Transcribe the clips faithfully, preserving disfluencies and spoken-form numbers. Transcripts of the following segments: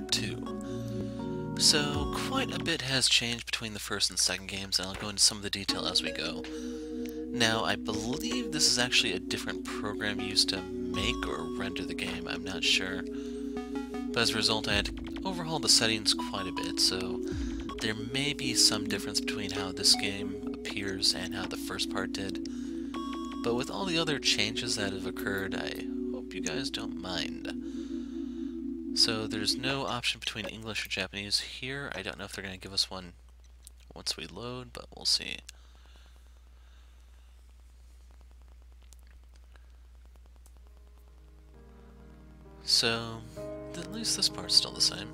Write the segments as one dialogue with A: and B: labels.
A: Part two. So, quite a bit has changed between the first and second games, and I'll go into some of the detail as we go. Now, I believe this is actually a different program used to make or render the game, I'm not sure. But as a result, I had to overhaul the settings quite a bit, so there may be some difference between how this game appears and how the first part did. But with all the other changes that have occurred, I hope you guys don't mind. So there's no option between English or Japanese here. I don't know if they're going to give us one once we load, but we'll see. So, at least this part's still the same.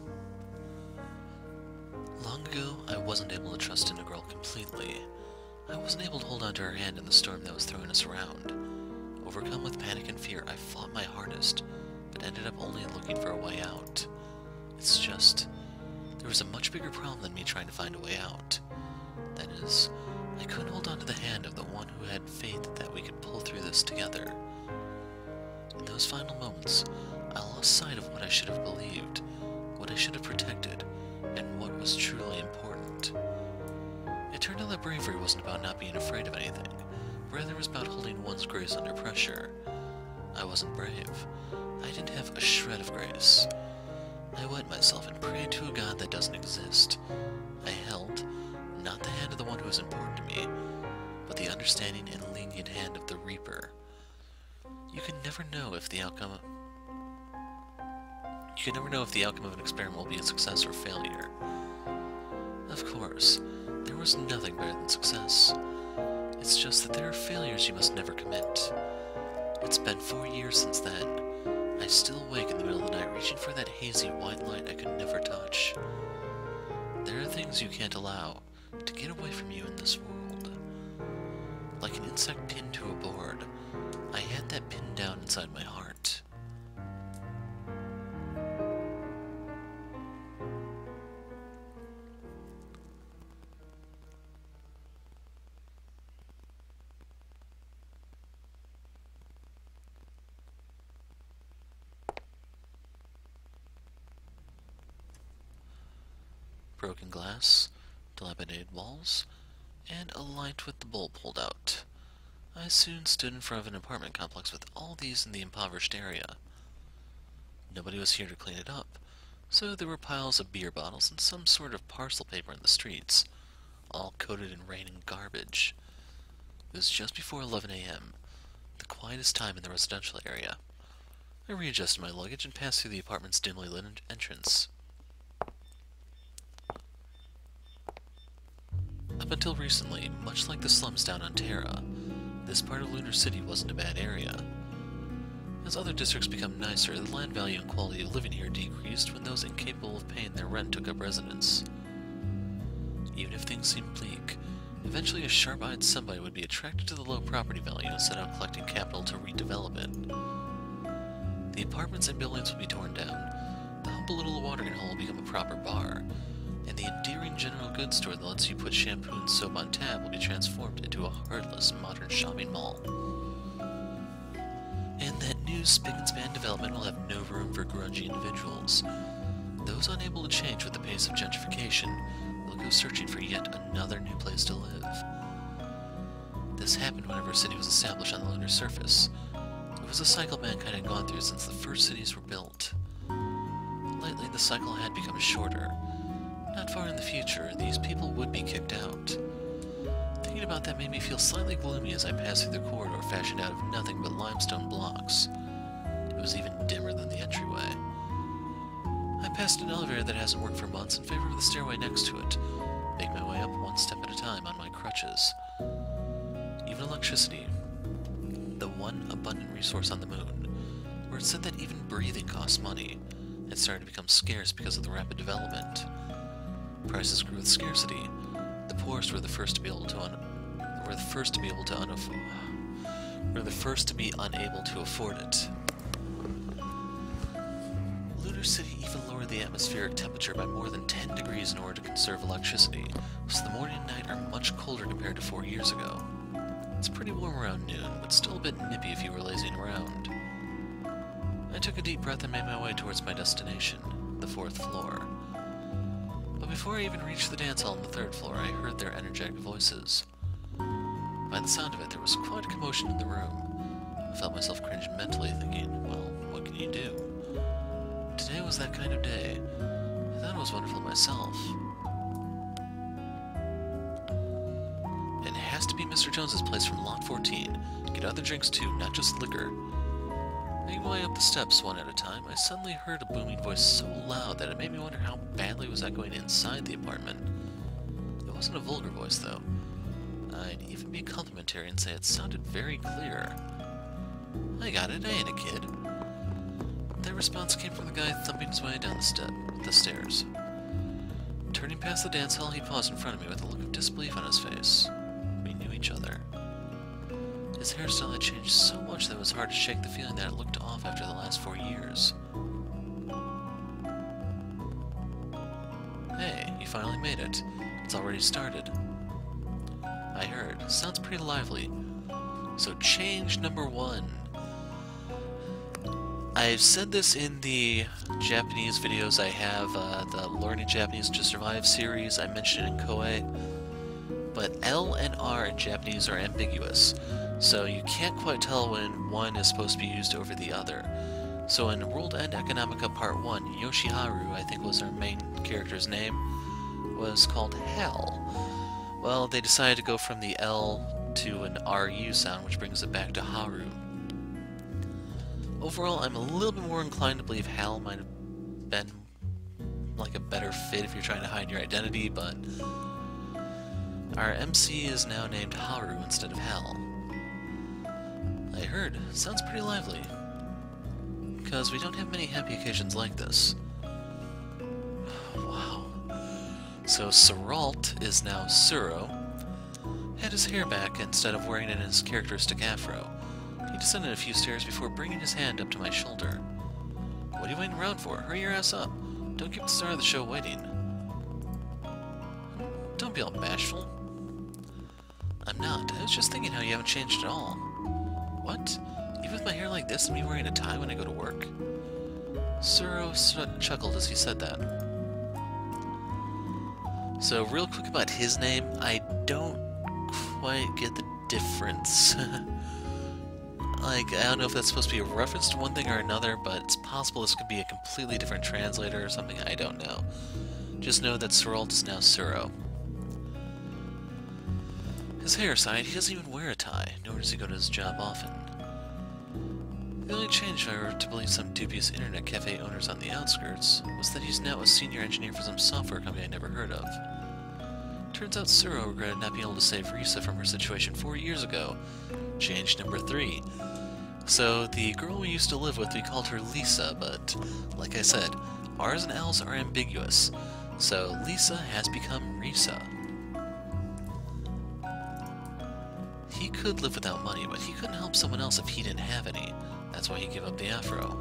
A: Long ago, I wasn't able to trust in a girl completely. I wasn't able to hold on to her hand in the storm that was throwing us around. Overcome with panic and fear, I fought my hardest, but ended up only looking for a way out. It's just, there was a much bigger problem than me trying to find a way out. That is, I couldn't hold on to the hand of the one who had faith that we could pull through this together. In those final moments, I lost sight of what I should have believed, what I should have protected, and what was truly important. It turned out that bravery wasn't about not being afraid of anything, rather it was about holding one's grace under pressure. I wasn't brave. I didn't have a shred of grace. I wet myself and prayed to a God that doesn't exist. I held, not the hand of the one who was important to me, but the understanding and lenient hand of the Reaper. You can never know if the outcome of You can never know if the outcome of an experiment will be a success or failure. Of course, there was nothing better than success. It's just that there are failures you must never commit. It's been four years since then. I still wake in the middle of the night reaching for that hazy white light I could never touch. There are things you can't allow to get away from you in this world. Like an insect pinned to a board, I had that pinned down inside my heart. Broken glass, dilapidated walls, and a light with the bulb pulled out. I soon stood in front of an apartment complex with all these in the impoverished area. Nobody was here to clean it up, so there were piles of beer bottles and some sort of parcel paper in the streets, all coated in rain and garbage. It was just before eleven A M, the quietest time in the residential area. I readjusted my luggage and passed through the apartment's dimly lit entrance. Up until recently, much like the slums down on Terra, this part of Lunar City wasn't a bad area. As other districts become nicer, the land value and quality of living here decreased when those incapable of paying their rent took up residence. Even if things seemed bleak, eventually a sharp-eyed somebody would be attracted to the low property value and set out collecting capital to redevelop it. The apartments and buildings will be torn down, the humble little watering hole will become a proper bar, and the endearing general goods store that lets you put shampoo and soap on tap will be transformed into a heartless modern shopping mall. And that new spick and span development will have no room for grungy individuals. Those unable to change with the pace of gentrification will go searching for yet another new place to live. This happened whenever a city was established on the lunar surface. It was a cycle mankind had gone through since the first cities were built. Lately, the cycle had become shorter. Not far in the future, these people would be kicked out. Thinking about that made me feel slightly gloomy as I passed through the corridor fashioned out of nothing but limestone blocks. It was even dimmer than the entryway. I passed an elevator that hasn't worked for months in favor of the stairway next to it, make my way up one step at a time on my crutches. Even electricity, the one abundant resource on the moon, where it said that even breathing costs money, had started to become scarce because of the rapid development. Prices grew with scarcity. The poorest were the first to be able to un were the first to be able to unafford were the first to be unable to afford it. Lunar City even lowered the atmospheric temperature by more than ten degrees in order to conserve electricity, so the morning and night are much colder compared to four years ago. It's pretty warm around noon, but still a bit nippy if you were lazing around. I took a deep breath and made my way towards my destination. the fourth floor. But before I even reached the dance hall on the third floor, I heard their energetic voices. By the sound of it, there was quite a commotion in the room. I felt myself cringe mentally, thinking, well, what can you do? Today was that kind of day. I thought it was wonderful myself. It has to be Mister Jones's place from lot fourteen. Get other drinks too, not just liquor. Making my way up the steps one at a time, I suddenly heard a booming voice so loud that it made me wonder how badly was echoing inside the apartment. It wasn't a vulgar voice, though. I'd even be complimentary and say it sounded very clear. I got it, I ain't a kid. That response came from the guy thumping his way down the step, the stairs. Turning past the dance hall, he paused in front of me with a look of disbelief on his face. We knew each other. His hairstyle had changed so much that it was hard to shake the feeling that it looked off after the last four years. Hey, you finally made it. It's already started. I heard. Sounds pretty lively. So change number one. I've said this in the Japanese videos I have, uh, the Learning Japanese to Survive series. I mentioned it in Koei. But L and R in Japanese are ambiguous, so you can't quite tell when one is supposed to be used over the other. So in World End Economica Part one, Yoshiharu, I think was our main character's name, was called Hal. Well, they decided to go from the L to an R U sound, which brings it back to Haru. Overall, I'm a little bit more inclined to believe Hal might have been like a better fit if you're trying to hide your identity, but our M C is now named Haru instead of Hal. I heard. Sounds pretty lively. Because we don't have many happy occasions like this. Wow. So Seralt is now Suro. Had his hair back instead of wearing it in his characteristic afro. He descended a few stairs before bringing his hand up to my shoulder. What are you waiting around for? Hurry your ass up. Don't keep the star of the show waiting. Don't be all bashful. I'm not. I was just thinking how you haven't changed at all. What? Even with my hair like this and me wearing a tie when I go to work? Suro chuckled as he said that. So, real quick about his name, I don't quite get the difference. Like, I don't know if that's supposed to be a reference to one thing or another, but it's possible this could be a completely different translator or something, I don't know. Just know that Seralt is now Suro. His hair aside, he doesn't even wear a tie, nor does he go to his job often. The only change, if I were to believe some dubious internet cafe owners on the outskirts, was that he's now a senior engineer for some software company I never heard of. Turns out Suro regretted not being able to save Risa from her situation four years ago. Change number three. So, the girl we used to live with, we called her Lisa, but, like I said, R's and L's are ambiguous, so Lisa has become Risa. He could live without money, but he couldn't help someone else if he didn't have any. That's why he gave up the afro.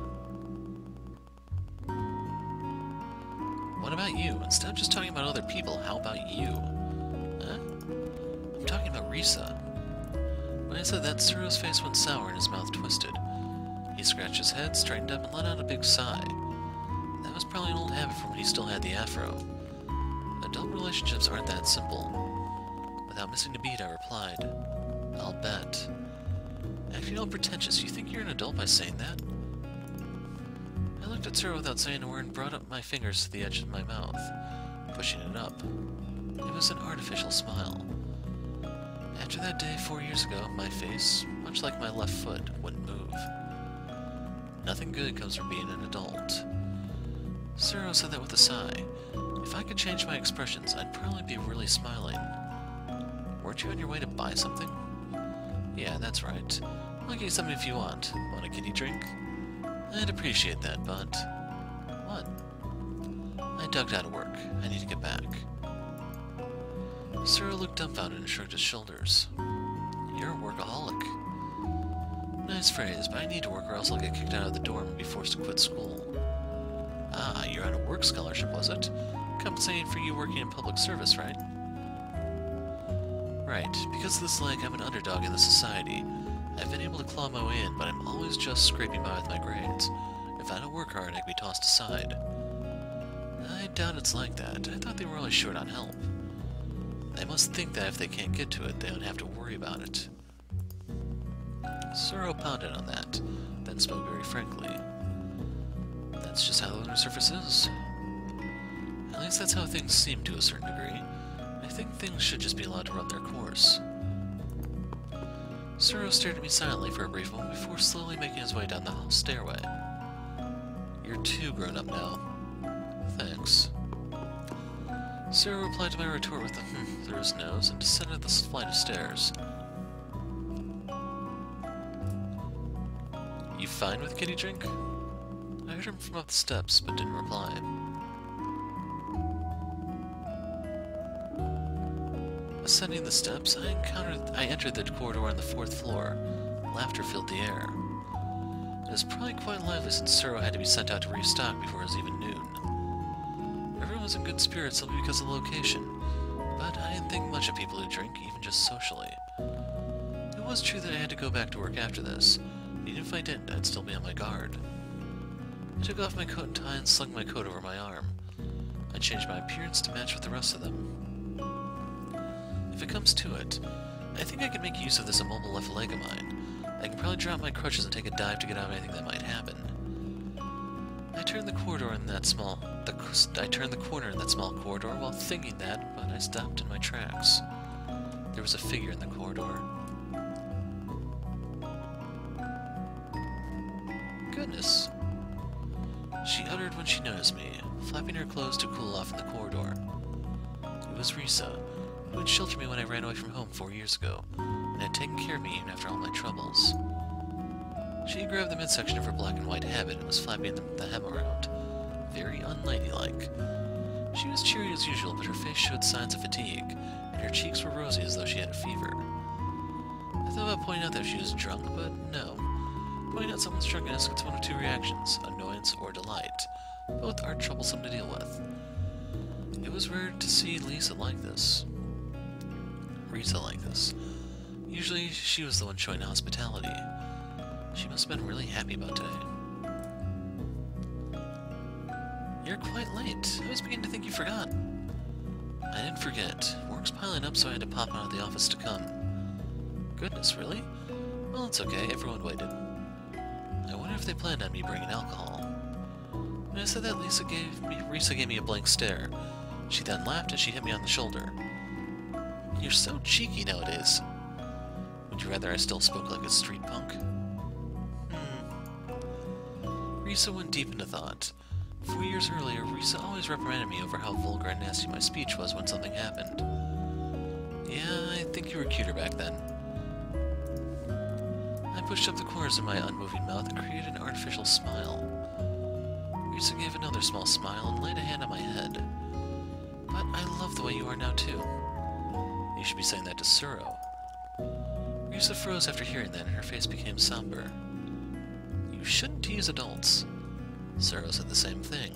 A: What about you? Instead of just talking about other people, how about you? Huh? I'm talking about Risa. When I said that, Suro's face went sour and his mouth twisted. He scratched his head, straightened up, and let out a big sigh. That was probably an old habit from when he still had the afro. Adult relationships aren't that simple. Without missing a beat, I replied, I'll bet. Acting all pretentious, you think you're an adult by saying that? I looked at Suro without saying a word and brought up my fingers to the edge of my mouth, pushing it up. It was an artificial smile. After that day four years ago, my face, much like my left foot, wouldn't move. Nothing good comes from being an adult. Suro said that with a sigh. If I could change my expressions, I'd probably be really smiling. Weren't you on your way to buy something? Yeah, that's right. I'll get you something if you want. Want a kitty drink? I'd appreciate that, but... What? I ducked out of work. I need to get back. Suro looked dumbfounded and shrugged his shoulders. You're a workaholic. Nice phrase, but I need to work or else I'll get kicked out of the dorm and be forced to quit school. Ah, you're on a work scholarship, was it? Compensating for you working in public service, right? Right, because of this leg, I'm an underdog in the society. I've been able to claw my way in, but I'm always just scraping by with my grades. If I don't work hard, I can be tossed aside. I doubt it's like that. I thought they were always short on help. They must think that if they can't get to it, they don't have to worry about it. Suro pounded on that, then spoke very frankly. That's just how the lunar surface is. At least that's how things seem to a certain degree. I think things should just be allowed to run their course. Suro stared at me silently for a brief moment before slowly making his way down the hall stairway. You're too grown up now. Thanks. Suro replied to my retort with a hmm through his nose and descended the flight of stairs. You fine with kitty drink? I heard him from up the steps, but didn't reply. Ascending the steps, I encountered I entered the corridor on the fourth floor. Laughter filled the air. It was probably quite lively since Suro had to be sent out to restock before it was even noon. Everyone was in good spirits simply because of the location, but I didn't think much of people who drink, even just socially. It was true that I had to go back to work after this. Even if I didn't, I'd still be on my guard. I took off my coat and tie and slung my coat over my arm. I changed my appearance to match with the rest of them. If it comes to it, I think I could make use of this immobile left leg of mine. I can probably drop my crutches and take a dive to get out of anything that might happen. I turned the corridor in that small... The, I turned the corner in that small corridor while thinking that, but I stopped in my tracks. There was a figure in the corridor. Goodness. She uttered when she noticed me, flapping her clothes to cool off in the corridor. It was Risa, who had sheltered me when I ran away from home four years ago, and had taken care of me even after all my troubles. She had grabbed the midsection of her black and white habit and was flapping the, the hem around, very unladylike. She was cheery as usual, but her face showed signs of fatigue, and her cheeks were rosy as though she had a fever. I thought about pointing out that she was drunk, but no. Pointing out someone's drunkenness gets one of two reactions, annoyance or delight. Both are troublesome to deal with. It was rare to see Lisa like this. Rita like this. Usually, she was the one showing hospitality. She must have been really happy about today. You're quite late. I was beginning to think you forgot. I didn't forget. Work's piling up, so I had to pop out of the office to come. Goodness, really? Well, it's okay. Everyone waited. I wonder if they planned on me bringing alcohol. When I said that, Lisa gave me, Risa gave me a blank stare. She then laughed as she hit me on the shoulder. You're so cheeky nowadays. Would you rather I still spoke like a street punk? Hmm. Risa went deep into thought. Four years earlier, Risa always reprimanded me over how vulgar and nasty my speech was when something happened. Yeah, I think you were cuter back then. I pushed up the corners of my unmoving mouth and created an artificial smile. Risa gave another small smile and laid a hand on my head. But I love the way you are now, too. You should be saying that to Suro. Risa froze after hearing that, and her face became somber. You shouldn't tease adults. Suro said the same thing.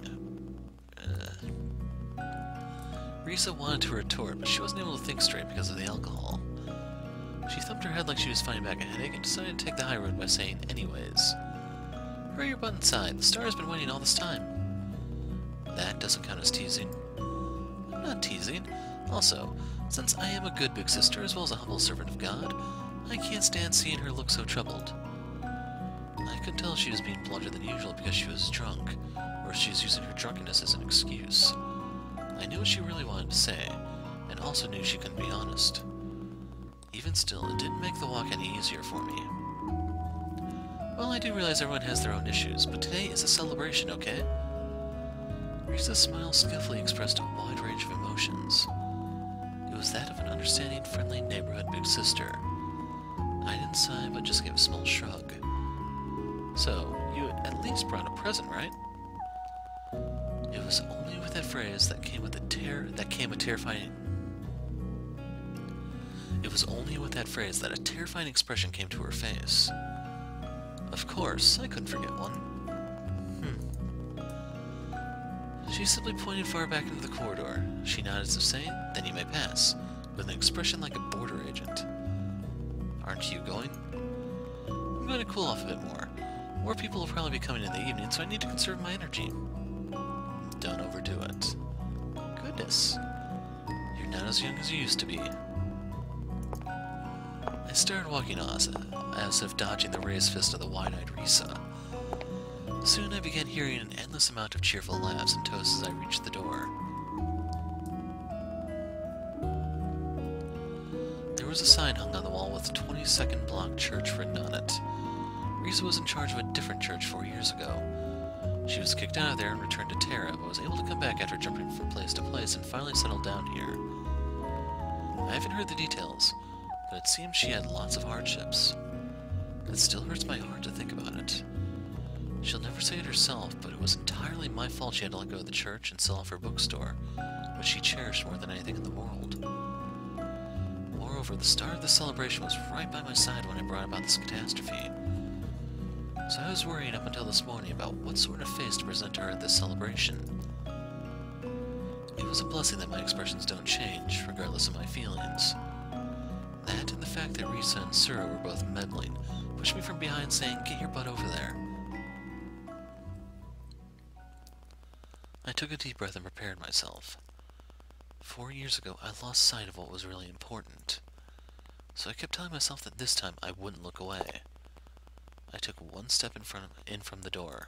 A: Uh. Risa wanted to retort, but she wasn't able to think straight because of the alcohol. She thumped her head like she was fighting back a headache and decided to take the high road by saying, anyways. Hurry your butt inside. The star has been waiting all this time. That doesn't count as teasing. I'm not teasing. Also, since I am a good big sister as well as a humble servant of God, I can't stand seeing her look so troubled. I could tell she was being blunter than usual because she was drunk, or she was using her drunkenness as an excuse. I knew what she really wanted to say, and also knew she couldn't be honest. Even still, it didn't make the walk any easier for me. Well, I do realize everyone has their own issues, but today is a celebration, okay? Risa's smile skillfully expressed a wide range of emotions. It was that of an understanding, friendly neighborhood big sister. I didn't sigh, but just gave a small shrug. So, you at least brought a present, right? It was only with that phrase that came with a ter- that came a terrifying... It was only with that phrase that a terrifying expression came to her face. Of course, I couldn't forget one. Hmm. She simply pointed far back into the corridor. She nodded as if saying, then you may pass, with an expression like a border agent. Aren't you going? I'm going to cool off a bit more. More people will probably be coming in the evening, so I need to conserve my energy. Don't overdo overdo it. Goodness. You're not as young as you used to be. I started walking as, as if dodging the raised fist of the wide-eyed Risa. Soon I began hearing an endless amount of cheerful laughs and toasts as I reached the door. There was a sign hung on the wall with twenty-second Block Church written on it. Risa was in charge of a different church four years ago. She was kicked out of there and returned to Terra, but was able to come back after jumping from place to place and finally settled down here. I haven't heard the details, but it seems she had lots of hardships. It still hurts my heart to think about it. She'll never say it herself, but it was entirely my fault she had to let go of the church and sell off her bookstore, which she cherished more than anything in the world. Moreover, the start of the celebration was right by my side when I brought about this catastrophe. So I was worrying up until this morning about what sort of face to present to her at this celebration. It was a blessing that my expressions don't change, regardless of my feelings. That and the fact that Risa and Sura were both meddling pushed me from behind saying, "Get your butt over there." I took a deep breath and prepared myself. Four years ago, I lost sight of what was really important. So I kept telling myself that this time I wouldn't look away. I took one step in front of, in from the door.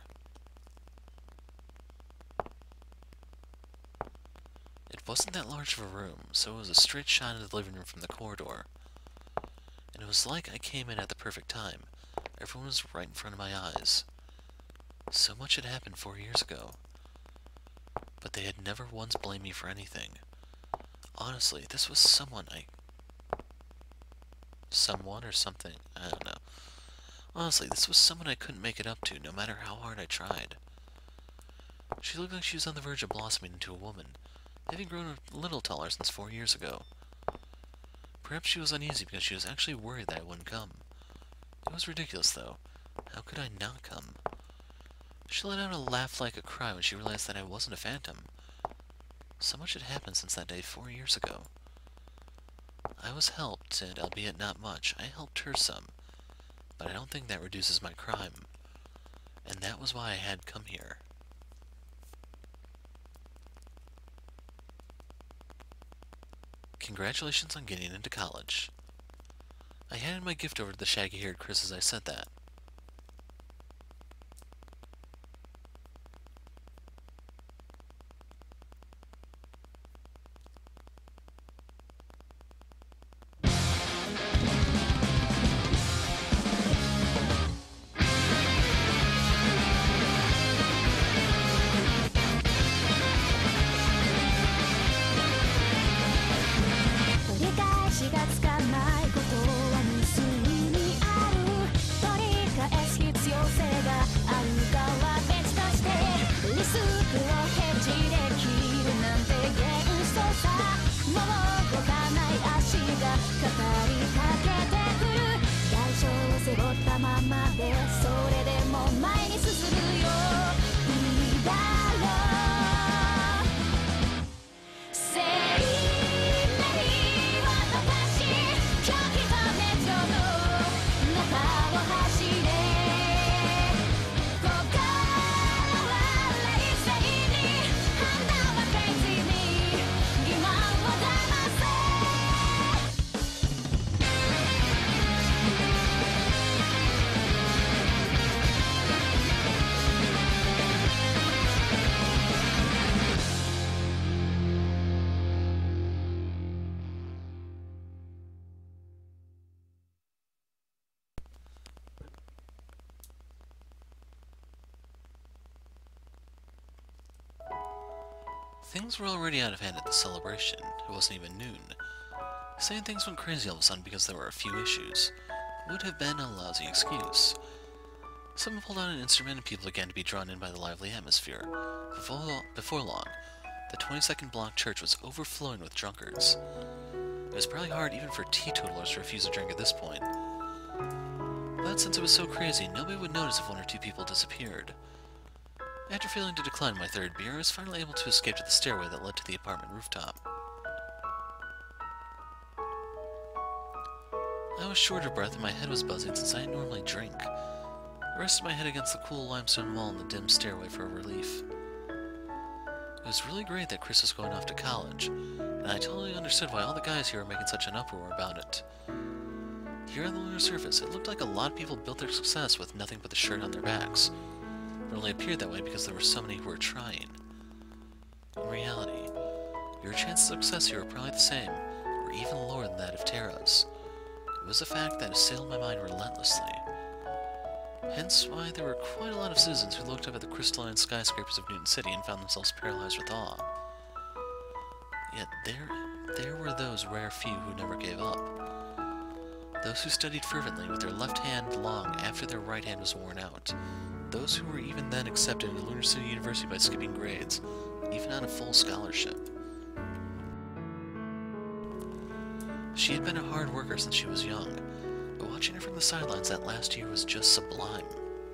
A: It wasn't that large of a room, so it was a straight shot into the living room from the corridor. And it was like I came in at the perfect time. Everyone was right in front of my eyes. So much had happened four years ago. But they had never once blamed me for anything. Honestly, this was someone I... Someone or something? I don't know. Honestly, this was someone I couldn't make it up to, no matter how hard I tried. She looked like she was on the verge of blossoming into a woman, having grown a little taller since four years ago. Perhaps she was uneasy because she was actually worried that I wouldn't come. It was ridiculous, though. How could I not come? She let out a laugh like a cry when she realized that I wasn't a phantom. So much had happened since that day four years ago. I was helped, and albeit not much, I helped her some. But I don't think that reduces my crime. And that was why I had come here. Congratulations on getting into college. I handed my gift over to the shaggy-haired Chris as I said that. Things were already out of hand at the celebration. It wasn't even noon. Saying things went crazy all of a sudden because there were a few issues would have been a lousy excuse. Someone pulled out an instrument and people began to be drawn in by the lively atmosphere. Before, before long, the twenty-second Block Church was overflowing with drunkards. It was probably hard even for teetotalers to refuse a drink at this point. But since it was so crazy, nobody would notice if one or two people disappeared. After failing to decline my third beer, I was finally able to escape to the stairway that led to the apartment rooftop. I was short of breath and my head was buzzing since I normally drink. I rested my head against the cool limestone wall and the dim stairway for relief. It was really great that Chris was going off to college, and I totally understood why all the guys here were making such an uproar about it. Here on the lunar surface, it looked like a lot of people built their success with nothing but the shirt on their backs. It only appeared that way because there were so many who were trying. In reality, your chances of success here are probably the same, or even lower than that of Terra's. It was a fact that assailed my mind relentlessly. Hence why there were quite a lot of citizens who looked up at the crystalline skyscrapers of Newton City and found themselves paralyzed with awe. Yet there, there were those rare few who never gave up. Those who studied fervently with their left hand long after their right hand was worn out. Those who were even then accepted into Lunar City University by skipping grades, even on a full scholarship. She had been a hard worker since she was young, but watching her from the sidelines that last year was just sublime.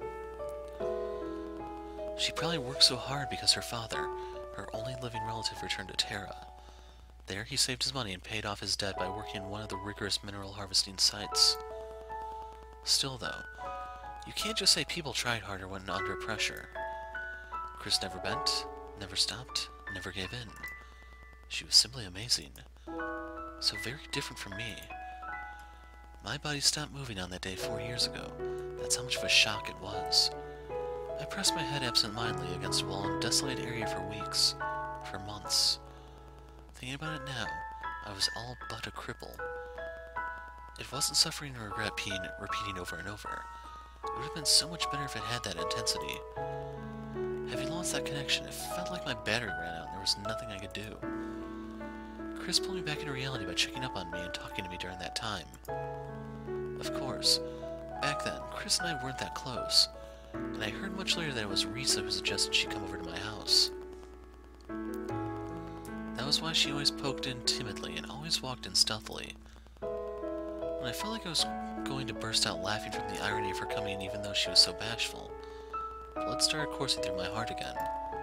A: She probably worked so hard because her father, her only living relative, returned to Terra. There he saved his money and paid off his debt by working in one of the rigorous mineral harvesting sites. Still though, you can't just say people tried harder when under pressure. Chris never bent, never stopped, never gave in. She was simply amazing. So very different from me. My body stopped moving on that day four years ago. That's how much of a shock it was. I pressed my head absent-mindedly against a wall in a desolate area for weeks, for months. Thinking about it now, I was all but a cripple. It wasn't suffering and regret being repeating over and over. It would have been so much better if it had that intensity. Having lost that connection, it felt like my battery ran out and there was nothing I could do. Chris pulled me back into reality by checking up on me and talking to me during that time. Of course, back then, Chris and I weren't that close, and I heard much later that it was Risa who suggested she come over to my house. That was why she always poked in timidly and always walked in stealthily. When I felt like I was going to burst out laughing from the irony of her coming even though she was so bashful, blood started coursing through my heart again.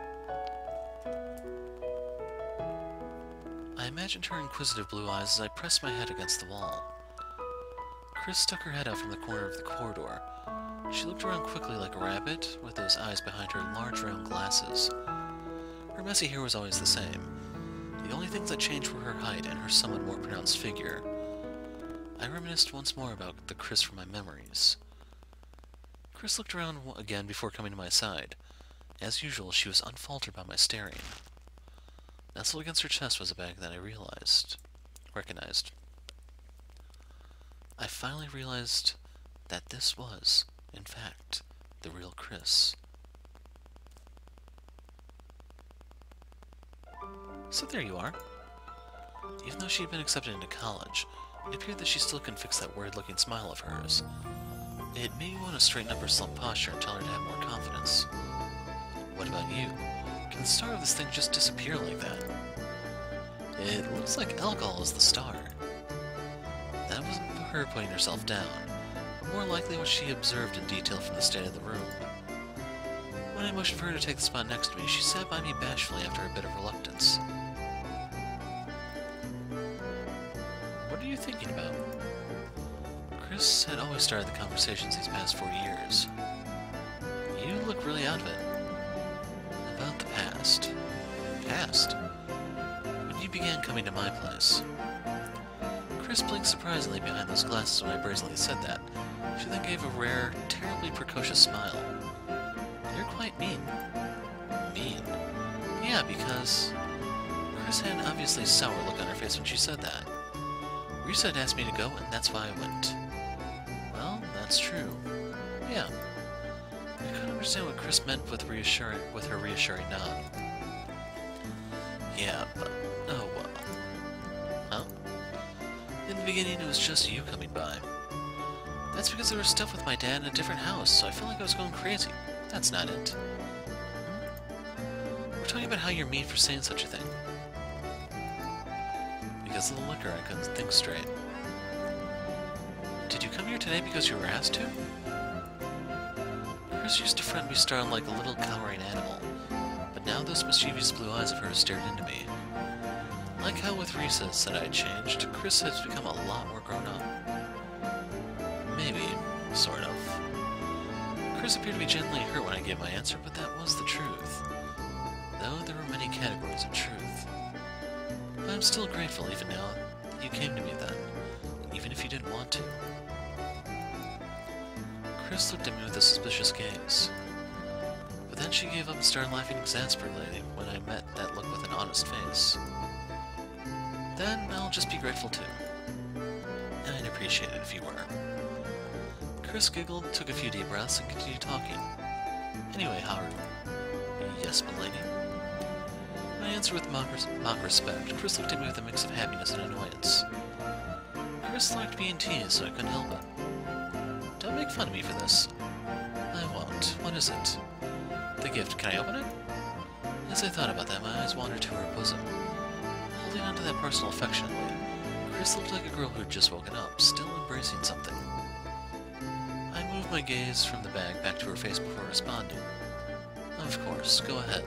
A: I imagined her inquisitive blue eyes as I pressed my head against the wall. Chris stuck her head out from the corner of the corridor. She looked around quickly like a rabbit, with those eyes behind her large round glasses. Her messy hair was always the same. The only things that changed were her height and her somewhat more pronounced figure. I reminisced once more about the Chris from my memories. Chris looked around again before coming to my side. As usual, she was unfaltered by my staring. Nestled against her chest was a bag that I realized, recognized. I finally realized that this was, in fact, the real Chris. So there you are. Even though she had been accepted into college, it appeared that she still couldn't fix that worried-looking smile of hers. It made me want to straighten up her slump posture and tell her to have more confidence. What about you? Can the star of this thing just disappear like that? It looks like alcohol is the star. That wasn't her putting herself down, but more likely what she observed in detail from the state of the room. When I motioned for her to take the spot next to me, she sat by me bashfully after a bit of reluctance. What are you thinking about? Chris had always started the conversations these past four years. You look really out of it. About the past. Past? When you began coming to my place. Chris blinked surprisingly behind those glasses when I brazenly said that. She then gave a rare, terribly precocious smile. You're quite mean. Mean? Yeah, because... Chris had an obviously sour look on her face when she said that. Risa had asked me to go, and that's why I went. Well, that's true. Yeah. I couldn't understand what Chris meant with reassuring, with her reassuring nod. Yeah, but... oh well. Huh? In the beginning, it was just you coming by. That's because there was stuff with my dad in a different house, so I felt like I was going crazy. That's not it. Hmm? We're talking about how you're mean for saying such a thing. Because of the liquor, I couldn't think straight. Did you come here today because you were asked to? Chris used to frighten me startled like a little cowering animal, but now those mischievous blue eyes of hers stared into me. Like how with Risa said I had changed, Chris has become a lot more grown up. Maybe, sort of. Chris appeared to be genuinely hurt when I gave my answer, but that was the truth. though there were many categories of truth. But I'm still grateful even now that you came to me then, even if you didn't want to. Chris looked at me with a suspicious gaze. But then she gave up and started laughing exasperately when I met that look with an honest face. Then I'll just be grateful too. And I'd appreciate it if you were. Chris giggled, took a few deep breaths, and continued talking. Anyway, Howard. Yes, m'lady? My answer with mock, res mock respect, Chris looked at me with a mix of happiness and annoyance. Chris liked being teased, so I couldn't help it. Don't make fun of me for this. I won't. What is it? The gift. Can I open it? As I thought about that, my eyes wandered to her bosom. Holding onto that personal affectionately, Chris looked like a girl who had just woken up, still embracing something. I moved my gaze from the bag back to her face before responding. Of course, go ahead.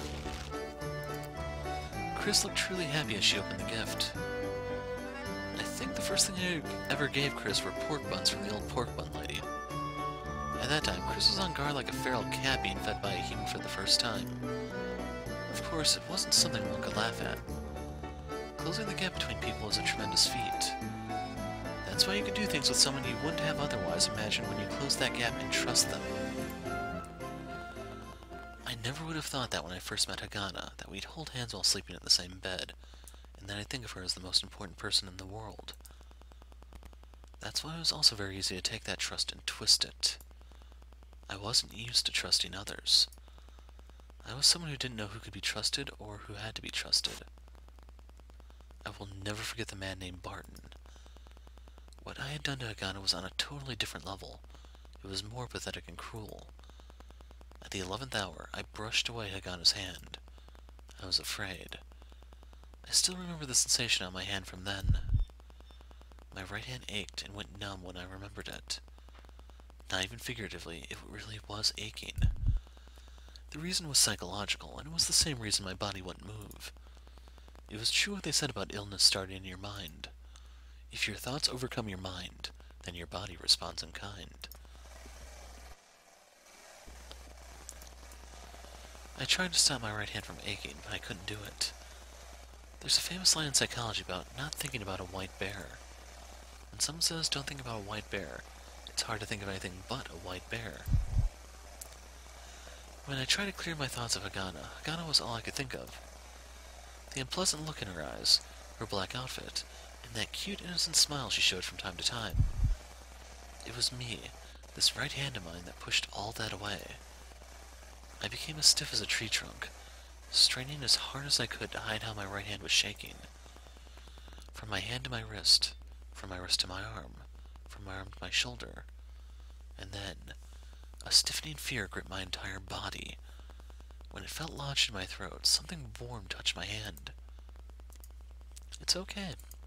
A: Chris looked truly happy as she opened the gift. I think the first thing I ever gave Chris were pork buns from the old pork bun lady. At that time, Chris was on guard like a feral cat being fed by a human for the first time. Of course, it wasn't something one could laugh at. Closing the gap between people is a tremendous feat. That's why you can do things with someone you wouldn't have otherwise imagined when you close that gap and trust them. I never would have thought that when I first met Hagana, that we'd hold hands while sleeping in the same bed, and that I'd think of her as the most important person in the world. That's why it was also very easy to take that trust and twist it. I wasn't used to trusting others. I was someone who didn't know who could be trusted or who had to be trusted. I will never forget the man named Barton. What I had done to Hagana was on a totally different level. It was more pathetic and cruel. At the eleventh hour, I brushed away Hagana's hand. I was afraid. I still remember the sensation on my hand from then. My right hand ached and went numb when I remembered it. Not even figuratively, it really was aching. The reason was psychological, and it was the same reason my body wouldn't move. It was true what they said about illness starting in your mind. If your thoughts overcome your mind, then your body responds in kind. I tried to stop my right hand from aching, but I couldn't do it. There's a famous line in psychology about not thinking about a white bear. When someone says don't think about a white bear, it's hard to think of anything but a white bear. When I tried to clear my thoughts of Hagana, Hagana was all I could think of. The unpleasant look in her eyes, her black outfit, and that cute innocent smile she showed from time to time. It was me, this right hand of mine, that pushed all that away. I became as stiff as a tree trunk, straining as hard as I could to hide how my right hand was shaking. From my hand to my wrist, from my wrist to my arm, from my arm to my shoulder, and then a stiffening fear gripped my entire body. When it felt lodged in my throat, something warm touched my hand. It's okay.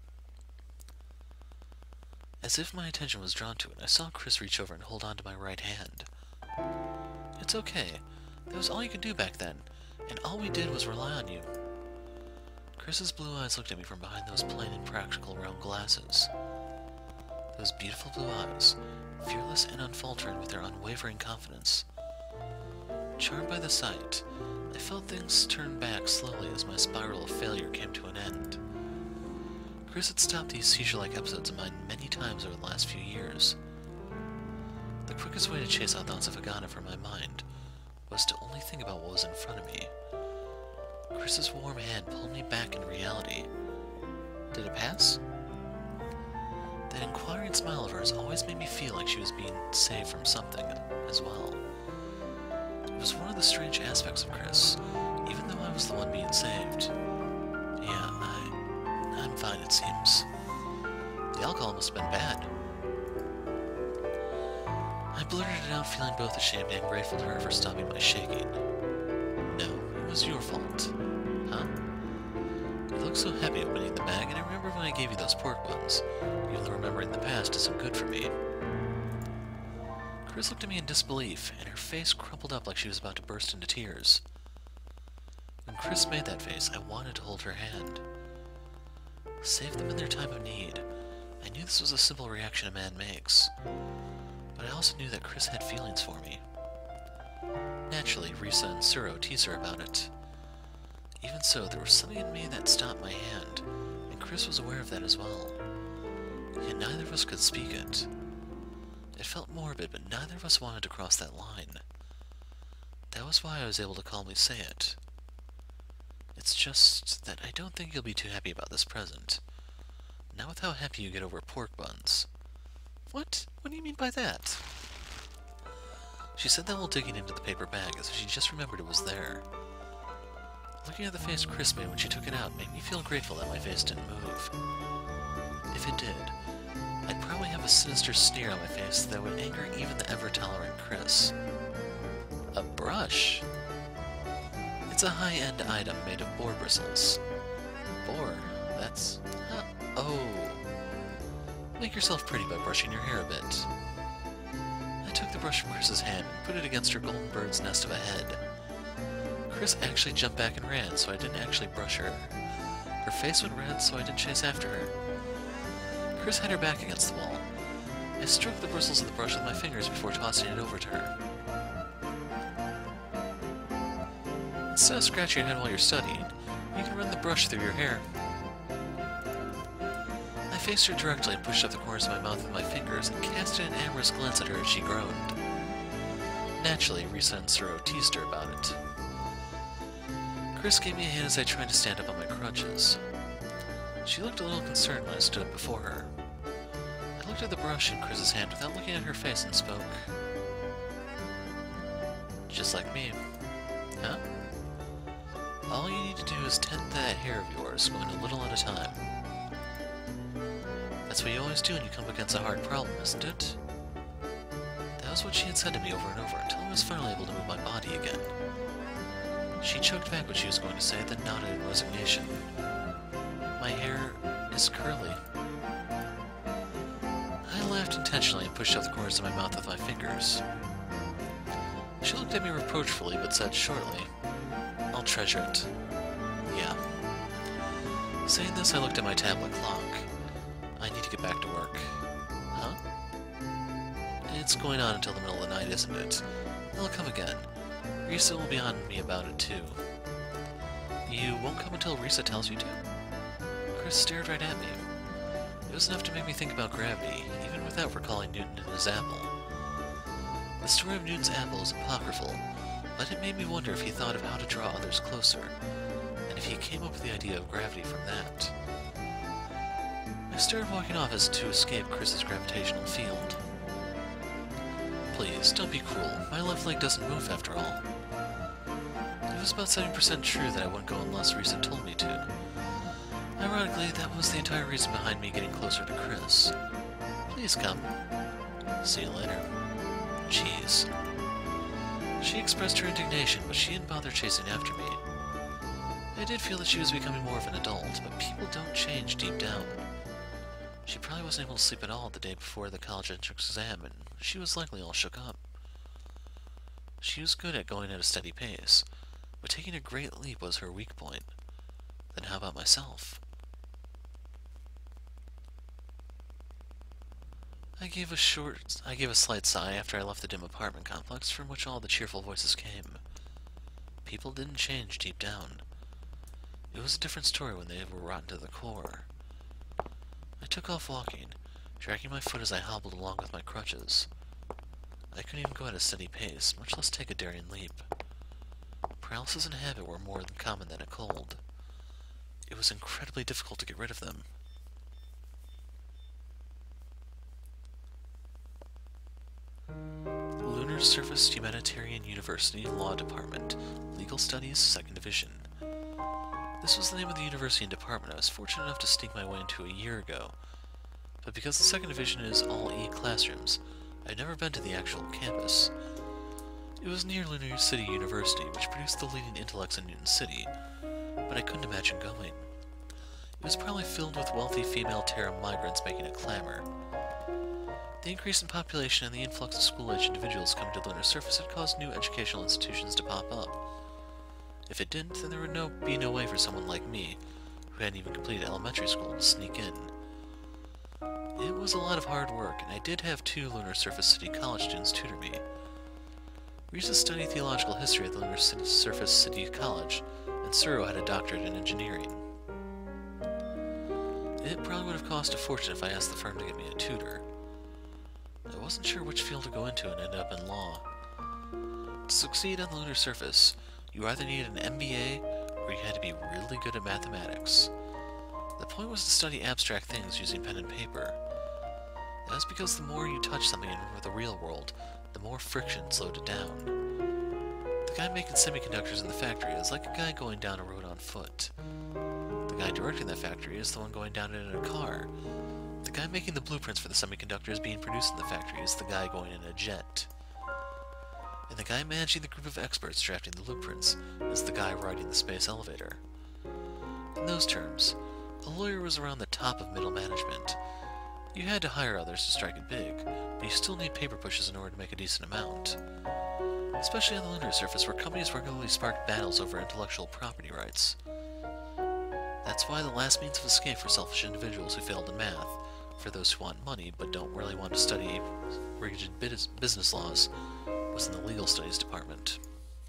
A: As if my attention was drawn to it, I saw Chris reach over and hold on to my right hand. It's okay. That was all you could do back then, and all we did was rely on you. Chris's blue eyes looked at me from behind those plain and practical round glasses. Those beautiful blue eyes, fearless and unfaltering with their unwavering confidence. Charmed by the sight, I felt things turn back slowly as my spiral of failure came to an end. Chris had stopped these seizure-like episodes of mine many times over the last few years. The quickest way to chase out thoughts of Hagana from my mind was to only think about what was in front of me. Chris's warm hand pulled me back into reality. Did it pass? That inquiring smile of hers always made me feel like she was being saved from something as well. It was one of the strange aspects of Chris, even though I was the one being saved. Yeah, I... I'm fine, it seems. The alcohol must have been bad. I blurted it out, feeling both ashamed and grateful to her for stopping my shaking. No, it was your fault. Huh? You looked so happy opening the bag, and I remember when I gave you those pork buns, even though remembering the past isn't good for me. Chris looked at me in disbelief, and her face crumpled up like she was about to burst into tears. When Chris made that face, I wanted to hold her hand. Save them in their time of need. I knew this was a simple reaction a man makes. But I also knew that Chris had feelings for me. Naturally, Risa and Suro tease her about it. Even so, there was something in me that stopped my hand, and Chris was aware of that as well. Yet neither of us could speak it. It felt morbid, but neither of us wanted to cross that line. That was why I was able to calmly say it. It's just that I don't think you'll be too happy about this present. Not with how happy you get over pork buns. What? What do you mean by that? She said that while digging into the paper bag, as if she just remembered it was there. Looking at the face Chris made when she took it out made me feel grateful that my face didn't move. If it did, I'd probably have a sinister sneer on my face that would anger even the ever-tolerant Chris. A brush? It's a high-end item made of boar bristles. Boar? That's... Huh. Oh. Make yourself pretty by brushing your hair a bit. I took the brush from Chris's hand and put it against her golden bird's nest of a head. Chris actually jumped back and ran, so I didn't actually brush her. Her face went red, so I didn't chase after her. Chris had her back against the wall. I stroked the bristles of the brush with my fingers before tossing it over to her. Instead of scratching your head while you're studying, you can run the brush through your hair. I faced her directly and pushed up the corners of my mouth with my fingers and cast an amorous glance at her as she groaned. Naturally, Risa and Suro teased her about it. Chris gave me a hand as I tried to stand up on my crutches. She looked a little concerned when I stood up before her. I looked at the brush in Chris's hand without looking at her face and spoke. Just like me. Huh? All you need to do is tend that hair of yours, going a little at a time. That's what you always do when you come against a hard problem, isn't it? That was what she had said to me over and over until I was finally able to move my body again. She choked back what she was going to say, then nodded in resignation. My hair is curly. I laughed intentionally and pushed out the corners of my mouth with my fingers. She looked at me reproachfully, but said shortly, I'll treasure it. Yeah. Saying this, I looked at my tablet clock. I need to get back to work. Huh? It's going on until the middle of the night, isn't it? I'll come again. Risa will be on me about it, too. You won't come until Risa tells you to? Chris stared right at me. It was enough to make me think about gravity, even without recalling Newton and his apple. The story of Newton's apple is apocryphal, but it made me wonder if he thought of how to draw others closer, and if he came up with the idea of gravity from that. I started walking off as to escape Chris's gravitational field. Please, don't be cruel. My left leg doesn't move after all. It was about seventy percent true that I wouldn't go unless Risa told me to. Ironically, that was the entire reason behind me getting closer to Chris. Please come. See you later. Jeez. She expressed her indignation, but she didn't bother chasing after me. I did feel that she was becoming more of an adult, but people don't change deep down. She probably wasn't able to sleep at all the day before the college entrance exam, and she was likely all shook up. She was good at going at a steady pace, but taking a great leap was her weak point. Then how about myself? I gave a short, I gave a slight sigh after I left the dim apartment complex from which all the cheerful voices came. People didn't change deep down. It was a different story when they were rotten to the core. I took off walking, dragging my foot as I hobbled along with my crutches. I couldn't even go at a steady pace, much less take a daring leap. Paralysis and habit were more than common than a cold. It was incredibly difficult to get rid of them. Lunar Surface Humanitarian University Law Department, Legal Studies, second Division. This was the name of the university and department I was fortunate enough to sneak my way into a year ago, but because the second Division is all E-classrooms, I'd never been to the actual campus. It was near Lunar City University, which produced the leading intellects in Newton City, but I couldn't imagine going. It was probably filled with wealthy female Terra migrants making a clamor. The increase in population and the influx of school-age individuals coming to the lunar surface had caused new educational institutions to pop up. If it didn't, then there would no, be no way for someone like me, who hadn't even completed elementary school, to sneak in. It was a lot of hard work, and I did have two Lunar Surface City College students tutor me. Risa studied theological history at the Lunar Surface City College, and Suro had a doctorate in engineering. It probably would have cost a fortune if I asked the firm to give me a tutor. I wasn't sure which field to go into and ended up in law. To succeed on the lunar surface, you either needed an M B A or you had to be really good at mathematics. The point was to study abstract things using pen and paper. That's because the more you touch something in the real world, the more friction slowed it down. The guy making semiconductors in the factory is like a guy going down a road on foot. The guy directing that factory is the one going down it in a car. The guy making the blueprints for the semiconductors being produced in the factory is the guy going in a jet. And the guy managing the group of experts drafting the blueprints is the guy riding the space elevator. In those terms, a lawyer was around the top of middle management. You had to hire others to strike it big, but you still need paper pushes in order to make a decent amount. Especially on the lunar surface, where companies regularly sparked battles over intellectual property rights. That's why the last means of escape for selfish individuals who failed in math, for those who want money but don't really want to study rigid business laws, was in the legal studies department.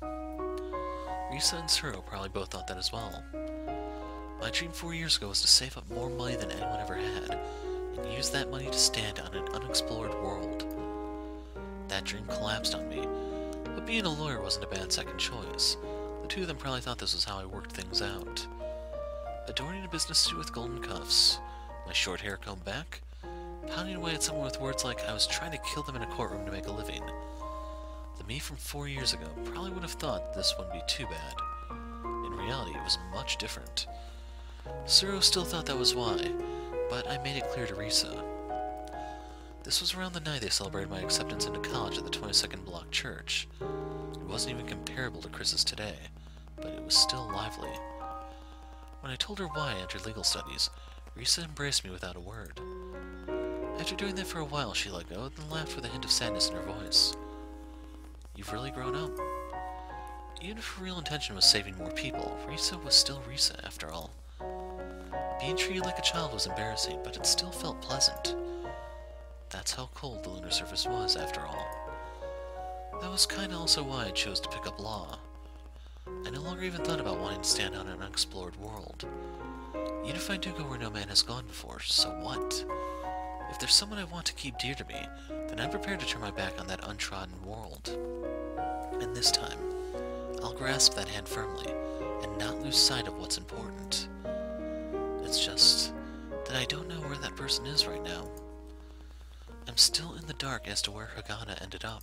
A: Risa and Suro probably both thought that as well. My dream four years ago was to save up more money than anyone ever had, and use that money to stand on an unexplored world. That dream collapsed on me, but being a lawyer wasn't a bad second choice. The two of them probably thought this was how I worked things out. Adorning a business suit with golden cuffs, my short hair combed back, pounding away at someone with words like I was trying to kill them in a courtroom to make a living. The me from four years ago probably would have thought this wouldn't be too bad. In reality, it was much different. Suro still thought that was why, but I made it clear to Risa. This was around the night they celebrated my acceptance into college at the twenty-second Block Church. It wasn't even comparable to Chris's today, but it was still lively. When I told her why I entered legal studies, Risa embraced me without a word. After doing that for a while, she let go, then laughed with a hint of sadness in her voice. You've really grown up. Even if her real intention was saving more people, Risa was still Risa, after all. Being treated like a child was embarrassing, but it still felt pleasant. That's how cold the lunar surface was, after all. That was kinda also why I chose to pick up law. I no longer even thought about wanting to stand on an unexplored world. Even if I do go where no man has gone before, so what? If there's someone I want to keep dear to me, then I'm prepared to turn my back on that untrodden world. And this time, I'll grasp that hand firmly, and not lose sight of what's important. It's just that I don't know where that person is right now. I'm still in the dark as to where Hagana ended up.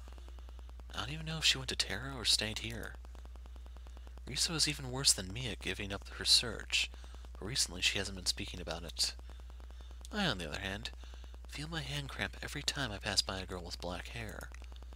A: I don't even know if she went to Terra or stayed here. Risa was even worse than me at giving up her search, but recently she hasn't been speaking about it. I, on the other hand, feel my hand cramp every time I pass by a girl with black hair.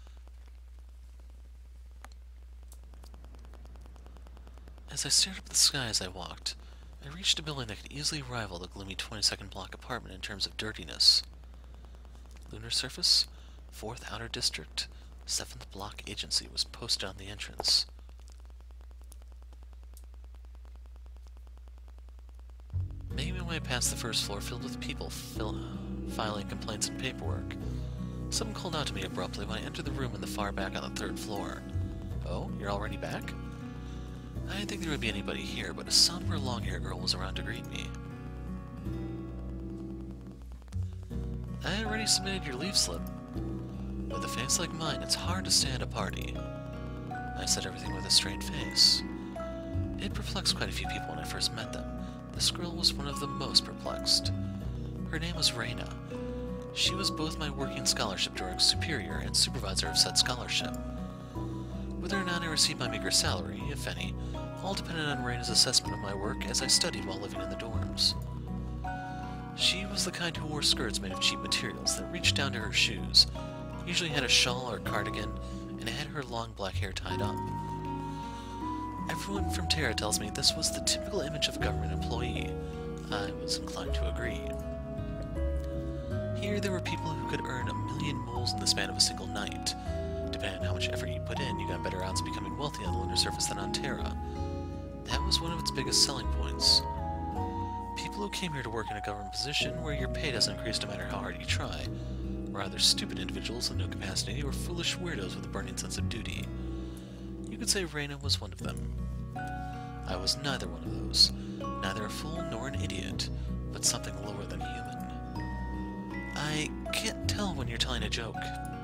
A: As I stared up at the sky as I walked, I reached a building that could easily rival the gloomy twenty-second Block apartment in terms of dirtiness. Lunar surface, fourth Outer District, seventh Block Agency was posted on the entrance. Making my way past the first floor filled with people fill, filing complaints and paperwork, someone called out to me abruptly when I entered the room in the far back on the third floor. Oh, you're already back? I didn't think there would be anybody here, but a somber, long-haired girl was around to greet me. I had already submitted your leave slip. With a face like mine, it's hard to stay at a party. I said everything with a straight face. It perplexed quite a few people when I first met them. This girl was one of the most perplexed. Her name was Reina. She was both my working scholarship during Superior and supervisor of said scholarship. Whether or not I received my meager salary, if any, all depended on Reina's assessment of my work as I studied while living in the dorms. She was the kind who wore skirts made of cheap materials that reached down to her shoes, usually had a shawl or cardigan, and had her long black hair tied up. Everyone from Terra tells me this was the typical image of a government employee. I was inclined to agree. Here there were people who could earn a million moles in the span of a single night. Depending on how much effort you put in, you got better odds of becoming wealthy on the lunar surface than on Terra. That was one of its biggest selling points. People who came here to work in a government position where your pay doesn't increase no matter how hard you try were either stupid individuals with no capacity or foolish weirdos with a burning sense of duty. You could say Reina was one of them. I was neither one of those. Neither a fool nor an idiot, but something lower than human. I can't tell when you're telling a joke.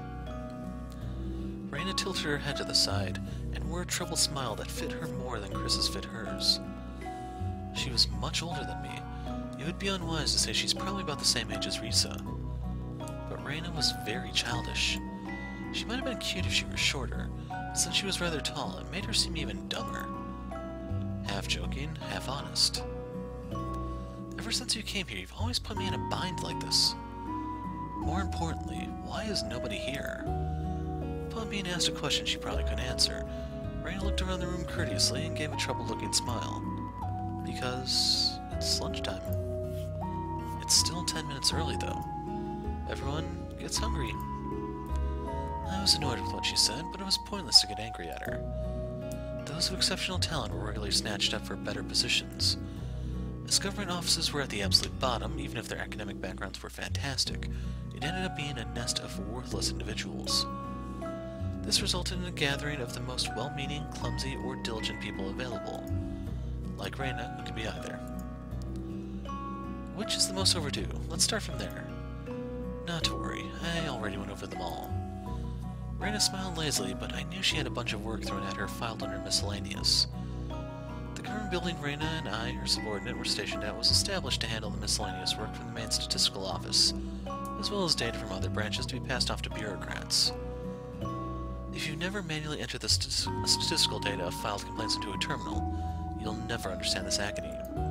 A: Raina tilted her head to the side, and wore a troubled smile that fit her more than Chris's fit hers. She was much older than me. It would be unwise to say she's probably about the same age as Risa. But Raina was very childish. She might have been cute if she were shorter, but since she was rather tall, it made her seem even dumber. Half joking, half honest. Ever since you came here, you've always put me in a bind like this. More importantly, why is nobody here? Upon being asked a question she probably couldn't answer, Raina looked around the room courteously and gave a troubled-looking smile. Because it's lunchtime. It's still ten minutes early, though. Everyone gets hungry. I was annoyed with what she said, but it was pointless to get angry at her. Those of exceptional talent were regularly snatched up for better positions. As government offices were at the absolute bottom, even if their academic backgrounds were fantastic, it ended up being a nest of worthless individuals. This resulted in a gathering of the most well-meaning, clumsy, or diligent people available. Like Raina, who could be either. Which is the most overdue? Let's start from there. Not to worry, I already went over them all. Raina smiled lazily, but I knew she had a bunch of work thrown at her filed under miscellaneous. The government building Raina and I, her subordinate, were stationed at was established to handle the miscellaneous work from the main statistical office, as well as data from other branches to be passed off to bureaucrats. If you never manually enter the st statistical data of filed complaints into a terminal, you'll never understand this agony.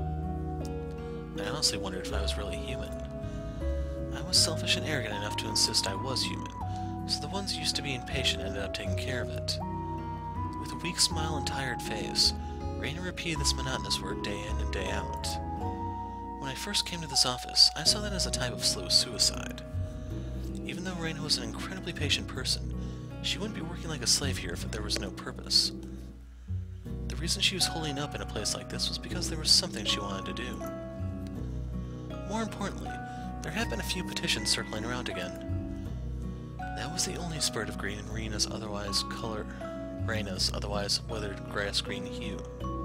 A: I honestly wondered if I was really human. I was selfish and arrogant enough to insist I was human, so the ones used to be impatient ended up taking care of it. With a weak smile and tired face, Raina repeated this monotonous word day in and day out. When I first came to this office, I saw that as a type of slow suicide. Even though Raina was an incredibly patient person, she wouldn't be working like a slave here if there was no purpose. The reason she was holding up in a place like this was because there was something she wanted to do. More importantly, there have been a few petitions circling around again. That was the only spurt of green in Raina's otherwise color, Raina's otherwise withered grass-green hue.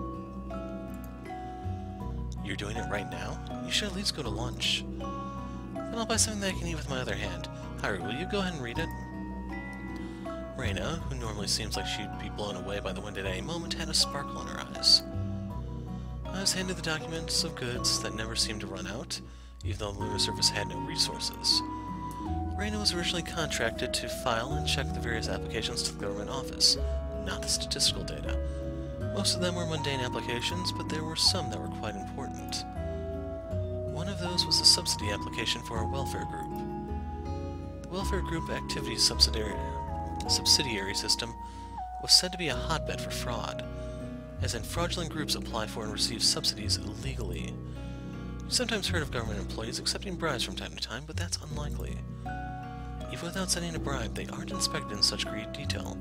A: You're doing it right now? You should at least go to lunch. Then I'll buy something that I can eat with my other hand. Haru, will you go ahead and read it? Raina, who normally seems like she'd be blown away by the wind at any moment, had a sparkle in her eyes. I was handed the documents of goods that never seemed to run out, even though the lunar surface had no resources. Raina was originally contracted to file and check the various applications to the government office, not the statistical data. Most of them were mundane applications, but there were some that were quite important. One of those was a subsidy application for a welfare group. The welfare group activity subsidiary, subsidiary system was said to be a hotbed for fraud, as in fraudulent groups apply for and receive subsidies illegally. You've sometimes heard of government employees accepting bribes from time to time, but that's unlikely. Even without sending a bribe, they aren't inspected in such great detail.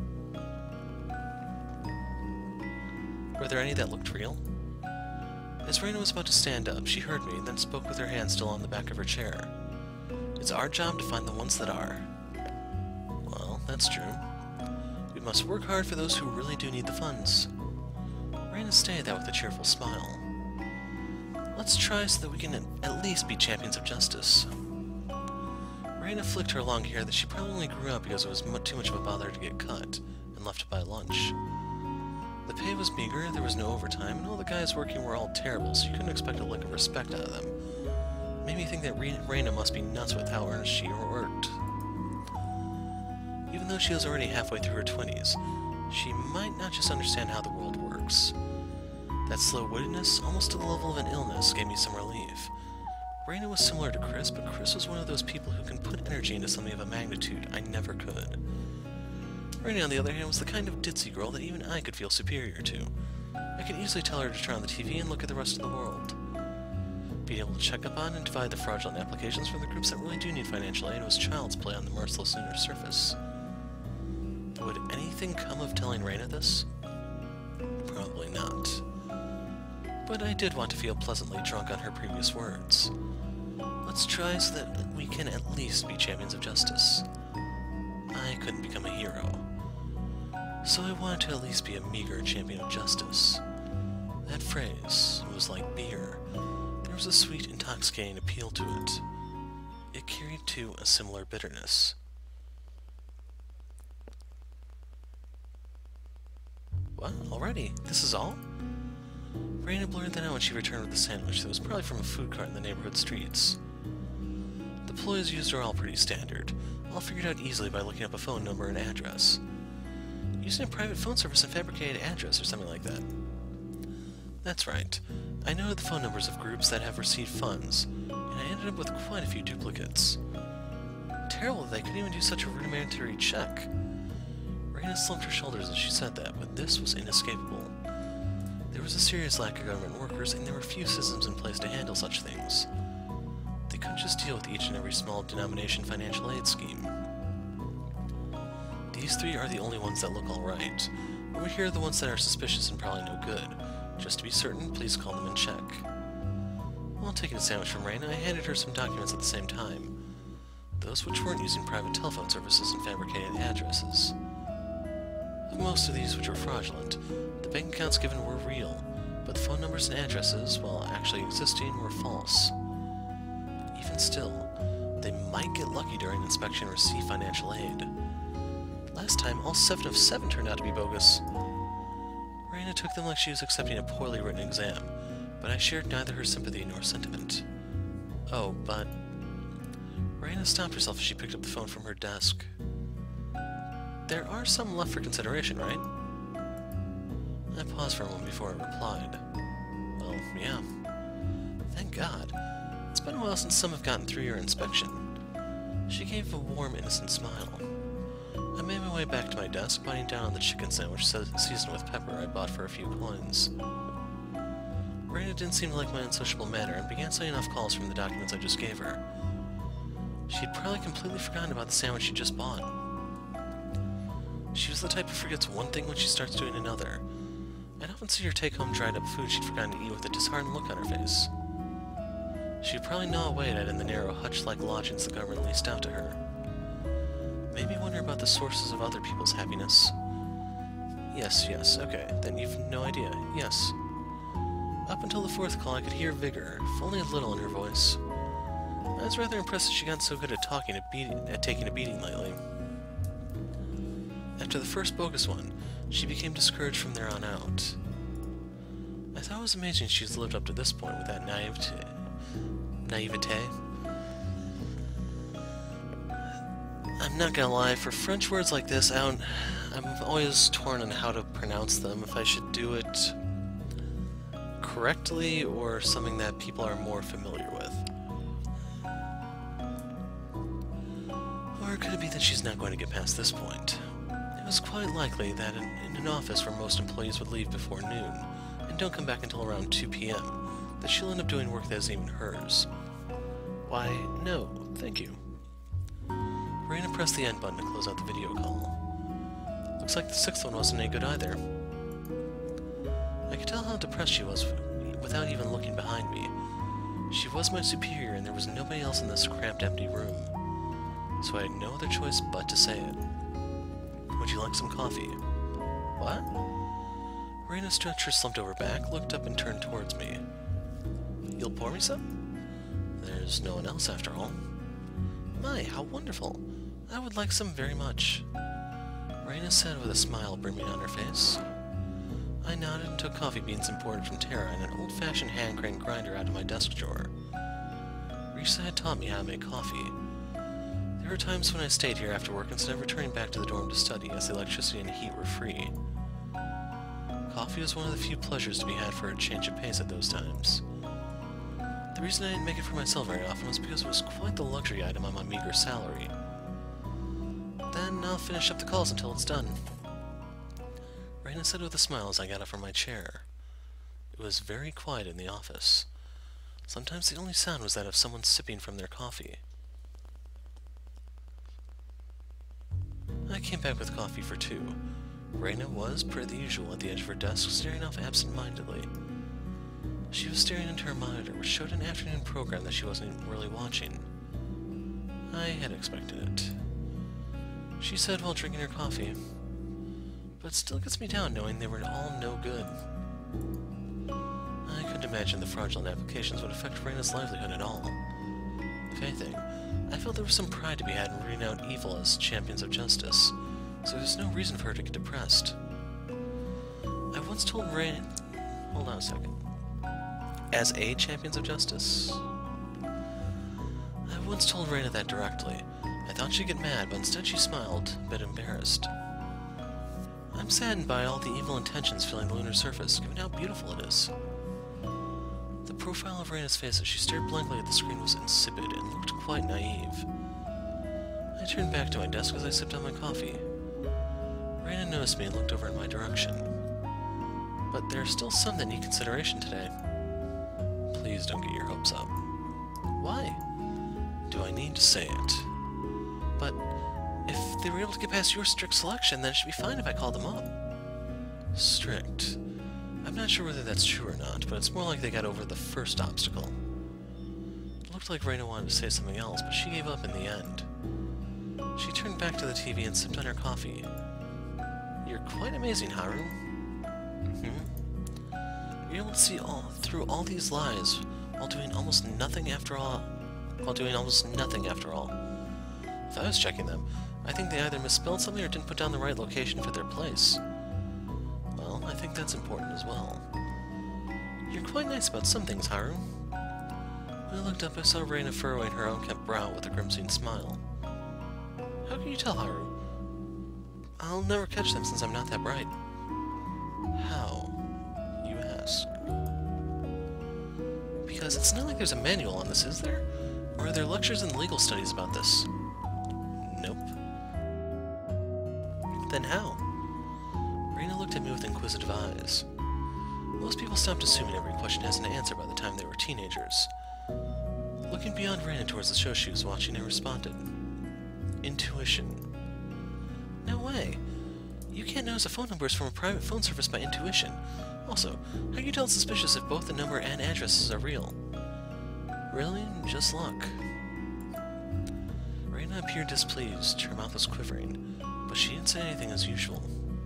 A: Were there any that looked real? As Raina was about to stand up, she heard me, then spoke with her hand still on the back of her chair. It's our job to find the ones that are. Well, that's true. We must work hard for those who really do need the funds. Raina stated that with a cheerful smile. Let's try so that we can at least be champions of justice. Raina flicked her long hair that she probably only grew out because it was too much of a bother to get cut, and left to buy lunch. The pay was meager, there was no overtime, and all the guys working were all terrible, so you couldn't expect a lick of respect out of them. Made me think that Raina must be nuts with how earnest she worked. Even though she was already halfway through her twenties, she might not just understand how the world works. That slow-wittedness, almost to the level of an illness, gave me some relief. Raina was similar to Chris, but Chris was one of those people who can put energy into something of a magnitude I never could. Raina, on the other hand, was the kind of ditzy girl that even I could feel superior to. I could easily tell her to turn on the T V and look at the rest of the world. Being able to check up on and divide the fraudulent applications from the groups that really do need financial aid was child's play on the merciless lunar surface. Would anything come of telling Raina this? Probably not. But I did want to feel pleasantly drunk on her previous words. Let's try so that we can at least be champions of justice. I couldn't become a hero, so I wanted to at least be a meager champion of justice. That phrase was like beer. There was a sweet, intoxicating appeal to it. It carried, too, a similar bitterness. What? Already? This is all? Raina blurted that out when she returned with a sandwich that was probably from a food cart in the neighborhood streets. The ploys used are all pretty standard, all figured out easily by looking up a phone number and address. Using a private phone service and fabricated address or something like that. That's right. I noted the phone numbers of groups that have received funds, and I ended up with quite a few duplicates. Terrible that they couldn't even do such a rudimentary check. Raina slumped her shoulders as she said that, but this was inescapable. There was a serious lack of government workers, and there were few systems in place to handle such things. They couldn't just deal with each and every small denomination financial aid scheme. These three are the only ones that look alright. Over here are the ones that are suspicious and probably no good. Just to be certain, please call them and check. While taking a sandwich from Raina, I handed her some documents at the same time. Those which weren't using private telephone services and fabricated addresses. Of most of these which were fraudulent, the bank accounts given were real, but the phone numbers and addresses, while actually existing, were false. Even still, they might get lucky during inspection and receive financial aid. Last time, all seven of seven turned out to be bogus. Raina took them like she was accepting a poorly written exam, but I shared neither her sympathy nor sentiment. Oh, but... Raina stopped herself as she picked up the phone from her desk. There are some left for consideration, right? I paused for a moment before I replied. Well, yeah. Thank God. It's been a while since some have gotten through your inspection. She gave a warm, innocent smile. I made my way back to my desk, biting down on the chicken sandwich seasoned with pepper I bought for a few coins. Raina didn't seem to like my unsociable manner and began signing off calls from the documents I just gave her. She had probably completely forgotten about the sandwich she just bought. She was the type who forgets one thing when she starts doing another. I'd often see her take home dried up food she'd forgotten to eat with a disheartened look on her face. She'd probably gnaw away at it in the narrow hutch-like lodgings the government leased out to her. Made me wonder about the sources of other people's happiness. Yes, yes, okay, then you've no idea, yes. Up until the fourth call I could hear vigor, if only a little in her voice. I was rather impressed that she got so good at talking at, beating, at taking a beating lately. After the first bogus one, she became discouraged from there on out. I thought it was amazing she's lived up to this point with that naivete. naivete. I'm not gonna lie, for French words like this, I don't, I'm always torn on how to pronounce them, if I should do it correctly or something that people are more familiar with. Or could it be that she's not going to get past this point? It was quite likely that in, in an office where most employees would leave before noon, and don't come back until around two p m, that she'll end up doing work that isn't even hers. Why, no, thank you. Raina pressed the end button to close out the video call. Looks like the sixth one wasn't any good either. I could tell how depressed she was without even looking behind me. She was my superior and there was nobody else in this cramped, empty room. So I had no other choice but to say it. Would you like some coffee? What? Raina stretched her slumped-over back, looked up and turned towards me. You'll pour me some? There's no one else after all. My, how wonderful. I would like some very much. Raina said with a smile brimming on her face. I nodded and took coffee beans imported from Terra and an old-fashioned hand-crank grinder out of my desk drawer. Risa had taught me how to make coffee. There were times when I stayed here after work instead of returning back to the dorm to study, as the electricity and heat were free. Coffee was one of the few pleasures to be had for a change of pace at those times. The reason I didn't make it for myself very often was because it was quite the luxury item on my meager salary. Then I'll finish up the calls until it's done. Raina said with a smile as I got up from my chair. It was very quiet in the office. Sometimes the only sound was that of someone sipping from their coffee. I came back with coffee for two. Raina was, per the usual, at the edge of her desk, staring off absent-mindedly. She was staring into her monitor, which showed an afternoon program that she wasn't really watching. I had expected it. She said while drinking her coffee, but it still gets me down knowing they were all no good. imagine the fraudulent applications would affect Reina's livelihood at all. If anything, I felt there was some pride to be had in rooting out evil as champions of justice, so there's no reason for her to get depressed. I once told Reina... Hold on a second. As a champions of justice? I once told Reina that directly. I thought she'd get mad, but instead she smiled, a bit embarrassed. I'm saddened by all the evil intentions filling the lunar surface, given how beautiful it is. The profile of Reina's face as she stared blankly at the screen was insipid and looked quite naive. I turned back to my desk as I sipped on my coffee. Reina noticed me and looked over in my direction. But there's still some that need consideration today. Please don't get your hopes up. Why? Do I need to say it? But if they were able to get past your strict selection, then it should be fine if I call them up. Strict. I'm not sure whether that's true or not, but it's more like they got over the first obstacle. It looked like Reina wanted to say something else, but she gave up in the end. She turned back to the T V and sipped on her coffee. You're quite amazing, Haru. Hmm? You're able to see all through all these lies while doing almost nothing after all. While doing almost nothing after all. If I was checking them, I think they either misspelled something or didn't put down the right location for their place. Well, I think that's important as well. You're quite nice about some things, Haru. When I looked up, I saw Reina furrowing her unkempt brow with a grimacing smile. How can you tell, Haru? I'll never catch them since I'm not that bright. How? You ask. Because it's not like there's a manual on this, is there? Or are there lectures and legal studies about this? Nope. Then how? Reina looked at me with inquisitive eyes. Most people stopped assuming every question has an answer by the time they were teenagers. Looking beyond Reina towards the show she was watching, I responded. Intuition. No way. You can't notice a phone number is from a private phone service by intuition. Also, how can you tell it's suspicious if both the number and addresses are real? Really? Just luck. Reina appeared displeased. Her mouth was quivering, but she didn't say anything as usual.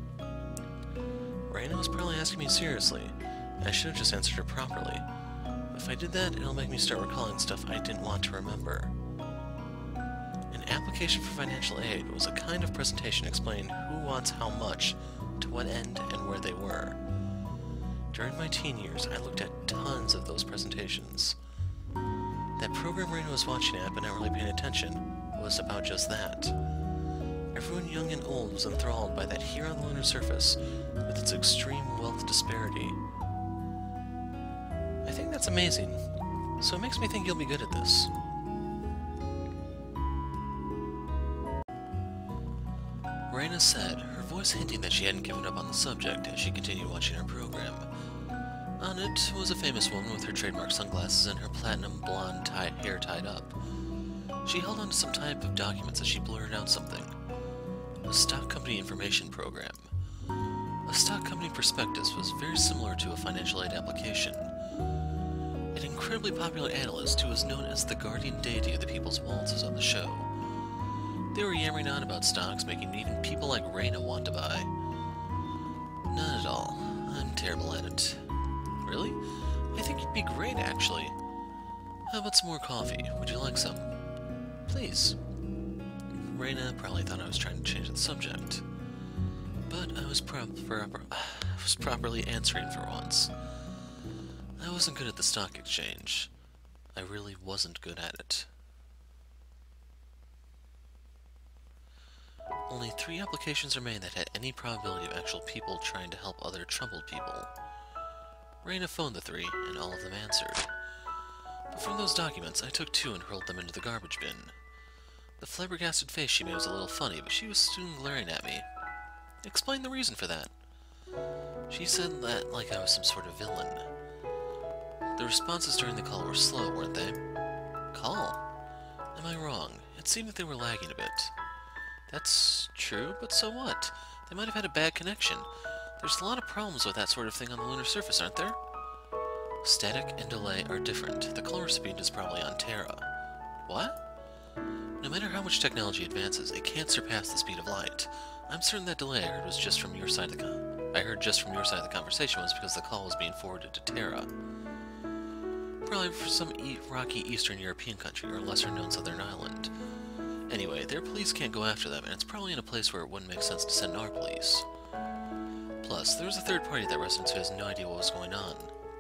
A: Reina was probably asking me seriously. I should have just answered her properly. If I did that, it'll make me start recalling stuff I didn't want to remember. An application for financial aid was a kind of presentation explaining who wants how much, to what end, and where they were. During my teen years, I looked at tons of those presentations. That program Reina was watching at, but not really paying attention, was about just that. Everyone young and old was enthralled by that here on the lunar surface, with its extreme wealth disparity. I think that's amazing, so it makes me think you'll be good at this. Reina said, her voice hinting that she hadn't given up on the subject as she continued watching her program. On it was a famous woman with her trademark sunglasses and her platinum blonde tie hair tied up. She held on to some type of documents as she blurted out something. A stock company information program. A stock company prospectus was very similar to a financial aid application. An incredibly popular analyst who was known as the guardian deity of the people's wallets was on the show. They were yammering on about stocks, making even people like Reina want to buy. Not at all. I'm terrible at it. Really? I think you'd be great, actually. How about some more coffee? Would you like some? Please. Reina probably thought I was trying to change the subject. But I was, pro proper I was properly answering for once. I wasn't good at the stock exchange. I really wasn't good at it. Only three applications are made that had any probability of actual people trying to help other troubled people. Reina phoned the three, and all of them answered. But from those documents, I took two and hurled them into the garbage bin. The flabbergasted face she made was a little funny, but she was soon glaring at me. Explain the reason for that. She said that like I was some sort of villain. The responses during the call were slow, weren't they? Call? Am I wrong? It seemed that they were lagging a bit. That's true, but so what? They might have had a bad connection. There's a lot of problems with that sort of thing on the lunar surface, aren't there? Static and delay are different. The call recipient is probably on Terra. What? No matter how much technology advances, it can't surpass the speed of light. I'm certain that delay I heard was just from your side of the con I heard just from your side of the conversation was because the call was being forwarded to Terra. probably from some e rocky Eastern European country or lesser-known southern island. Anyway, their police can't go after them, and it's probably in a place where it wouldn't make sense to send our police. Plus, there was a third party at that residence who has no idea what was going on.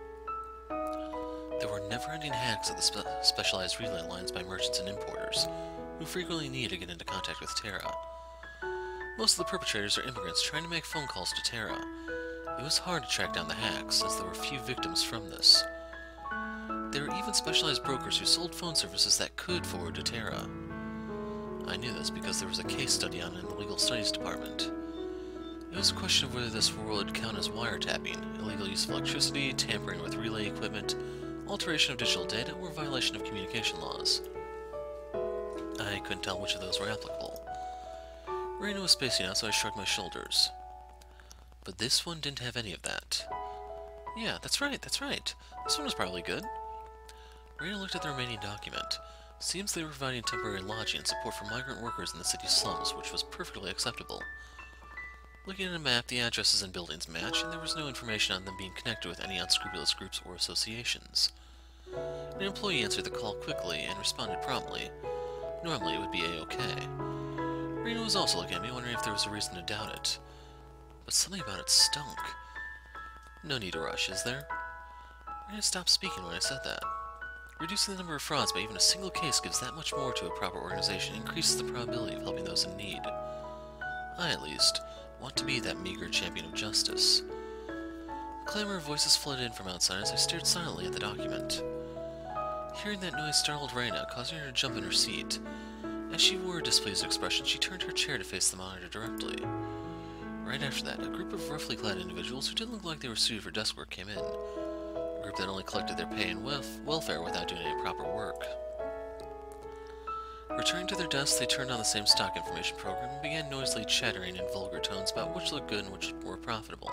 A: There were never-ending hacks at the spe specialized relay lines by merchants and importers, who frequently need to get into contact with Terra. Most of the perpetrators are immigrants trying to make phone calls to Terra. It was hard to track down the hacks, as there were few victims from this. There were even specialized brokers who sold phone services that could forward to Terra. I knew this because there was a case study on it in the legal studies department. It was a question of whether this would count as wiretapping, illegal use of electricity, tampering with relay equipment, alteration of digital data, or violation of communication laws. I couldn't tell which of those were applicable. Reina was spacing out, so I shrugged my shoulders. But this one didn't have any of that. Yeah, that's right, that's right. This one was probably good. Reina looked at the remaining document. Seems they were providing temporary lodging and support for migrant workers in the city's slums, which was perfectly acceptable. Looking at a map, the addresses and buildings match, and there was no information on them being connected with any unscrupulous groups or associations. An employee answered the call quickly and responded promptly. Normally it would be a-okay. Rena was also looking at me, wondering if there was a reason to doubt it. But something about it stunk. No need to rush, is there? Rena stopped speaking when I said that. Reducing the number of frauds by even a single case gives that much more to a proper organization and increases the probability of helping those in need. I, at least, want to be that meager champion of justice. A clamor of voices flooded in from outside as I stared silently at the document. Hearing that noise startled Rena, causing her to jump in her seat. As she wore a displeased expression, she turned her chair to face the monitor directly. Right after that, a group of roughly clad individuals who didn't look like they were suited for desk work came in. A group that only collected their pay and welf welfare without doing any proper work. Returning to their desks, they turned on the same stock information program and began noisily chattering in vulgar tones about which looked good and which were profitable.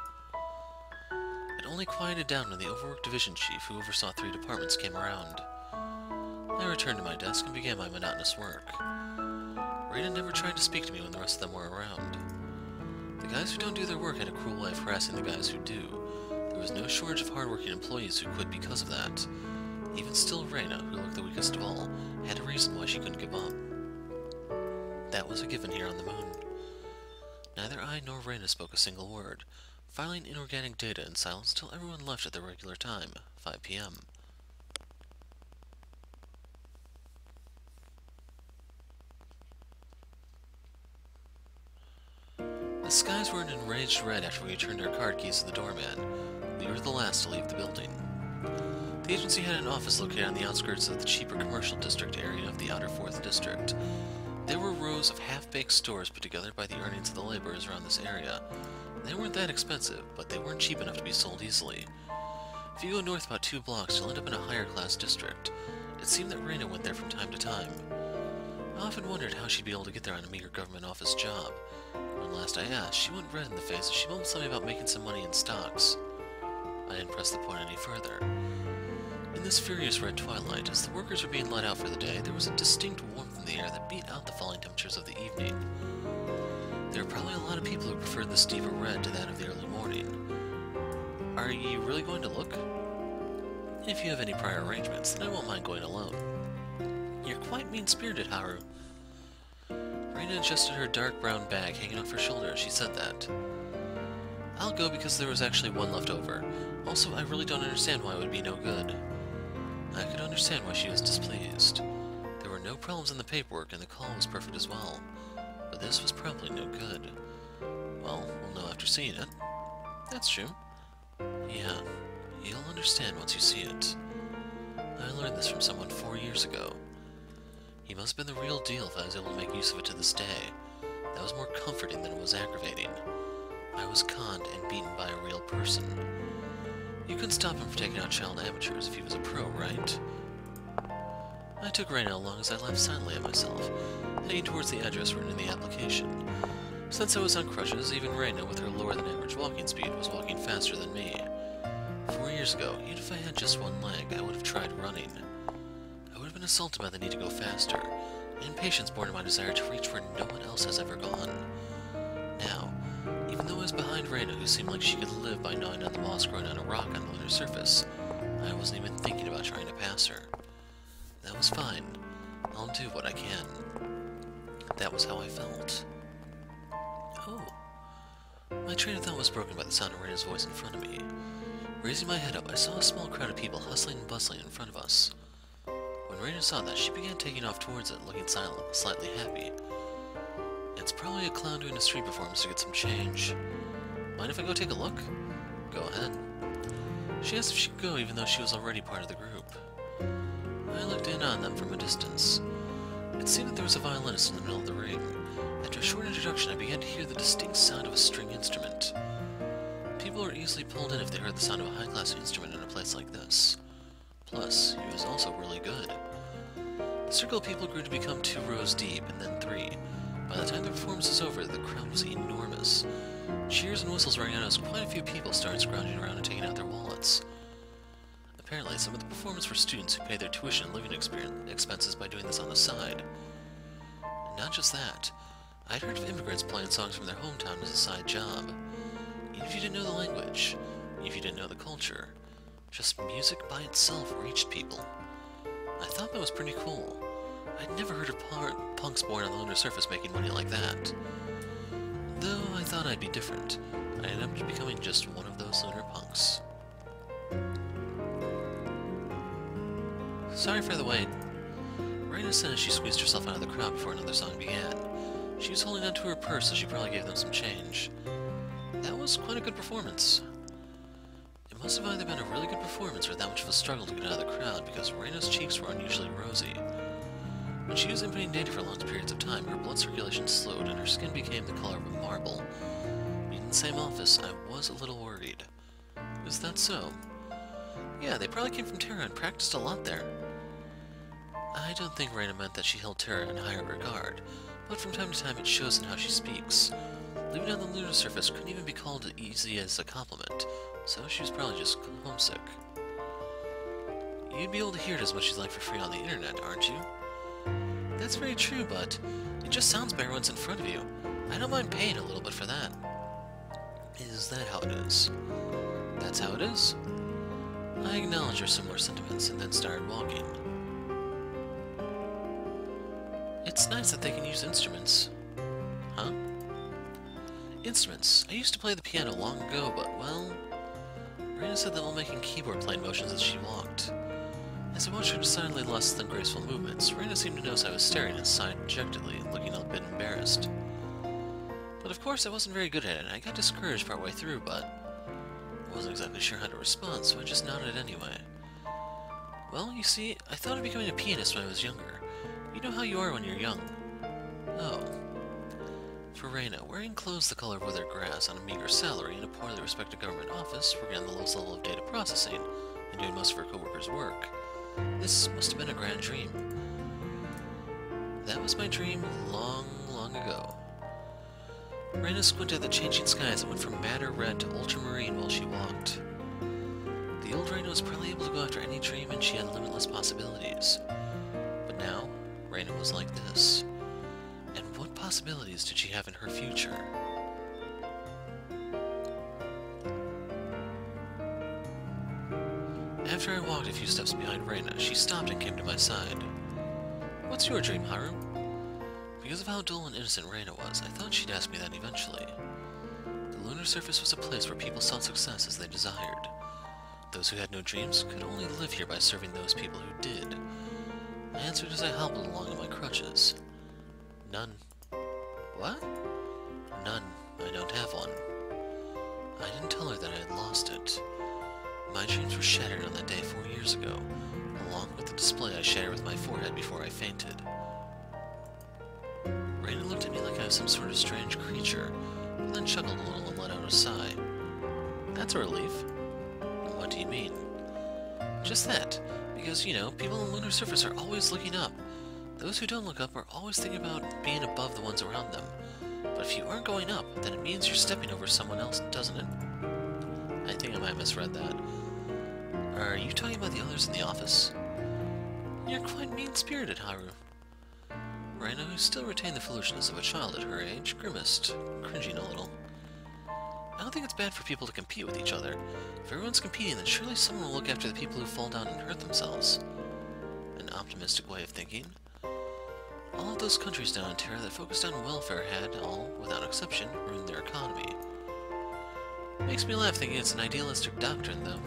A: It only quieted down when the overworked division chief, who oversaw three departments, came around. I returned to my desk and began my monotonous work. Rena never tried to speak to me when the rest of them were around. The guys who don't do their work had a cruel way of harassing the guys who do. There was no shortage of hardworking employees who quit because of that. Even still, Rena, who looked the weakest of all, had a reason why she couldn't give up. That was a given here on the moon. Neither I nor Rena spoke a single word, filing inorganic data in silence till everyone left at their regular time, five p m The skies were an enraged red after we returned our card keys to the doorman. We were the last to leave the building. The agency had an office located on the outskirts of the cheaper commercial district area of the outer fourth district. There were rows of half-baked stores put together by the earnings of the laborers around this area. They weren't that expensive, but they weren't cheap enough to be sold easily. If you go north about two blocks, you'll end up in a higher-class district. It seemed that Rena went there from time to time. I often wondered how she'd be able to get there on a meager government office job. When last I asked, she went red in the face as she mumbled something about making some money in stocks. I didn't press the point any further. In this furious red twilight, as the workers were being let out for the day, there was a distinct warmth in the air that beat out the falling temperatures of the evening. There were probably a lot of people who preferred this deeper red to that of the early morning. Are you really going to look? If you have any prior arrangements, then I won't mind going alone. You're quite mean-spirited, Haru. Rena adjusted her dark brown bag hanging off her shoulder as she said that. I'll go because there was actually one left over. Also, I really don't understand why it would be no good. I could understand why she was displeased. There were no problems in the paperwork, and the call was perfect as well. But this was probably no good. Well, we'll know after seeing it. That's true. Yeah, you'll understand once you see it. I learned this from someone four years ago. He must have been the real deal if I was able to make use of it to this day. That was more comforting than it was aggravating. I was conned and beaten by a real person. You couldn't stop him from taking out child amateurs if he was a pro, right? I took Rena along as I laughed silently at myself, heading towards the address written in the application. Since I was on crutches, even Rena, with her lower-than-average walking speed, was walking faster than me. Four years ago, even if I had just one leg, I would have tried running. I would have been assaulted by the need to go faster, impatience born of my desire to reach where no one else has ever gone. Now, even though I was behind Rena, who seemed like she could live by gnawing on the moss growing on a rock on the lunar surface, I wasn't even thinking about trying to pass her. That was fine. I'll do what I can. That was how I felt. Oh. My train of thought was broken by the sound of Reina's voice in front of me. Raising my head up, I saw a small crowd of people hustling and bustling in front of us. When Reina saw that, she began taking off towards it, looking silent, slightly happy. It's probably a clown doing a street performance to get some change. Mind if I go take a look? Go ahead. She asked if she could go, even though she was already part of the group. I looked in on them from a distance. It seemed that there was a violinist in the middle of the ring. After a short introduction, I began to hear the distinct sound of a string instrument. People are easily pulled in if they heard the sound of a high-class instrument in a place like this. Plus, he was also really good. The circle of people grew to become two rows deep, and then three. By the time the performance was over, the crowd was enormous. Cheers and whistles rang out as quite a few people started scrounging around and taking out their wallets. Apparently, some of the performers were students who paid their tuition and living expenses by doing this on the side. And not just that. I'd heard of immigrants playing songs from their hometown as a side job. Even if you didn't know the language, even if you didn't know the culture, just music by itself reached people. I thought that was pretty cool. I'd never heard of punks born on the lunar surface making money like that. Though I thought I'd be different, I ended up becoming just one of those lunar punks. Sorry for the wait. Reina said as she squeezed herself out of the crowd before another song began. She was holding onto her purse as she probably gave them some change. That was quite a good performance. It must have either been a really good performance or that much of a struggle to get out of the crowd because Reina's cheeks were unusually rosy. When she was inputting data for long periods of time, her blood circulation slowed and her skin became the color of a marble. Being in the same office, I was a little worried. Is that so? Yeah, they probably came from Terra and practiced a lot there. I don't think Reina meant that she held Terra in higher regard, but from time to time it shows in how she speaks. Living on the lunar surface couldn't even be called easy as a compliment, so she was probably just homesick. You'd be able to hear it as much as you like for free on the internet, aren't you? That's very true, but it just sounds better when it's in front of you. I don't mind paying a little bit for that. Is that how it is? That's how it is? I acknowledged her similar sentiments and then started walking. It's nice that they can use instruments. Huh? Instruments. I used to play the piano long ago, but, well... Reina said that while making keyboard playing motions as she walked. As I watched her decidedly less than graceful movements, Reina seemed to notice I was staring and sighed dejectedly, looking a bit embarrassed. But of course I wasn't very good at it, and I got discouraged partway through, but... I wasn't exactly sure how to respond, so I just nodded anyway. Well, you see, I thought of becoming a pianist when I was younger. You know how you are when you're young. Oh. For Reina, wearing clothes the color of withered grass on a meager salary in a poorly respected government office, working on the lowest level of data processing, and doing most of her co-workers' work, this must have been a grand dream. That was my dream long, long ago. Reina squinted at the changing skies and went from madder red to ultramarine while she walked. The old Reina was probably able to go after any dream and she had limitless possibilities. But now, Reina was like this. And what possibilities did she have in her future? After I walked a few steps behind Reina, she stopped and came to my side. What's your dream, Haru? Because of how dull and innocent Reina was, I thought she'd ask me that eventually. The lunar surface was a place where people sought success as they desired. Those who had no dreams could only live here by serving those people who did. I answered as I hobbled along on my crutches. None. What? None. I don't have one. I didn't tell her that I had lost it. My dreams were shattered on that day four years ago, along with the display I shared with my forehead before I fainted. Reina looked at me like I was some sort of strange creature, but then chuckled a little and let out a sigh. That's a relief. What do you mean? Just that, because, you know, people on the lunar surface are always looking up. Those who don't look up are always thinking about being above the ones around them. But if you aren't going up, then it means you're stepping over someone else, doesn't it? I think I might have misread that. Are you talking about the others in the office? You're quite mean-spirited, Haru. Reina, who still retained the foolishness of a child at her age, grimaced, cringing a little. I don't think it's bad for people to compete with each other. If everyone's competing, then surely someone will look after the people who fall down and hurt themselves. An optimistic way of thinking. All of those countries down in Terra that focused on welfare had, all, without exception, ruined their economy. Makes me laugh thinking it's an idealistic doctrine, though.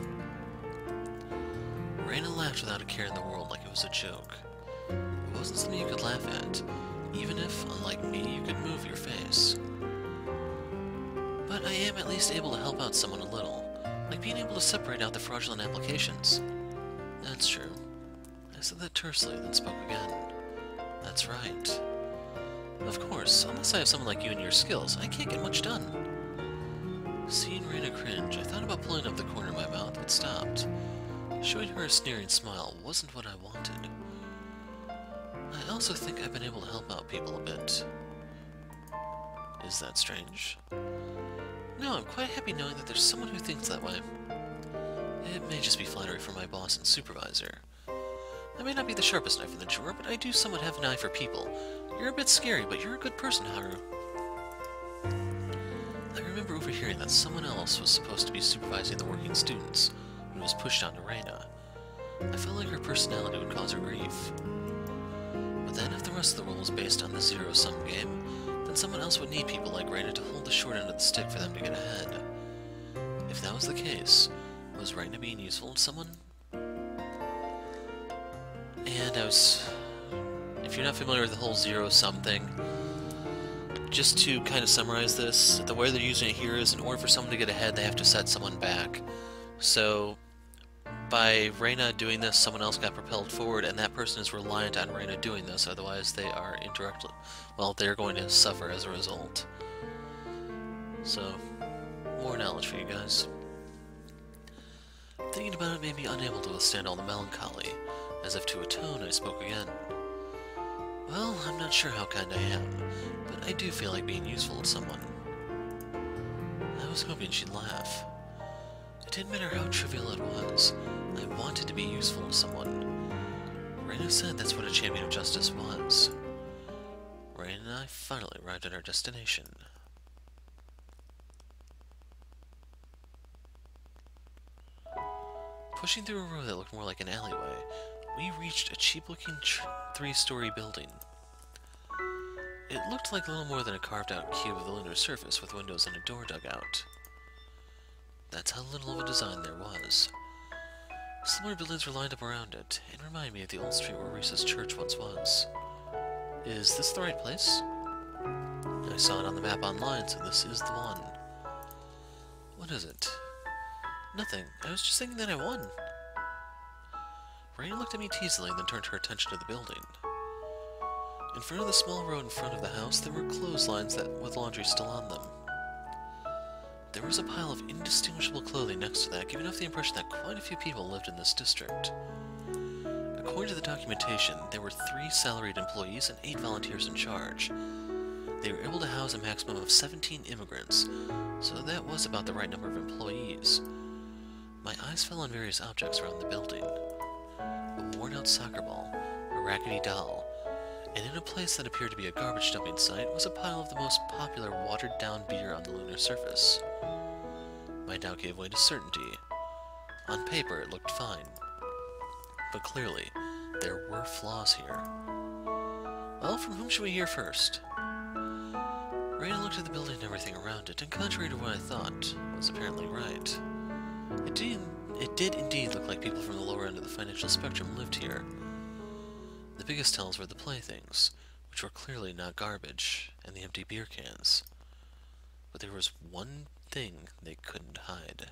A: Reina laughed without a care in the world like it was a joke. It wasn't something you could laugh at, even if, unlike me, you could move your face. But I am at least able to help out someone a little, like being able to separate out the fraudulent applications. That's true. I said that tersely, then spoke again. That's right. Of course, unless I have someone like you and your skills, I can't get much done. Seeing Reina cringe, I thought about pulling up the corner of my mouth, but stopped. Showing her a sneering smile wasn't what I wanted. I also think I've been able to help out people a bit. Is that strange? No, I'm quite happy knowing that there's someone who thinks that way. It may just be flattery from my boss and supervisor. I may not be the sharpest knife in the drawer, but I do somewhat have an eye for people. You're a bit scary, but you're a good person, Haru. I remember overhearing that someone else was supposed to be supervising the working students, but was pushed onto Reina. I felt like her personality would cause her grief. But then if the rest of the role was based on the zero-sum game, then someone else would need people like Reina to hold the short end of the stick for them to get ahead. If that was the case, was Reina being useful to someone? And I was... If you're not familiar with the whole zero-sum thing, just to kind of summarize this, the way they're using it here is in order for someone to get ahead, they have to set someone back. So, by Reina doing this, someone else got propelled forward, and that person is reliant on Reina doing this, otherwise they are indirectly... Well, they're going to suffer as a result. So, more knowledge for you guys. Thinking about it made me unable to withstand all the melancholy. As if to atone, I spoke again. Well, I'm not sure how kind I am, but I do feel like being useful to someone. I was hoping she'd laugh. It didn't matter how trivial it was. I wanted to be useful to someone. Reina said that's what a champion of justice was. Reina and I finally arrived at our destination. Pushing through a road that looked more like an alleyway, we reached a cheap-looking three-story building. It looked like little more than a carved-out cube of the lunar surface with windows and a door dug out. That's how little of a design there was. Similar buildings were lined up around it, and reminded me of the old street where Reese's church once was. Is this the right place? I saw it on the map online, so this is the one. What is it? Nothing. I was just thinking that I won. Reina looked at me teasingly, then turned her attention to the building. In front of the small road in front of the house, there were clotheslines that, with laundry still on them. There was a pile of indistinguishable clothing next to that, giving off the impression that quite a few people lived in this district. According to the documentation, there were three salaried employees and eight volunteers in charge. They were able to house a maximum of seventeen immigrants, so that was about the right number of employees. My eyes fell on various objects around the building. A worn-out soccer ball, a raggedy doll, and in a place that appeared to be a garbage dumping site was a pile of the most popular watered-down beer on the lunar surface. My doubt gave way to certainty. On paper, it looked fine. But clearly, there were flaws here. Well, from whom should we hear first? Reina looked at the building and everything around it, and contrary to what I thought, was apparently right. It did, it did indeed look like people from the lower end of the financial spectrum lived here. The biggest tells were the playthings, which were clearly not garbage, and the empty beer cans. But there was one thing they couldn't hide.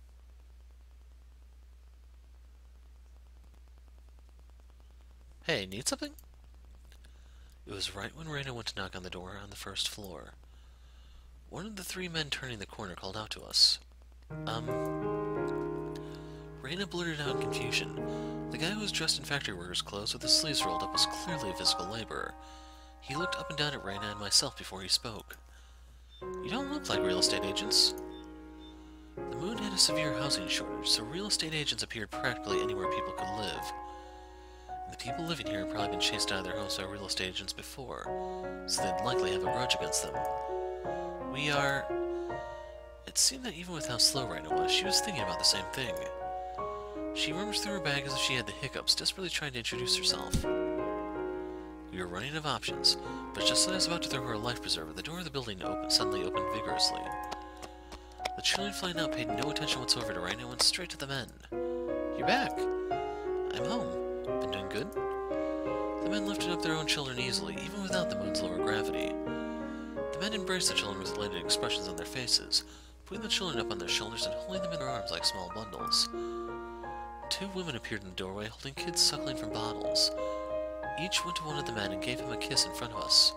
A: Hey, need something? It was right when Reina went to knock on the door on the first floor. One of the three men turning the corner called out to us. Um... Reina blurted out in confusion. The guy who was dressed in factory worker's clothes with his sleeves rolled up was clearly a physical laborer. He looked up and down at Reina and myself before he spoke. You don't look like real estate agents. The moon had a severe housing shortage, so real estate agents appeared practically anywhere people could live. And the people living here had probably been chased out of their homes by real estate agents before, so they'd likely have a grudge against them. We are... It seemed that even with how slow Raina was, she was thinking about the same thing. She rummaged through her bag as if she had the hiccups, desperately trying to introduce herself. We were running out of options, but just as I was about to throw her a life preserver, the door of the building open, suddenly opened vigorously. The children flying out paid no attention whatsoever to Raina and went straight to the men. "You're back." "I'm home. Been doing good?" The men lifted up their own children easily, even without the moon's lower gravity. The men embraced the children with elated expressions on their faces, putting the children up on their shoulders and holding them in their arms like small bundles. Two women appeared in the doorway holding kids suckling from bottles. Each went to one of the men and gave him a kiss in front of us.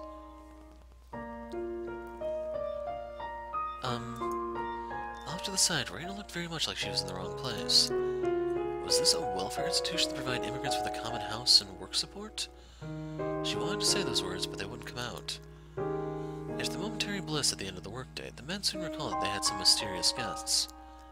A: Um, off to the side, Raina looked very much like she was in the wrong place. Was this a welfare institution to provide immigrants with a common house and work support? She wanted to say those words, but they wouldn't come out. After the momentary bliss at the end of the workday, the men soon recalled that they had some mysterious guests.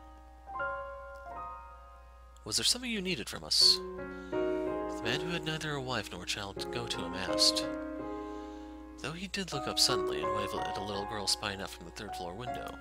A: "Was there something you needed from us?" The man who had neither a wife nor a child to go to him asked, though he did look up suddenly and wave at a little girl spying out from the third floor window.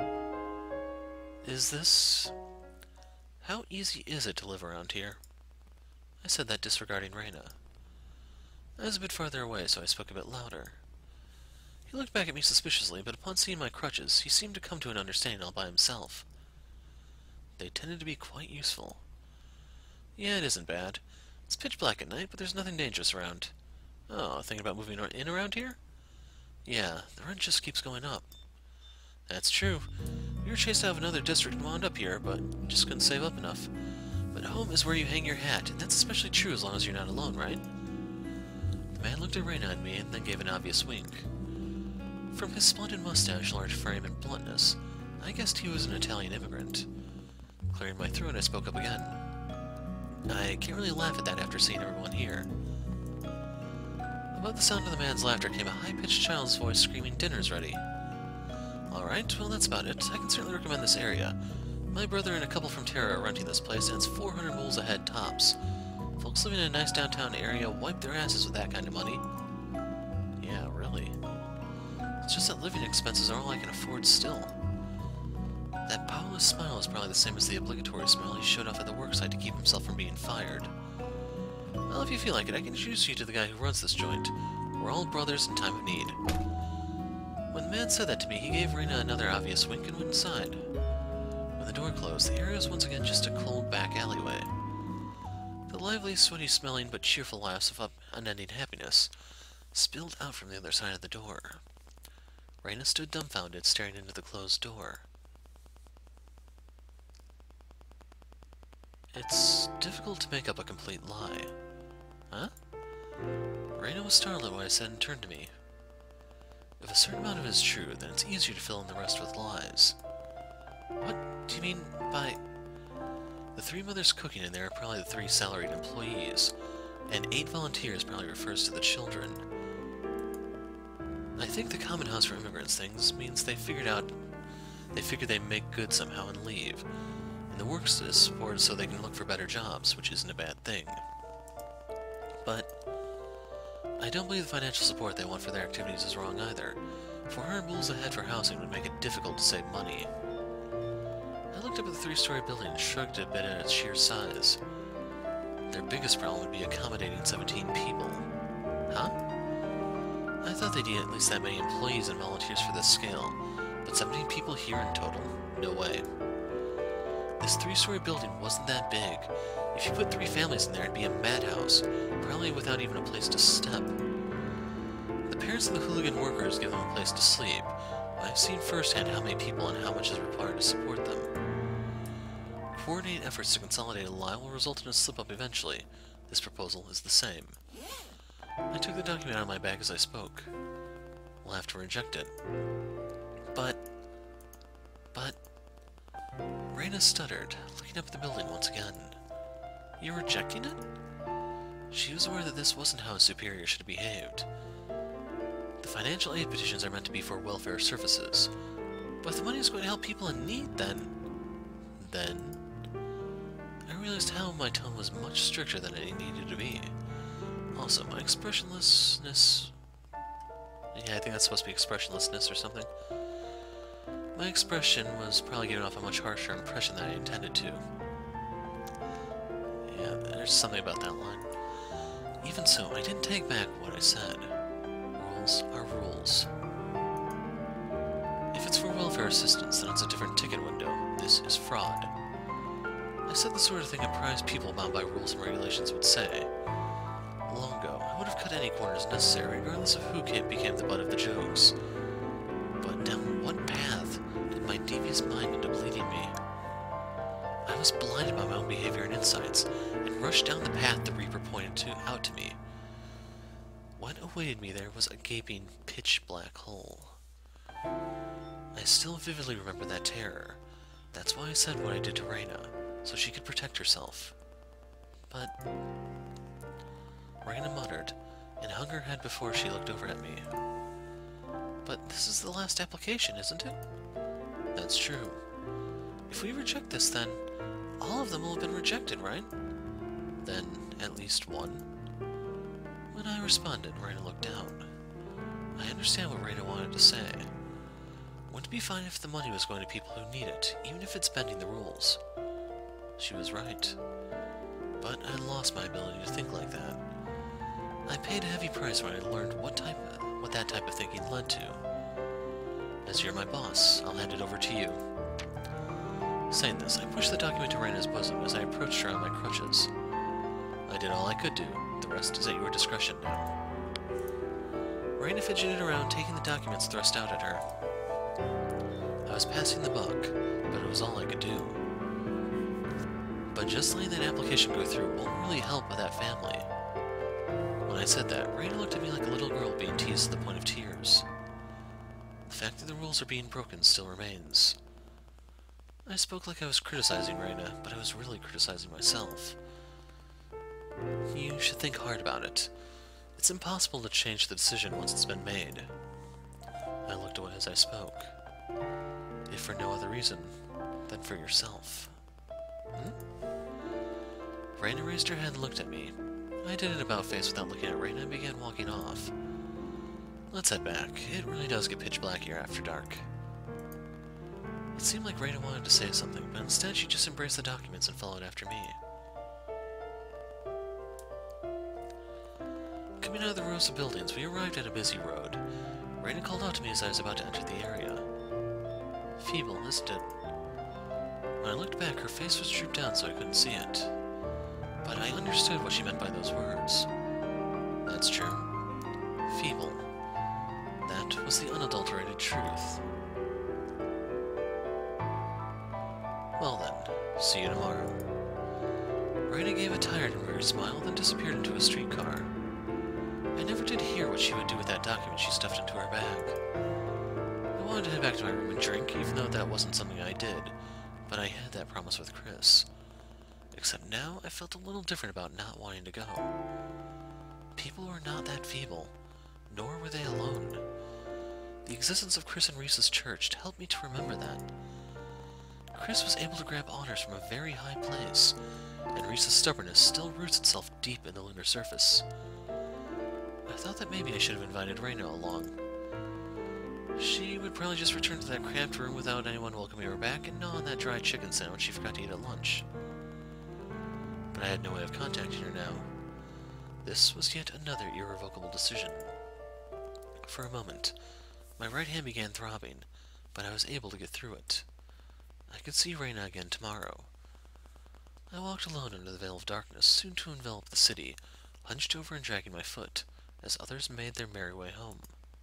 A: "Is this... how easy is it to live around here?" I said that disregarding Raina. I was a bit farther away, so I spoke a bit louder. He looked back at me suspiciously, but upon seeing my crutches, he seemed to come to an understanding all by himself. They tended to be quite useful. "Yeah, it isn't bad. It's pitch black at night, but there's nothing dangerous around." "Oh, thinking about moving in around here?" "Yeah, the rent just keeps going up." "That's true. We were chased out of another district and wound up here, but just couldn't save up enough. But home is where you hang your hat, and that's especially true as long as you're not alone, right?" The man looked at Raina and me and then gave an obvious wink. From his splendid mustache, large frame, and bluntness, I guessed he was an Italian immigrant. Clearing my throat, I spoke up again. "I can't really laugh at that after seeing everyone here." Above the sound of the man's laughter came a high-pitched child's voice screaming, "Dinner's ready." "Alright, well that's about it. I can certainly recommend this area. My brother and a couple from Terra are renting this place, and it's four hundred moles a head tops. Folks living in a nice downtown area wipe their asses with that kind of money." "Yeah, really. It's just that living expenses are all I can afford still." That powerless smile is probably the same as the obligatory smile he showed off at the worksite to keep himself from being fired. "Well, if you feel like it, I can introduce you to the guy who runs this joint. We're all brothers in time of need." When the man said that to me, he gave Raina another obvious wink and went inside. When the door closed, the area was once again just a cold back alleyway. The lively, sweaty-smelling but cheerful laughs of unending happiness spilled out from the other side of the door. Raina stood dumbfounded, staring into the closed door. It's difficult to make up a complete lie. Huh? Raina was startled at what I said and turned to me. If a certain amount of it is true, then it's easier to fill in the rest with lies. What do you mean by... The three mothers cooking in there are probably the three salaried employees, and eight volunteers probably refers to the children. I think the common house for immigrants things means they figured out... They figured they'd make good somehow and leave. And the works is supported so they can look for better jobs, which isn't a bad thing. But I don't believe the financial support they want for their activities is wrong either. four hundred bulls ahead for housing would make it difficult to save money. I looked up at the three-story building and shrugged a bit at its sheer size. Their biggest problem would be accommodating seventeen people. Huh? I thought they'd need at least that many employees and volunteers for this scale, but seventeen people here in total? No way. This three-story building wasn't that big. If you put three families in there, it'd be a madhouse, probably without even a place to step. The parents of the hooligan workers give them a place to sleep. I've seen firsthand how many people and how much is required to support them. Coordinated efforts to consolidate a lie will result in a slip-up eventually. This proposal is the same. I took the document out of my bag as I spoke. We'll have to reject it. But... But... Raina stuttered, looking up at the building once again. "You're rejecting it?" She was aware that this wasn't how a superior should have behaved. The financial aid petitions are meant to be for welfare services. But if the money is going to help people in need, then... Then... I realized how my tone was much stricter than it needed to be. Also, my expressionlessness... Yeah, I think that's supposed to be expressionlessness or something. My expression was probably giving off a much harsher impression than I intended to. Yeah, there's something about that line. Even so, I didn't take back what I said. Rules are rules. If it's for welfare assistance, then it's a different ticket window. This is fraud. I said the sort of thing a prized people bound by rules and regulations would say. Long ago, I would have cut any corners necessary, regardless of who came, became the butt of the jokes. But down what path did my devious mind end up leading me? I was blinded by my own behavior and insights, and rushed down the path the Reaper pointed to, out to me. What awaited me there was a gaping, pitch-black hole. I still vividly remember that terror. That's why I said what I did to Reyna, so she could protect herself. But Reyna muttered, and hung her head before she looked over at me. But this is the last application, isn't it? That's true. If we reject this, then all of them will have been rejected, right? Then at least one. When I responded, Reyna looked down. I understand what Reyna wanted to say. Wouldn't it be fine if the money was going to people who need it, even if it's bending the rules? She was right. But I lost my ability to think like that. I paid a heavy price when I learned what type of, what that type of thinking led to. As you're my boss, I'll hand it over to you. Saying this, I pushed the document to Reyna's bosom as I approached her on my crutches. I did all I could do. The rest is at your discretion now. Reyna fidgeted around, taking the documents thrust out at her. I was passing the buck, but it was all I could do. But just letting that application go through won't really help with that family. When I said that, Reyna looked at me like a little girl being teased to the point of tears. The fact that the rules are being broken still remains. I spoke like I was criticizing Reyna, but I was really criticizing myself. You should think hard about it. It's impossible to change the decision once it's been made. I looked away as I spoke. If for no other reason than for yourself. Hmm? Reyna raised her head and looked at me. I did an about-face without looking at Reyna and began walking off. Let's head back. It really does get pitch black here after dark. It seemed like Reyna wanted to say something, but instead she just embraced the documents and followed after me. Coming out of the rows of buildings, we arrived at a busy road. Reyna called out to me as I was about to enter the area. Feeble, isn't it? When I looked back, her face was drooped down so I couldn't see it. But I understood what she meant by those words. That's true. Feeble. That was the unadulterated truth. Well then, see you tomorrow. Reyna gave a tired and weary smile, then disappeared into a streetcar. I never did hear what she would do with that document she stuffed into her bag. I wanted to head back to my room and drink, even though that wasn't something I did, but I had that promise with Chris. Except now, I felt a little different about not wanting to go. People were not that feeble, nor were they alone. The existence of Chris and Reese's church helped me to remember that. Chris was able to grab honors from a very high place, and Reese's stubbornness still roots itself deep in the lunar surface. I thought that maybe I should have invited Reyna along. She would probably just return to that cramped room without anyone welcoming her back and gnaw on that dry chicken sandwich she forgot to eat at lunch. But I had no way of contacting her now. This was yet another irrevocable decision. For a moment, my right hand began throbbing, but I was able to get through it. I could see Reyna again tomorrow. I walked alone under the veil of darkness, soon to envelop the city, hunched over and dragging my foot, as others made their merry way home.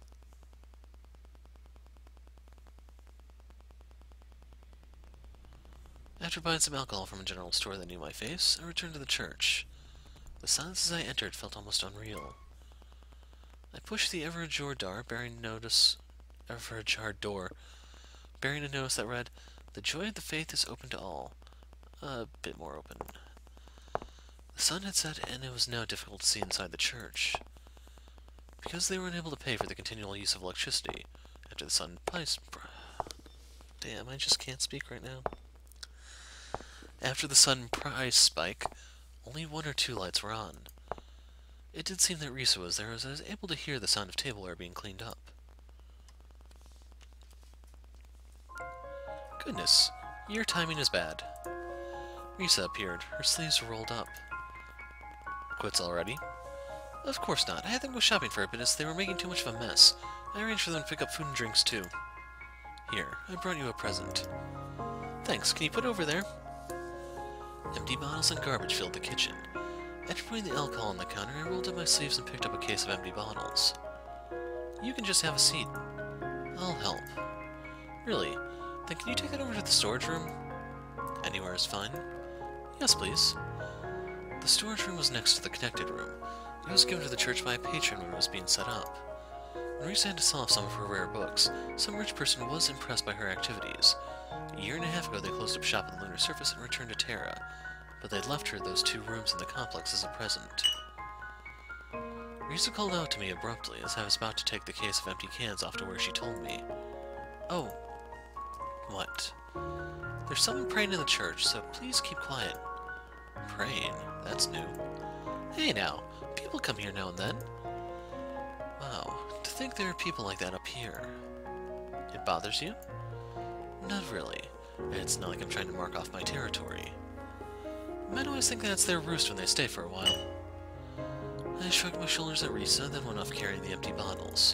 A: After buying some alcohol from a general store that knew my face, I returned to the church. The silence as I entered felt almost unreal. I pushed the ever-ajar door, bearing notice, ever-ajar door, bearing a notice that read, "The joy of the faith is open to all." A bit more open. The sun had set, and it was now difficult to see inside the church. Because they were unable to pay for the continual use of electricity, after the sun price... Damn, I just can't speak right now. After the sun price spike, only one or two lights were on. It did seem that Risa was there, as I was able to hear the sound of tableware being cleaned up. Goodness, your timing is bad. Risa appeared, her sleeves rolled up. Quits already? Of course not. I had them go shopping for a bit as they were making too much of a mess. I arranged for them to pick up food and drinks too. Here, I brought you a present. Thanks, can you put it over there? Empty bottles and garbage filled the kitchen. After putting the alcohol on the counter, I rolled up my sleeves and picked up a case of empty bottles. You can just have a seat. I'll help. Really? Then can you take that over to the storage room? Anywhere is fine. Yes, please. The storage room was next to the connected room. It was given to the church by a patron when it was being set up. When Risa had to sell off some of her rare books, some rich person was impressed by her activities. A year and a half ago they closed up shop at the lunar surface and returned to Terra, but they'd left her those two rooms in the complex as a present. Risa called out to me abruptly as I was about to take the case of empty cans off to where she told me. Oh. What? There's someone praying in the church, so please keep quiet. Praying? That's new. Hey now, people come here now and then. Wow, to think there are people like that up here. It bothers you? Not really. It's not like I'm trying to mark off my territory. Men always think that's their roost when they stay for a while. I shrugged my shoulders at Risa, then went off carrying the empty bottles.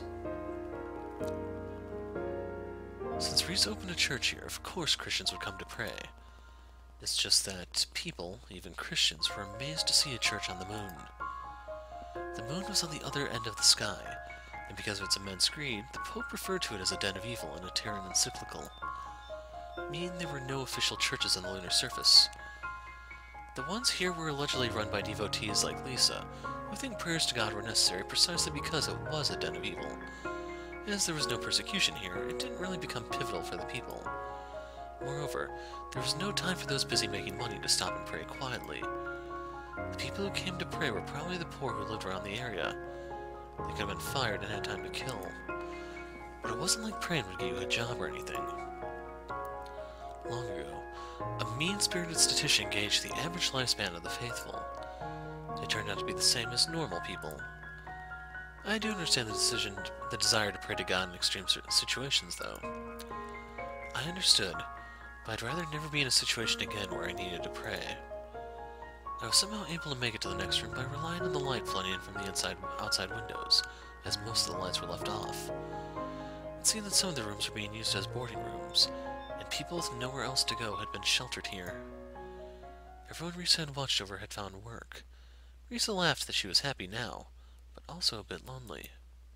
A: Since Risa opened a church here, of course Christians would come to pray. It's just that people, even Christians, were amazed to see a church on the moon. The moon was on the other end of the sky, and because of its immense greed, the Pope referred to it as a den of evil in a Terran encyclical. Meaning there were no official churches on the lunar surface. The ones here were allegedly run by devotees like Lisa, who think prayers to God were necessary precisely because it was a den of evil. As there was no persecution here, it didn't really become pivotal for the people. Moreover, there was no time for those busy making money to stop and pray quietly. The people who came to pray were probably the poor who lived around the area. They could have been fired and had time to kill. But it wasn't like praying would get you a job or anything. Long ago, a mean-spirited statistician gauged the average lifespan of the faithful. It turned out to be the same as normal people. I do understand the decision, the desire to pray to God in extreme situations, though. I understood, but I'd rather never be in a situation again where I needed to pray. I was somehow able to make it to the next room by relying on the light flooding in from the inside, outside windows, as most of the lights were left off. It seemed that some of the rooms were being used as boarding rooms, and people with nowhere else to go had been sheltered here. Everyone Risa had watched over had found work. Risa laughed that she was happy now, but also a bit lonely.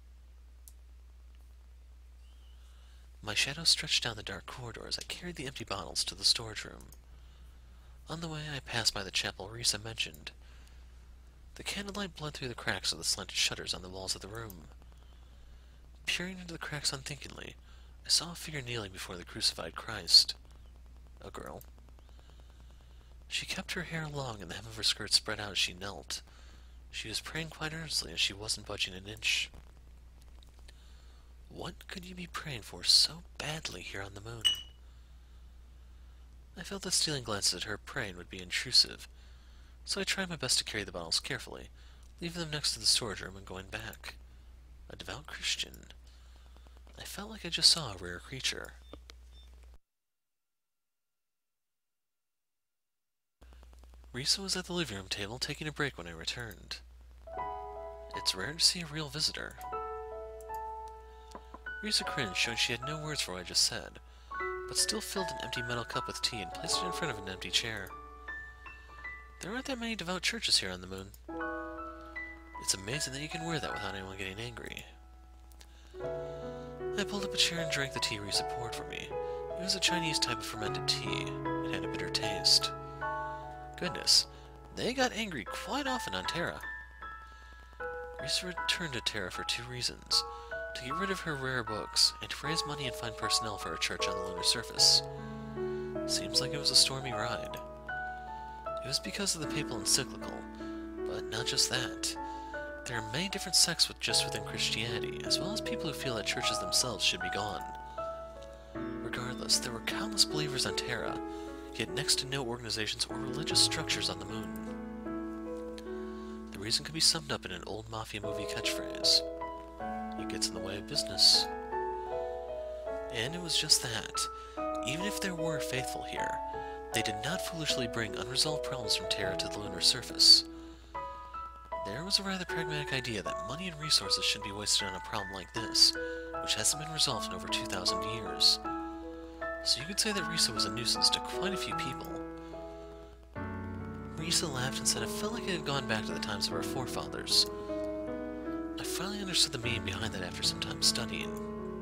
A: My shadow stretched down the dark corridor as I carried the empty bottles to the storage room. On the way, I passed by the chapel Risa mentioned. The candlelight bled through the cracks of the slanted shutters on the walls of the room. Peering into the cracks unthinkingly, I saw a figure kneeling before the crucified Christ. A girl. She kept her hair long and the hem of her skirt spread out as she knelt. She was praying quite earnestly as she wasn't budging an inch. What could you be praying for so badly here on the moon? I felt that stealing glances at her praying would be intrusive, so I tried my best to carry the bottles carefully, leaving them next to the storage room and going back. A devout Christian. I felt like I just saw a rare creature. Risa was at the living room table taking a break when I returned. It's rare to see a real visitor. Risa cringed, showing she had no words for what I just said, but still filled an empty metal cup with tea and placed it in front of an empty chair. There aren't that many devout churches here on the moon. It's amazing that you can wear that without anyone getting angry. I pulled up a chair and drank the tea Risa poured for me. It was a Chinese type of fermented tea. It had a bitter taste. Goodness, they got angry quite often on Terra. Risa returned to Terra for two reasons. To get rid of her rare books, and to raise money and find personnel for a church on the lunar surface. Seems like it was a stormy ride. It was because of the papal encyclical, but not just that. There are many different sects with just within Christianity, as well as people who feel that churches themselves should be gone. Regardless, there were countless believers on Terra, yet next to no organizations or religious structures on the moon. The reason could be summed up in an old mafia movie catchphrase. It gets in the way of business. And it was just that. Even if there were faithful here, they did not foolishly bring unresolved problems from Terra to the lunar surface. There was a rather pragmatic idea that money and resources shouldn't be wasted on a problem like this, which hasn't been resolved in over two thousand years. So you could say that Risa was a nuisance to quite a few people. Risa laughed and said it felt like it had gone back to the times of our forefathers. I finally understood the meaning behind that after some time studying.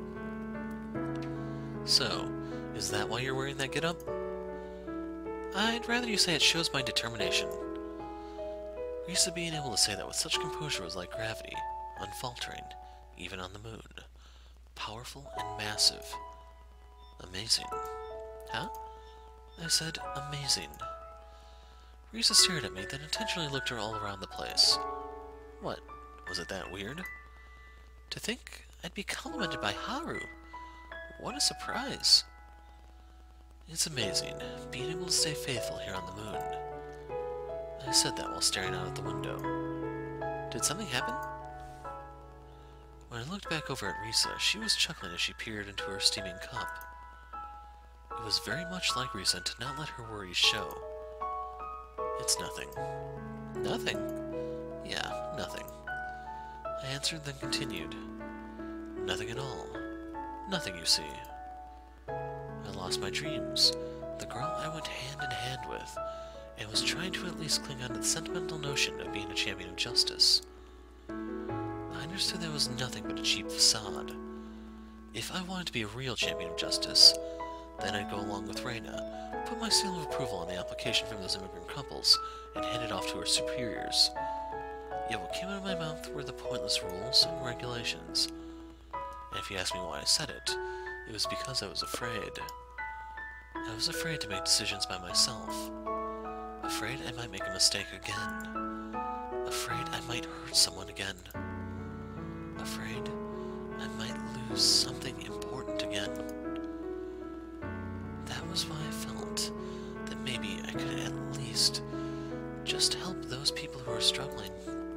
A: So, is that why you're wearing that get-up? I'd rather you say it shows my determination. Risa being able to say that with such composure was like gravity, unfaltering, even on the moon. Powerful and massive. Amazing. Huh? I said, amazing. Risa stared at me, then intentionally looked her all around the place. What? Was it that weird? To think I'd be complimented by Haru. What a surprise. It's amazing, being able to stay faithful here on the moon. I said that while staring out at the window. Did something happen? When I looked back over at Risa, she was chuckling as she peered into her steaming cup. It was very much like Risa to not let her worries show. It's nothing. Nothing? Yeah, nothing. I answered, then continued. Nothing at all. Nothing, you see. I lost my dreams, the girl I went hand in hand with, and was trying to at least cling on to the sentimental notion of being a champion of justice. I understood that was nothing but a cheap facade. If I wanted to be a real champion of justice, then I'd go along with Reina, put my seal of approval on the application from those immigrant couples, and hand it off to her superiors. Yet what came out of my mouth were the pointless rules and regulations. And if you ask me why I said it, it was because I was afraid. I was afraid to make decisions by myself. Afraid I might make a mistake again. Afraid I might hurt someone again. Afraid I might lose something important again. That was why I felt that maybe I could at least just help those people who are struggling.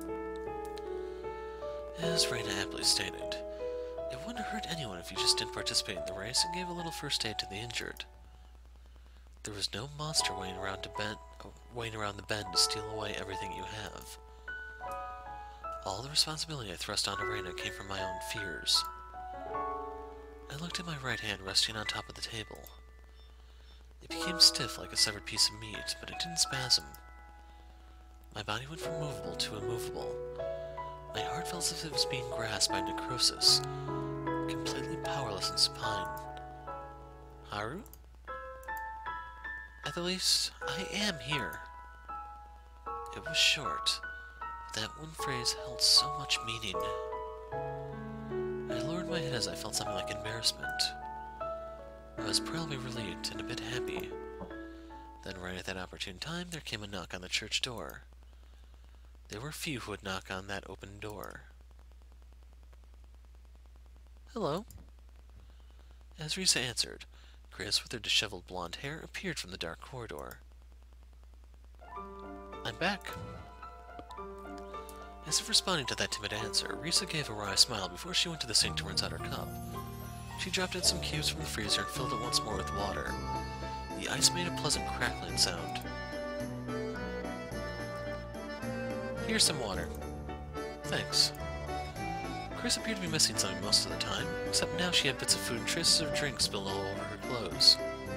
A: As Reina aptly stated, it wouldn't hurt anyone if you just didn't participate in the race and gave a little first aid to the injured. There was no monster waiting around to bend, waiting around the bend to steal away everything you have. All the responsibility I thrust onto Reina came from my own fears. I looked at my right hand resting on top of the table. It became stiff like a severed piece of meat, but it didn't spasm. My body went from movable to immovable. My heart felt as if it was being grasped by necrosis, completely powerless and supine. Haru? At the least, I am here. It was short. That one phrase held so much meaning. I lowered my head as I felt something like embarrassment. I was probably relieved and a bit happy. Then right at that opportune time, there came a knock on the church door. There were few who would knock on that open door. Hello. As Risa answered, Chris, with her disheveled blonde hair, appeared from the dark corridor. I'm back. As if responding to that timid answer, Risa gave a wry smile before she went to the sink to rinse out her cup. She dropped in some cubes from the freezer and filled it once more with water. The ice made a pleasant crackling sound. Here's some water. Thanks. Chris appeared to be missing something most of the time, except now she had bits of food and traces of drink spilled all over her clothes.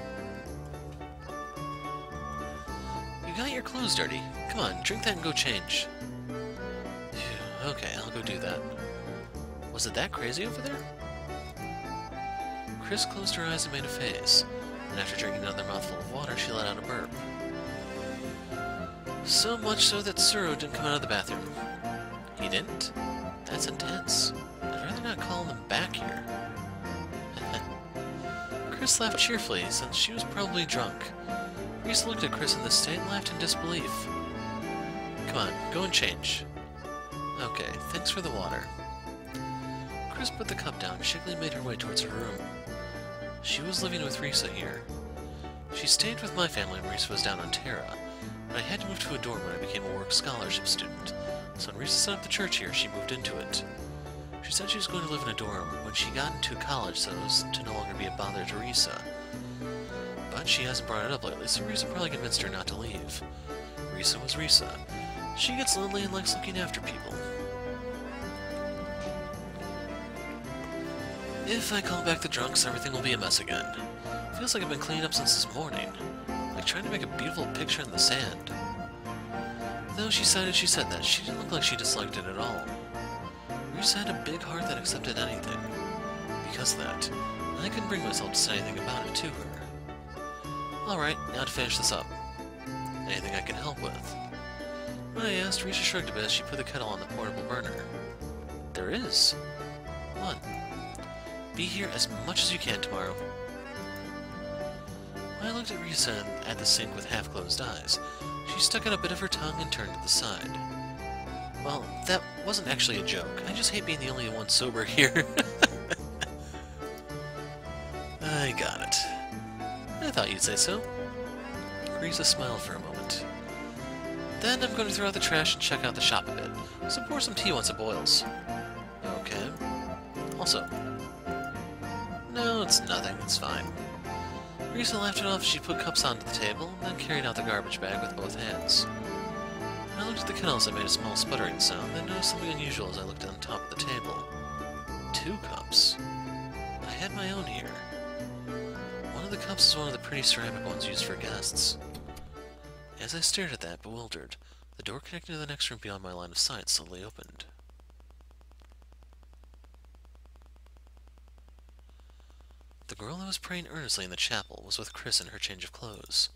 A: You got your clothes dirty. Come on, drink that and go change. Phew, okay, I'll go do that. Was it that crazy over there? Chris closed her eyes and made a face, and after drinking another mouthful of water, she let out a burp. So much so that Suro didn't come out of the bathroom. He didn't? That's intense. I'd rather not call them back here. Chris laughed cheerfully, since she was probably drunk. Risa looked at Chris in this state and laughed in disbelief. Come on, go and change. Okay, thanks for the water. Chris put the cup down and shakily made her way towards her room. She was living with Risa here. She stayed with my family when Risa was down on Terra, but I had to move to a dorm when I became a work scholarship student, so when Risa set up the church here, she moved into it. She said she was going to live in a dorm when she got into college so as to no longer be a bother to Risa. But she hasn't brought it up lately, so Risa probably convinced her not to leave. Risa was Risa. She gets lonely and likes looking after people. If I call back the drunks, everything will be a mess again. Feels like I've been cleaning up since this morning. Like trying to make a beautiful picture in the sand. Though she cited she said that, she didn't look like she disliked it at all. Risa had a big heart that accepted anything. Because of that, I couldn't bring myself to say anything about it to her. Alright, now to finish this up. Anything I can help with? When I asked, Risa shrugged a bit as she put the kettle on the portable burner. There is. One. Be here as much as you can tomorrow. When I looked at Risa at the sink with half-closed eyes, she stuck out a bit of her tongue and turned to the side. Well, that wasn't actually a joke. I just hate being the only one sober here. I got it. I thought you'd say so. Risa smiled for a moment. Then I'm going to throw out the trash and check out the shop a bit. So pour some tea once it boils. Okay. Also... No, it's nothing. It's fine. Risa laughed it off as she put cups onto the table, and then carried out the garbage bag with both hands. When I looked at the kettles, I made a small sputtering sound, then noticed something unusual as I looked on top of the table. Two cups. I had my own here. One of the cups is one of the pretty ceramic ones used for guests. As I stared at that, bewildered, the door connecting to the next room beyond my line of sight slowly opened. The girl that was praying earnestly in the chapel was with Chris in her change of clothes.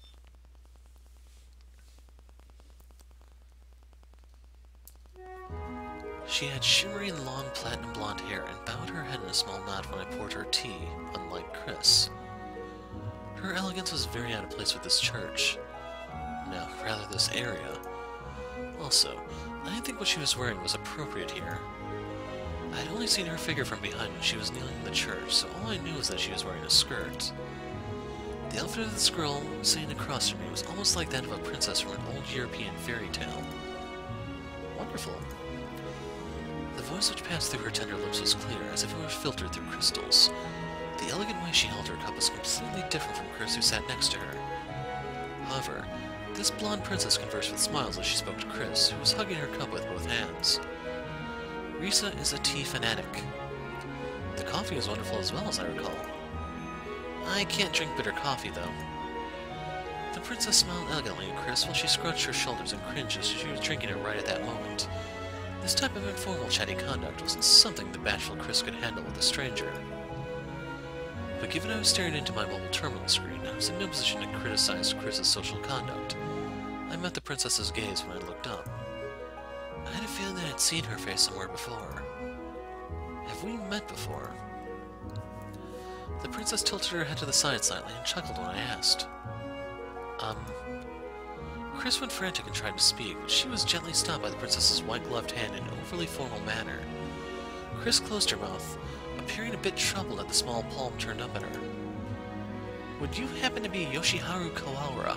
A: She had shimmering long platinum blonde hair and bowed her head in a small nod when I poured her tea, unlike Chris. Her elegance was very out of place with this church. No, rather this area. Also, I didn't think what she was wearing was appropriate here. I had only seen her figure from behind when she was kneeling in the church, so all I knew was that she was wearing a skirt. The outfit of this girl sitting across from me was almost like that of a princess from an old European fairy tale. Wonderful. The voice which passed through her tender lips was clear, as if it were filtered through crystals. The elegant way she held her cup was completely different from Chris, who sat next to her. However, this blonde princess conversed with smiles as she spoke to Chris, who was hugging her cup with both hands. Risa is a tea fanatic. The coffee is wonderful as well, as I recall. I can't drink bitter coffee, though. The princess smiled elegantly at Chris while she scrunched her shoulders and cringed as she was drinking it right at that moment. This type of informal chatty conduct wasn't something the bashful Chris could handle with a stranger. But given I was staring into my mobile terminal screen, I was in no position to criticize Chris's social conduct. I met the princess's gaze when I looked up. I had a feeling that I'd seen her face somewhere before. Have we met before? The princess tilted her head to the side slightly and chuckled when I asked. Um... Chris went frantic and tried to speak, but she was gently stopped by the princess's white-gloved hand in an overly formal manner. Chris closed her mouth, appearing a bit troubled at the small palm turned up at her. Would you happen to be Yoshiharu Kawara?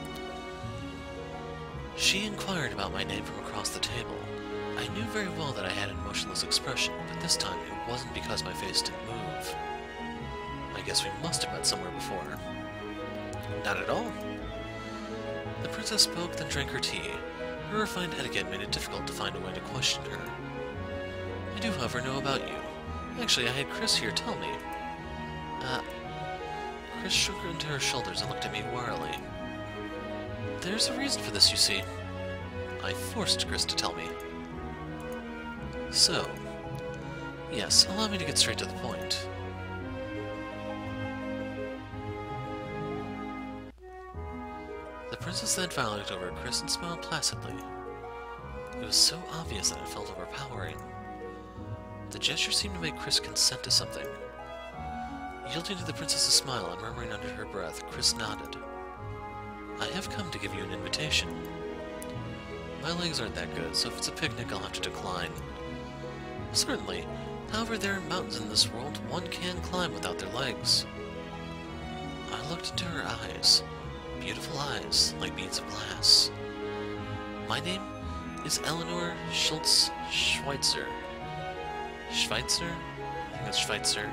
A: She inquired about my name from across the table. I knew very well that I had an emotionless expression, but this time it wasn't because my face didn't move. I guess we must have met somewhere before. Not at all. The princess spoke, then drank her tea. Her refined etiquette made it difficult to find a way to question her. I do, however, know about you. Actually, I had Chris here tell me. Uh... Chris shook her into her shoulders and looked at me warily. There's a reason for this, you see. I forced Chris to tell me. So, yes, allow me to get straight to the point. The princess then finally looked over at Chris and smiled placidly. It was so obvious that it felt overpowering. The gesture seemed to make Chris consent to something. Yielding to the princess's smile and murmuring under her breath, Chris nodded. I have come to give you an invitation. My legs aren't that good, so if it's a picnic, I'll have to decline. Certainly. However, there are mountains in this world one can climb without their legs. I looked into her eyes. Beautiful eyes, like beads of glass. My name is Eleanor Schultz Schweitzer. Schweitzer? I think that's Schweitzer.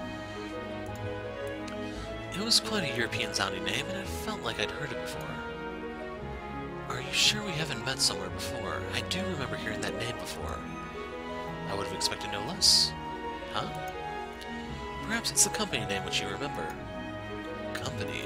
A: It was quite a European-sounding name, and it felt like I'd heard it before. Are you sure we haven't met somewhere before? I do remember hearing that name before. I would have expected no less. Huh? Perhaps it's the company name which you remember. Company?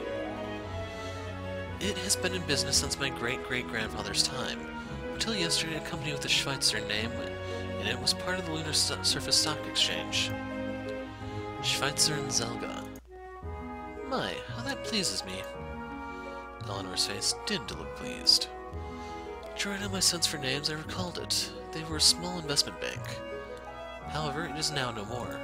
A: It has been in business since my great-great-grandfather's time. Until yesterday, a company with a Schweitzer name, and it was part of the Lunar Surface Stock Exchange. Schweitzer and Zelga. My, how that pleases me. Eleanor's face didn't look pleased. Drawing on my sense for names, I recalled it. They were a small investment bank. However, it is now no more.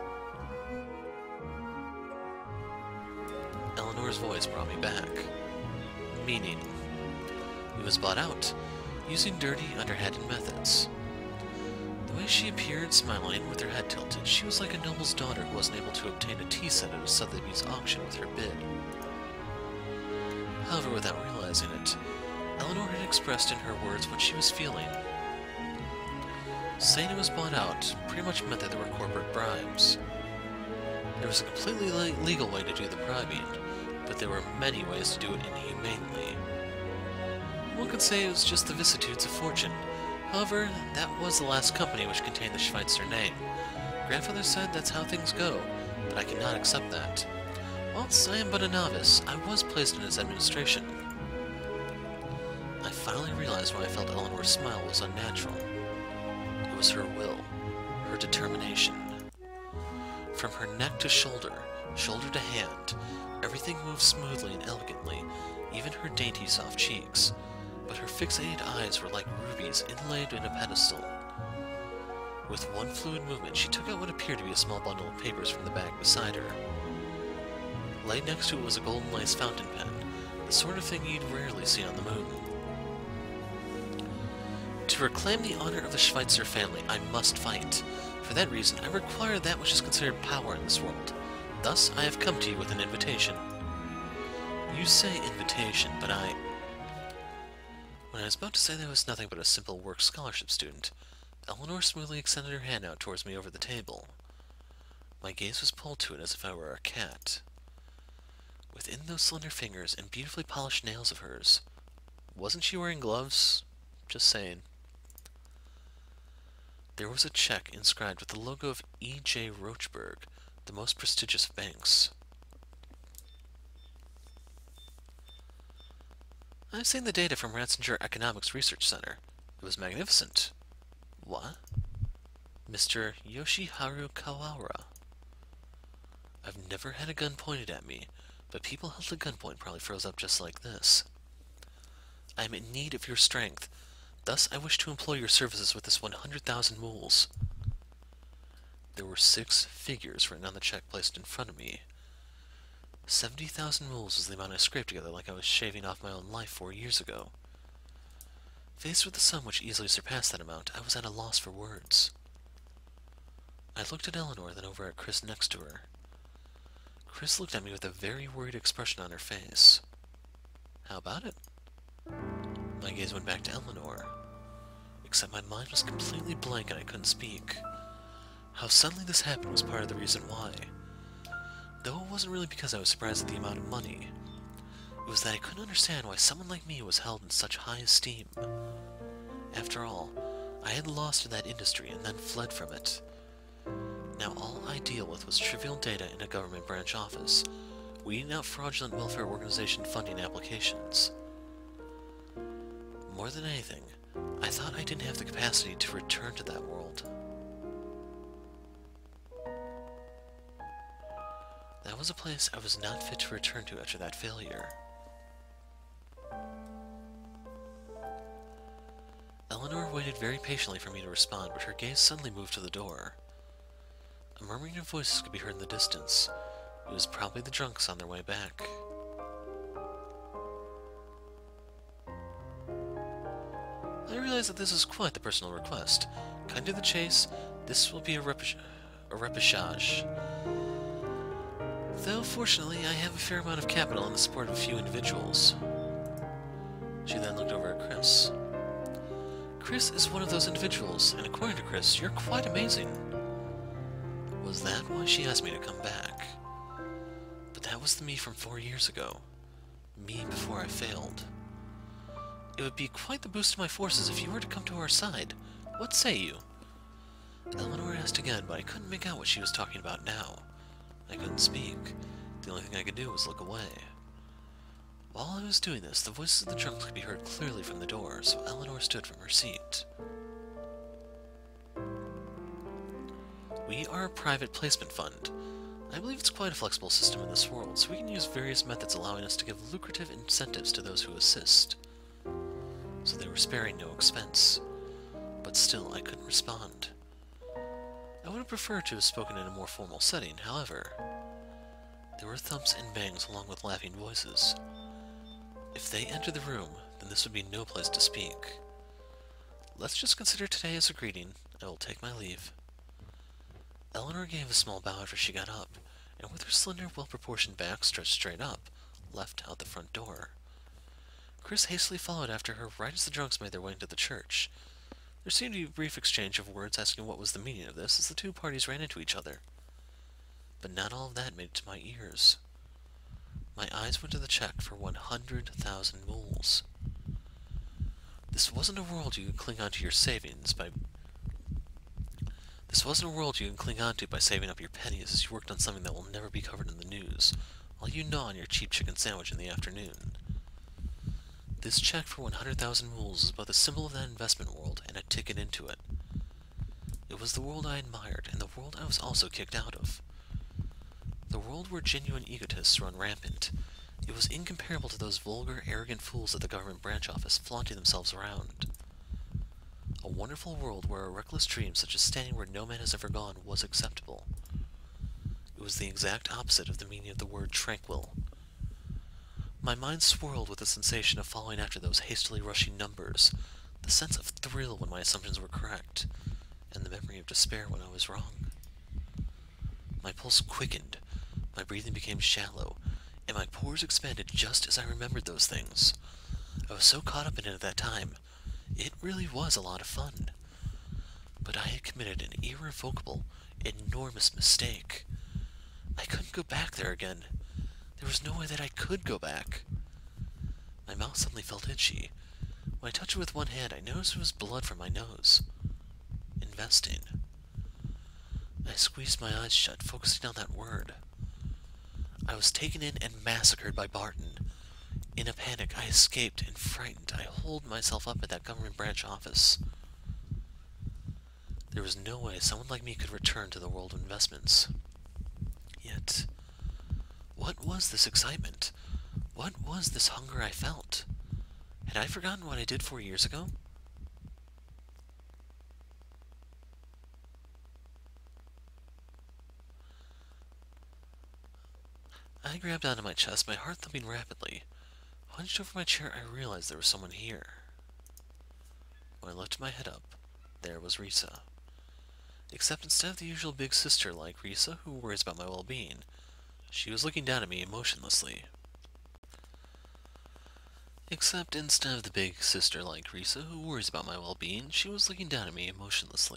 A: Eleanor's voice brought me back. Meaning, it was bought out, using dirty, underhanded methods. The way she appeared, smiling, with her head tilted, she was like a noble's daughter who wasn't able to obtain a tea set at a Sotheby's auction with her bid. However, without realizing it, Eleanor had expressed in her words what she was feeling. Saying it was bought out pretty much meant that there were corporate bribes. There was a completely le legal way to do the bribing, but there were many ways to do it inhumanely. One could say it was just the vicissitudes of fortune. However, that was the last company which contained the Schweitzer name. Grandfather said that's how things go, but I cannot accept that. Whilst I am but a novice, I was placed in his administration. I finally realized why I felt Eleanor's smile was unnatural. It was her will, her determination. From her neck to shoulder, shoulder to hand, everything moved smoothly and elegantly, even her dainty soft cheeks, but her fixated eyes were like rubies inlaid in a pedestal. With one fluid movement, she took out what appeared to be a small bundle of papers from the bag beside her. Laid next to it was a golden lace fountain pen, the sort of thing you'd rarely see on the moon. To reclaim the honor of the Schweitzer family, I must fight. For that reason, I require that which is considered power in this world. Thus, I have come to you with an invitation. You say invitation, but I... When I was about to say that I was nothing but a simple work scholarship student, Eleanor smoothly extended her hand out towards me over the table. My gaze was pulled to it as if I were a cat. Within those slender fingers and beautifully polished nails of hers, wasn't she wearing gloves? Just saying. There was a check inscribed with the logo of E J Rochberg, the most prestigious of banks. I've seen the data from Ratzinger Economics Research Center. It was magnificent. What? Mister Yoshiharu Kawara. I've never had a gun pointed at me, but people held at gunpoint probably froze up just like this. I am in need of your strength. Thus, I wish to employ your services with this one hundred thousand mules. There were six figures written on the check placed in front of me. Seventy thousand mules was the amount I scraped together like I was shaving off my own life four years ago. Faced with a sum which easily surpassed that amount, I was at a loss for words. I looked at Eleanor, then over at Chris next to her. Chris looked at me with a very worried expression on her face. How about it? My gaze went back to Eleanor, except my mind was completely blank and I couldn't speak. How suddenly this happened was part of the reason why. Though it wasn't really because I was surprised at the amount of money. It was that I couldn't understand why someone like me was held in such high esteem. After all, I had lost in that industry and then fled from it. Now all I deal with was trivial data in a government branch office, weeding out fraudulent welfare organization funding applications. More than anything, I thought I didn't have the capacity to return to that world. That was a place I was not fit to return to after that failure. Eleanor waited very patiently for me to respond, but her gaze suddenly moved to the door. A murmuring of voices could be heard in the distance. It was probably the drunks on their way back. I realize that this is quite the personal request. Kind to the chase, this will be a, repi a repechage. Though, fortunately, I have a fair amount of capital in the support of a few individuals. She then looked over at Chris. Chris is one of those individuals, and according to Chris, you're quite amazing. Was that why she asked me to come back? But that was the me from four years ago. Me before I failed. It would be quite the boost to my forces if you were to come to our side. What say you? Eleanor asked again, but I couldn't make out what she was talking about now. I couldn't speak. The only thing I could do was look away. While I was doing this, the voices of the drunks could be heard clearly from the door, so Eleanor stood from her seat. We are a private placement fund. I believe it's quite a flexible system in this world, so we can use various methods allowing us to give lucrative incentives to those who assist. So they were sparing no expense. But still, I couldn't respond. I would have preferred to have spoken in a more formal setting, however. There were thumps and bangs along with laughing voices. If they entered the room, then this would be no place to speak. Let's just consider today as a greeting. I will take my leave. Eleanor gave a small bow after she got up, and with her slender, well-proportioned back stretched straight up, left out the front door. Chris hastily followed after her right as the drunks made their way into the church. There seemed to be a brief exchange of words asking what was the meaning of this as the two parties ran into each other. But not all of that made it to my ears. My eyes went to the check for one hundred thousand moles. This wasn't a world you could cling on to your savings by... This wasn't a world you can cling on to by saving up your pennies as you worked on something that will never be covered in the news, while you gnaw on your cheap chicken sandwich in the afternoon. This check for one hundred thousand moles is both a symbol of that investment world and a ticket into it. It was the world I admired, and the world I was also kicked out of. The world where genuine egotists run rampant. It was incomparable to those vulgar, arrogant fools at the government branch office flaunting themselves around. A wonderful world where a reckless dream such as standing where no man has ever gone was acceptable. It was the exact opposite of the meaning of the word tranquil. My mind swirled with the sensation of following after those hastily rushing numbers, the sense of thrill when my assumptions were correct, and the memory of despair when I was wrong. My pulse quickened, my breathing became shallow, and my pores expanded just as I remembered those things. I was so caught up in it at that time. It really was a lot of fun. But I had committed an irrevocable, enormous mistake. I couldn't go back there again. There was no way that I could go back. My mouth suddenly felt itchy. When I touched it with one hand, I noticed it was blood from my nose. Investing. I squeezed my eyes shut, focusing on that word. I was taken in and massacred by Barton. In a panic, I escaped, and frightened, I holed myself up at that government branch office. There was no way someone like me could return to the world of investments. Yet, what was this excitement? What was this hunger I felt? Had I forgotten what I did four years ago? I grabbed onto my chest, my heart thumping rapidly. Hunched over my chair, I realized there was someone here. When I lifted my head up, there was Risa. Except instead of the usual big sister like Risa, who worries about my well-being, she was looking down at me emotionlessly. Except instead of the big sister like Risa, who worries about my well-being, she was looking down at me emotionlessly.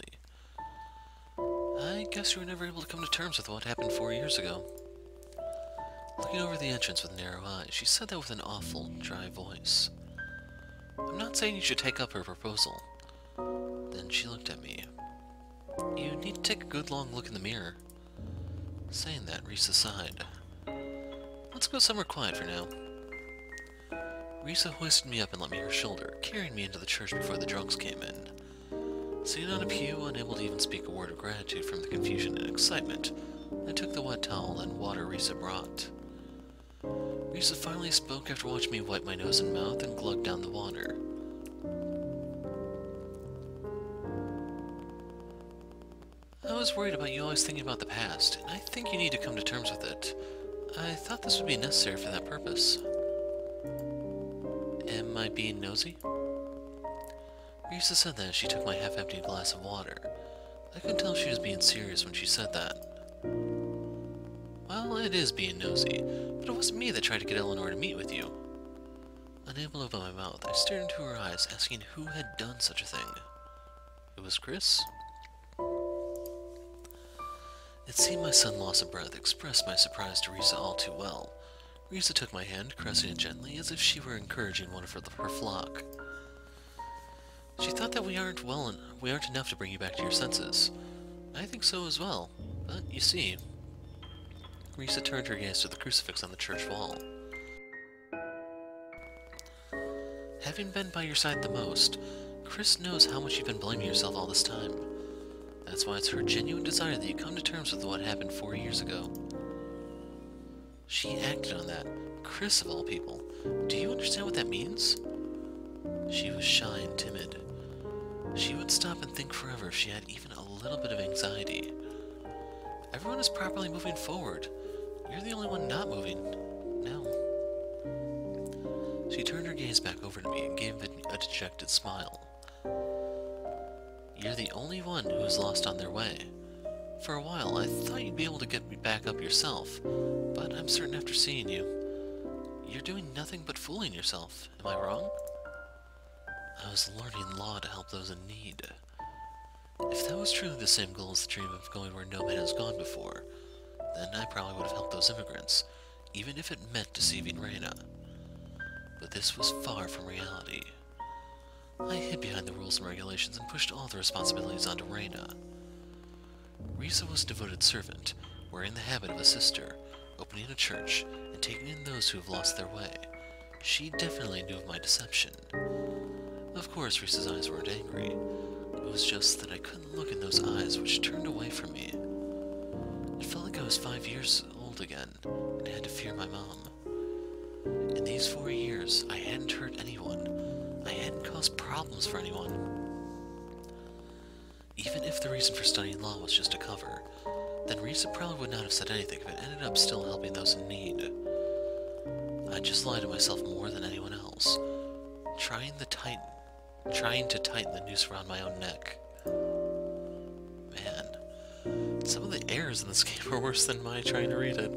A: I guess you were never able to come to terms with what happened four years ago. Looking over the entrance with narrow eyes, she said that with an awful, dry voice. I'm not saying you should take up her proposal. Then she looked at me. You need to take a good long look in the mirror. Saying that, Risa sighed. Let's go somewhere quiet for now. Risa hoisted me up and let me her shoulder, carrying me into the church before the drunks came in. Sitting on a pew, unable to even speak a word of gratitude from the confusion and excitement, I took the wet towel and water Risa brought. Risa finally spoke after watching me wipe my nose and mouth and glug down the water. I was worried about you always thinking about the past, and I think you need to come to terms with it. I thought this would be necessary for that purpose. Am I being nosy? Risa said that as she took my half-empty glass of water. I could tell she was being serious when she said that. Well, it is being nosy, but it wasn't me that tried to get Eleanor to meet with you. Unable to open my mouth, I stared into her eyes, asking who had done such a thing. It was Chris? It seemed my son lost a breath expressed my surprise to Risa all too well. Risa took my hand, caressing it gently, as if she were encouraging one of her, her flock. She thought that we aren't well en we aren't enough to bring you back to your senses. I think so as well, but you see... Risa turned her gaze to the crucifix on the church wall. Having been by your side the most, Chris knows how much you've been blaming yourself all this time. That's why it's her genuine desire that you come to terms with what happened four years ago. She acted on that. Chris, of all people. Do you understand what that means? She was shy and timid. She would stop and think forever if she had even a little bit of anxiety. Everyone is properly moving forward. You're the only one not moving. No. She turned her gaze back over to me and gave it a dejected smile. You're the only one who is lost on their way. For a while, I thought you'd be able to get me back up yourself, but I'm certain after seeing you, you're doing nothing but fooling yourself. Am I wrong? I was learning law to help those in need. If that was truly the same goal as the dream of going where no man has gone before, then I probably would have helped those immigrants, even if it meant deceiving Reina. But this was far from reality. I hid behind the rules and regulations and pushed all the responsibilities onto Reina. Risa was a devoted servant, wearing the habit of a sister, opening a church, and taking in those who have lost their way. She definitely knew of my deception. Of course, Risa's eyes weren't angry. It was just that I couldn't look in those eyes which turned away from me. It felt like I was five years old again, and I had to fear my mom. In these four years, I hadn't hurt anyone. I hadn't caused problems for anyone. Even if the reason for studying law was just a cover, then Risa probably would not have said anything if it ended up still helping those in need. I just lied to myself more than anyone else, trying the tight, trying to tighten the noose around my own neck. Man, some of the errors in this game are worse than my trying to read it.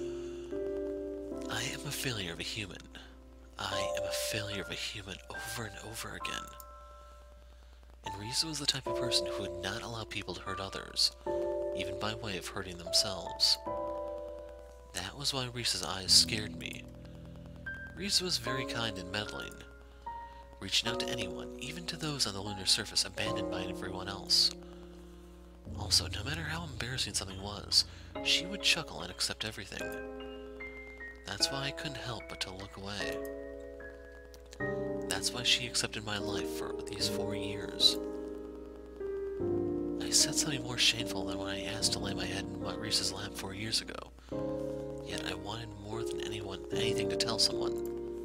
A: I am a failure of a human. I am a failure of a human over and over again. And Risa was the type of person who would not allow people to hurt others, even by way of hurting themselves. That was why Risa's eyes scared me. Risa was very kind and meddling, reaching out to anyone, even to those on the lunar surface abandoned by everyone else. Also, no matter how embarrassing something was, she would chuckle and accept everything. That's why I couldn't help but to look away. That's why she accepted my life for these four years. I said something more shameful than when I asked to lay my head in Risa's lap four years ago. Yet I wanted more than anyone, anything to tell someone.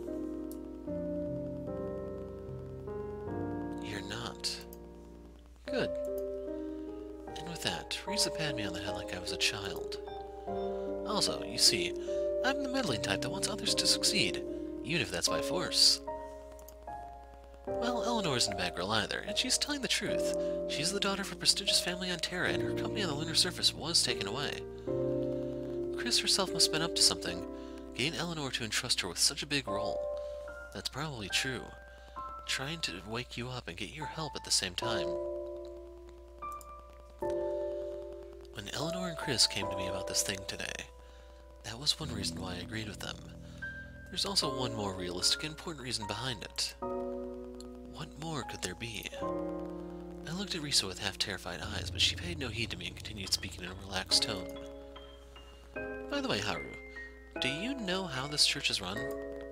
A: You're not. Good. And with that, Risa patted me on the head like I was a child. Also, you see, I'm the meddling type that wants others to succeed, even if that's by force. Well, Eleanor isn't a bad girl either, and she's telling the truth. She's the daughter of a prestigious family on Terra, and her company on the lunar surface was taken away. Chris herself must have been up to something, getting Eleanor to entrust her with such a big role. That's probably true. Trying to wake you up and get your help at the same time. When Eleanor and Chris came to me about this thing today, that was one reason why I agreed with them. There's also one more realistic and important reason behind it. What more could there be? I looked at Risa with half-terrified eyes, but she paid no heed to me and continued speaking in a relaxed tone. By the way, Haru, do you know how this church is run?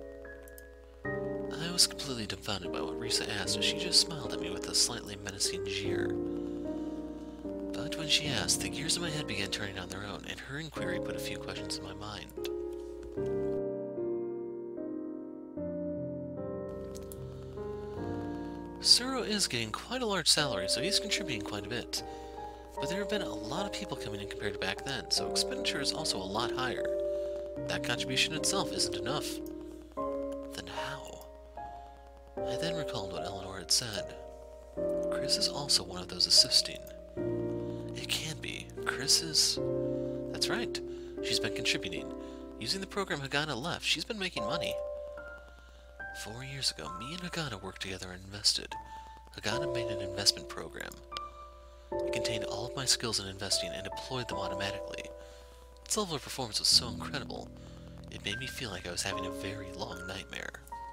A: I was completely dumbfounded by what Risa asked, as she just smiled at me with a slightly menacing jeer. But when she asked, the gears in my head began turning on their own, and her inquiry put a few questions in my mind. Suro is getting quite a large salary, so he's contributing quite a bit. But there have been a lot of people coming in compared to back then, so expenditure is also a lot higher. That contribution itself isn't enough. Then how? I then recalled what Eleanor had said. Chris is also one of those assisting. It can't be. Chris is... That's right. She's been contributing. Using the program Hagana left, she's been making money. Four years ago, me and Hagana worked together and invested. Hagana made an investment program. It contained all of my skills in investing and deployed them automatically. Its level of performance was so incredible, it made me feel like I was having a very long nightmare.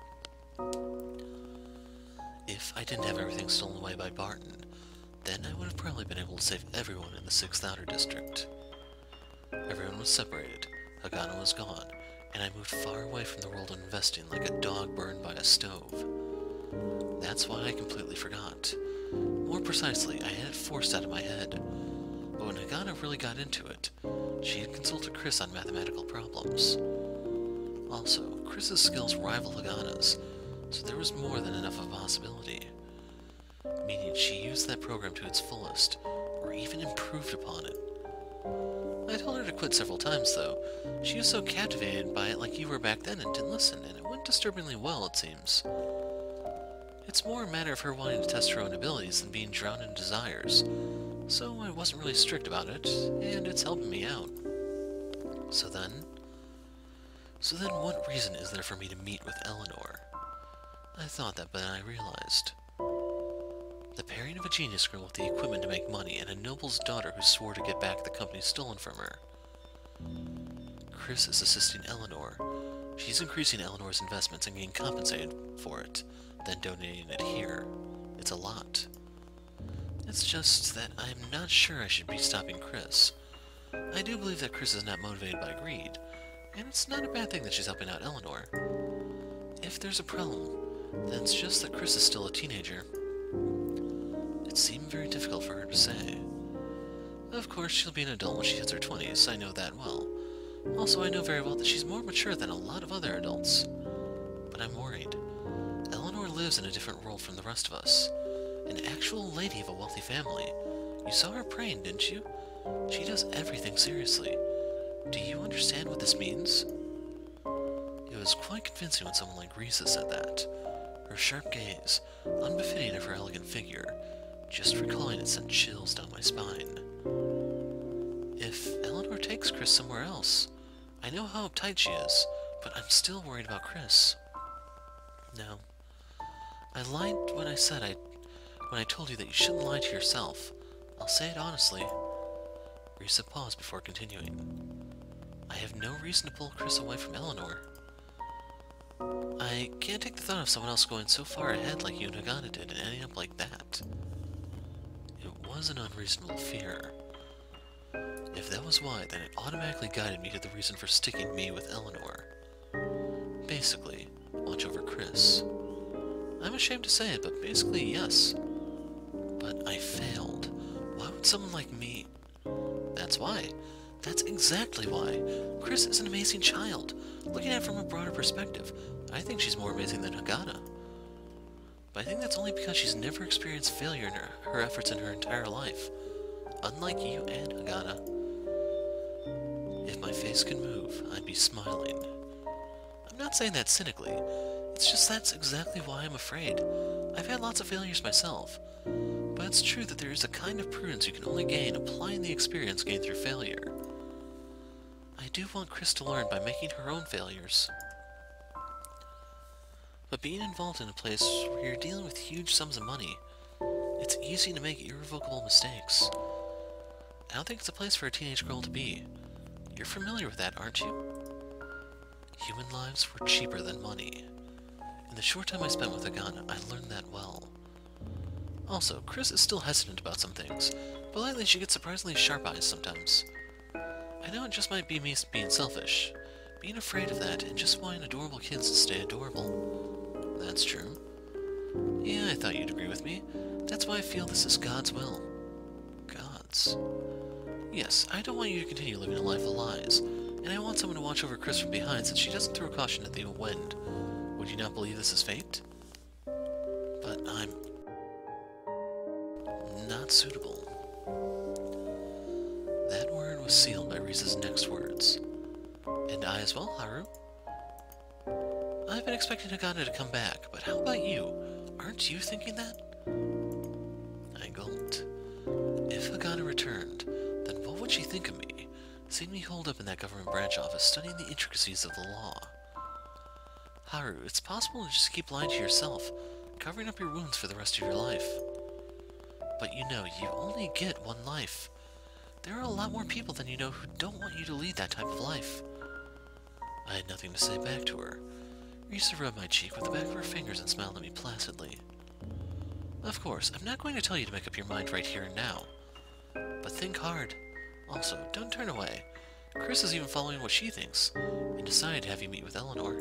A: If I didn't have everything stolen away by Barton, then I would have probably been able to save everyone in the sixth Outer District. Everyone was separated, Hagana was gone, and I moved far away from the world of investing like a dog burned by a stove. That's why I completely forgot. More precisely, I had it forced out of my head. But when Hagana really got into it, she had consulted Chris on mathematical problems. Also, Chris's skills rival Hagana's, so there was more than enough of a possibility. Meaning she used that program to its fullest, or even improved upon it. I told her to quit several times, though. She was so captivated by it like you were back then and didn't listen, and it went disturbingly well, it seems. It's more a matter of her wanting to test her own abilities than being drowned in desires, so I wasn't really strict about it, and it's helping me out. So then... So then what reason is there for me to meet with Eleanor? I thought that, but then I realized. The pairing of a genius girl with the equipment to make money and a noble's daughter who swore to get back the company stolen from her. Chris is assisting Eleanor. She's increasing Eleanor's investments and getting compensated for it, then donating it here. It's a lot. It's just that I'm not sure I should be stopping Chris. I do believe that Chris is not motivated by greed, and it's not a bad thing that she's helping out Eleanor. If there's a problem, then it's just that Chris is still a teenager. It seemed very difficult for her to say. Of course, she'll be an adult when she hits her twenties, I know that well. Also, I know very well that she's more mature than a lot of other adults. But I'm worried. Eleanor lives in a different world from the rest of us. An actual lady of a wealthy family. You saw her praying, didn't you? She does everything seriously. Do you understand what this means? It was quite convincing when someone like Risa said that. Her sharp gaze, unbefitting of her elegant figure, just recalling it sent chills down my spine. If Eleanor takes Chris somewhere else, I know how uptight she is, but I'm still worried about Chris. No. I lied when I said I... when I told you that you shouldn't lie to yourself. I'll say it honestly. Risa paused before continuing. I have no reason to pull Chris away from Eleanor. I can't take the thought of someone else going so far ahead like you and Hagana did and ending up like that. It was an unreasonable fear. If that was why, then it automatically guided me to the reason for sticking me with Eleanor. Basically, watch over Chris. I'm ashamed to say it, but basically, yes. But I failed. Why would someone like me... That's why. That's exactly why. Chris is an amazing child. Looking at it from a broader perspective, I think she's more amazing than Hagana. But I think that's only because she's never experienced failure in her, her efforts in her entire life. Unlike you and Hagana. If my face could move, I'd be smiling. I'm not saying that cynically. It's just that's exactly why I'm afraid. I've had lots of failures myself. But it's true that there is a kind of prudence you can only gain applying the experience gained through failure. I do want Chris to learn by making her own failures. But being involved in a place where you're dealing with huge sums of money, it's easy to make irrevocable mistakes. I don't think it's a place for a teenage girl to be. You're familiar with that, aren't you? Human lives were cheaper than money. In the short time I spent with Hagana, I learned that well. Also, Chris is still hesitant about some things, but lately she gets surprisingly sharp eyes sometimes. I know it just might be me being selfish, being afraid of that, and just wanting adorable kids to stay adorable. That's true. Yeah, I thought you'd agree with me. That's why I feel this is God's will. God's. Yes, I don't want you to continue living a life of lies, and I want someone to watch over Chris from behind since she doesn't throw caution at the wind. Would you not believe this is fate? But I'm... not suitable. That word was sealed by Risa's next words. And I as well, Haru? I've been expecting Hagana to come back, but how about you? Aren't you thinking that? I gulped. If Hagana returned, then what would she think of me, seeing me holed up in that government branch office studying the intricacies of the law? Haru, it's possible to just keep lying to yourself, covering up your wounds for the rest of your life. But you know, you only get one life. There are a lot more people than you know who don't want you to lead that type of life. I had nothing to say back to her. Risa rubbed my cheek with the back of her fingers and smiled at me placidly. Of course, I'm not going to tell you to make up your mind right here and now. But think hard. Also, don't turn away. Chris is even following what she thinks, and decided to have you meet with Eleanor.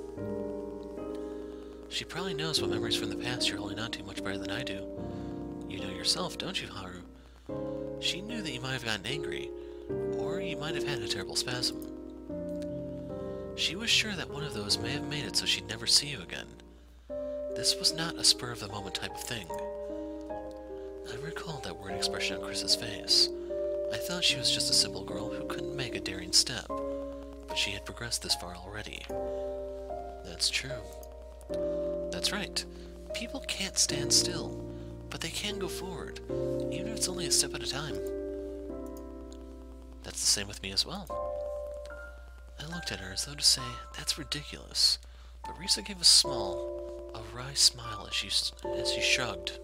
A: She probably knows what memories from the past you're holding on to much better than I do. You know yourself, don't you, Haru? She knew that you might have gotten angry, or you might have had a terrible spasm. She was sure that one of those may have made it so she'd never see you again. This was not a spur-of-the-moment type of thing. I recalled that worried expression on Chris's face. I thought she was just a simple girl who couldn't make a daring step, but she had progressed this far already. That's true. That's right. People can't stand still, but they can go forward, even if it's only a step at a time. That's the same with me as well. I looked at her as though to say, that's ridiculous, but Risa gave a small, a wry smile as she, as she shrugged.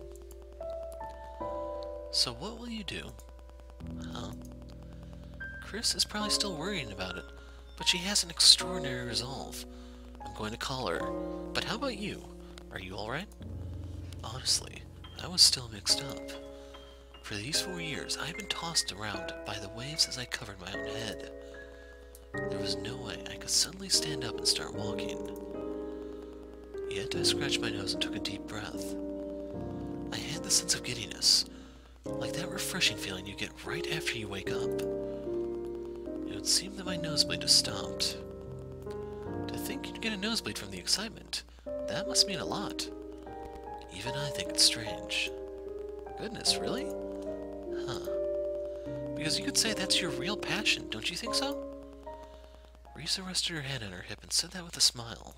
A: So what will you do? Huh? Chris is probably still worrying about it, but she has an extraordinary resolve. I'm going to call her. But how about you? Are you alright? Honestly, I was still mixed up. For these four years, I had been tossed around by the waves as I covered my own head. There was no way I could suddenly stand up and start walking. Yet I scratched my nose and took a deep breath. I had the sense of giddiness, like that refreshing feeling you get right after you wake up. It would seem that my nosebleed has stopped. To think you'd get a nosebleed from the excitement, that must mean a lot. Even I think it's strange. Goodness, really? Huh. Because you could say that's your real passion, don't you think so? Risa rested her hand on her hip and said that with a smile.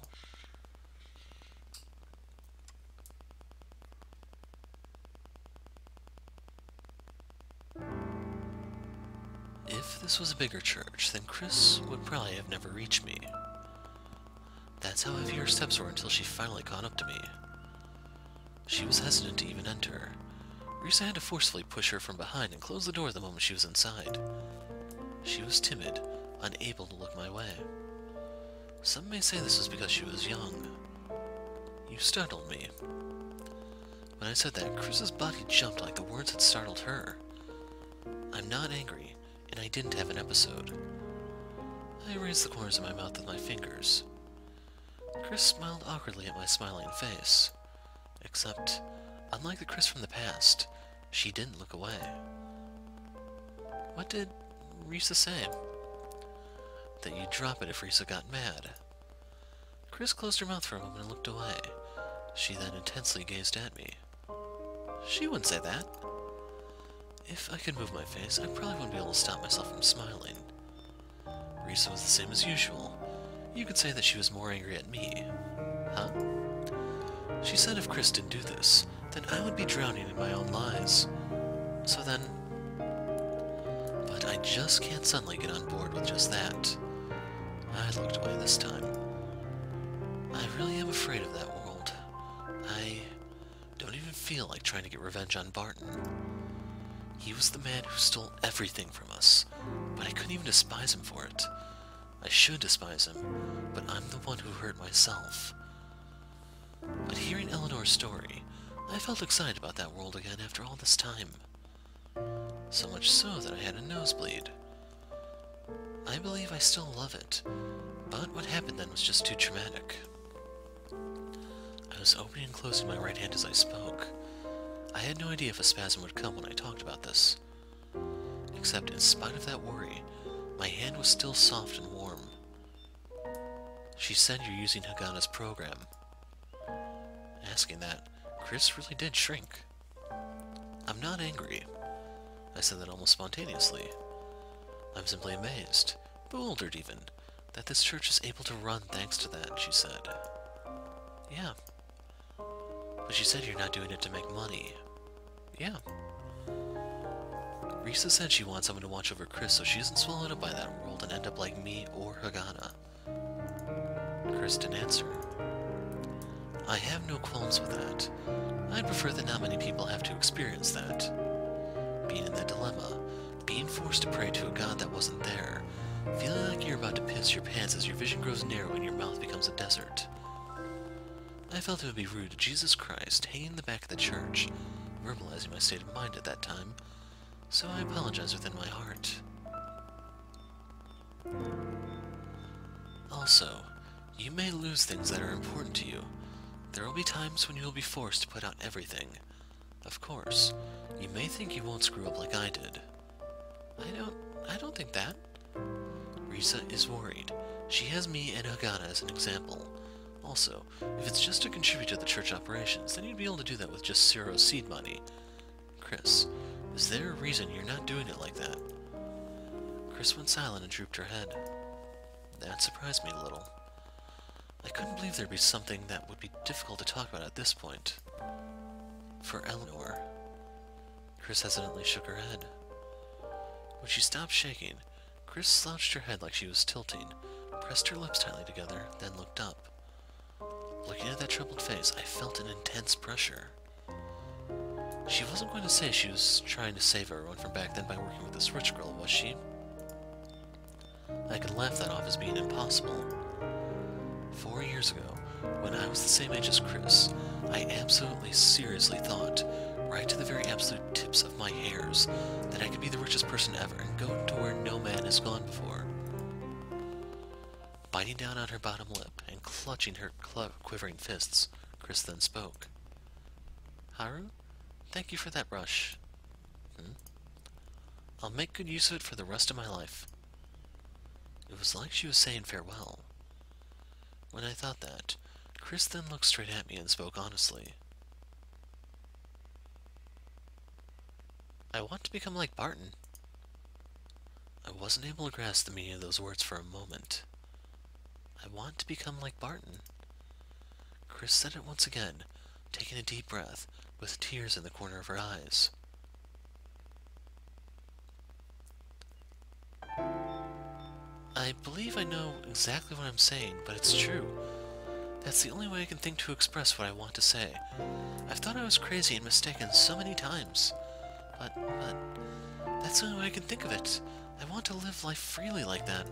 A: If this was a bigger church, then Chris would probably have never reached me. That's how heavy her steps were until she finally caught up to me. She was hesitant to even enter. Risa had to forcefully push her from behind and close the door the moment she was inside. She was timid, unable to look my way. Some may say this was because she was young. You startled me. When I said that, Chris's body jumped like the words had startled her. I'm not angry, and I didn't have an episode. I raised the corners of my mouth with my fingers. Chris smiled awkwardly at my smiling face. Except, unlike the Chris from the past, she didn't look away. What did Risa say? That you'd drop it if Risa got mad. Chris closed her mouth for a moment and looked away. She then intensely gazed at me. She wouldn't say that. If I could move my face, I probably wouldn't be able to stop myself from smiling. Risa was the same as usual. You could say that she was more angry at me. Huh? She said if Chris didn't do this, then I would be drowning in my own lies. So then... But I just can't suddenly get on board with just that. I looked away this time. I really am afraid of that world. I don't even feel like trying to get revenge on Barton. He was the man who stole everything from us, but I couldn't even despise him for it. I should despise him, but I'm the one who hurt myself. But hearing Eleanor's story, I felt excited about that world again after all this time. So much so that I had a nosebleed. I believe I still love it, but what happened then was just too traumatic. I was opening and closing my right hand as I spoke. I had no idea if a spasm would come when I talked about this. Except in spite of that worry, my hand was still soft and warm. She said you're using Hagana's program. Asking that, Chris really did shrink. I'm not angry. I said that almost spontaneously. I'm simply amazed, bewildered even, that this church is able to run thanks to that, she said. Yeah. But she said you're not doing it to make money. Yeah. Risa said she wants someone to watch over Chris so she isn't swallowed up by that world and end up like me or Hagana. Chris didn't answer. I have no qualms with that. I'd prefer that not many people have to experience that. Being in that dilemma, being forced to pray to a god that wasn't there, feeling like you're about to piss your pants as your vision grows narrow and your mouth becomes a desert. I felt it would be rude to Jesus Christ hanging in the back of the church, verbalizing my state of mind at that time, so I apologized within my heart. Also, you may lose things that are important to you. There will be times when you will be forced to put out everything. Of course, you may think you won't screw up like I did. I don't, I don't think that. Risa is worried. She has me and Hagana as an example. Also, if it's just to contribute to the church operations, then you'd be able to do that with just zero seed money. Chris, is there a reason you're not doing it like that? Chris went silent and drooped her head. That surprised me a little. I couldn't believe there'd be something that would be difficult to talk about at this point. For Eleanor. Chris hesitantly shook her head. When she stopped shaking, Chris slouched her head like she was tilting, pressed her lips tightly together, then looked up. Looking at that troubled face, I felt an intense pressure. She wasn't going to say she was trying to save everyone from back then by working with this rich girl, was she? I could laugh that off as being impossible. Four years ago, when I was the same age as Chris, I absolutely seriously thought, right to the very absolute tips of my hairs, that I could be the richest person ever and go to where no man has gone before. Biting down on her bottom lip and clutching her cl quivering fists, Chris then spoke. Haru, thank you for that brush. Hmm? I'll make good use of it for the rest of my life. It was like she was saying farewell. When I thought that, Chris then looked straight at me and spoke honestly. I want to become like Barton. I wasn't able to grasp the meaning of those words for a moment. I want to become like Barton. Chris said it once again, taking a deep breath, with tears in the corner of her eyes. I believe I know exactly what I'm saying, but it's true. That's the only way I can think to express what I want to say. I've thought I was crazy and mistaken so many times. But, but, that's the only way I can think of it. I want to live life freely like that.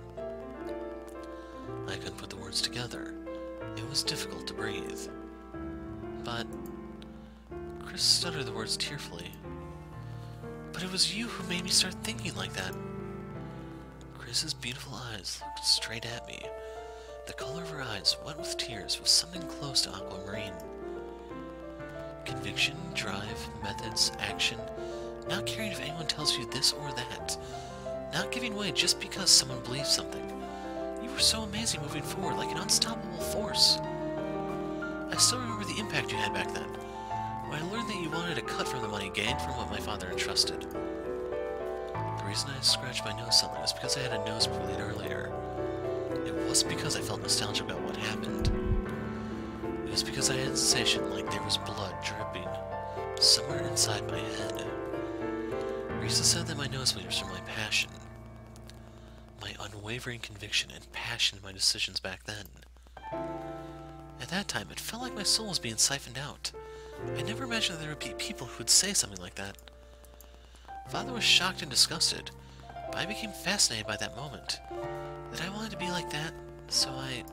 A: I couldn't put the words together. It was difficult to breathe. But, Chris stuttered the words tearfully. But it was you who made me start thinking like that. Chris's beautiful eyes looked straight at me. The color of her eyes, wet with tears, was something close to aquamarine. Conviction, drive, methods, action, not caring if anyone tells you this or that, not giving way just because someone believes something. You were so amazing moving forward, like an unstoppable force. I still remember the impact you had back then, when I learned that you wanted a cut from the money gained from what my father entrusted. The reason I scratched my nose suddenly was because I had a nosebleed earlier. It wasn't because I felt nostalgic about what happened. It was because I had a sensation like there was blood dripping somewhere inside my head. Risa said that my nosebleed was from my passion. My unwavering conviction and passion in my decisions back then. At that time, it felt like my soul was being siphoned out. I never imagined that there would be people who would say something like that. Father was shocked and disgusted, but I became fascinated by that moment. That I wanted to be like that, so I...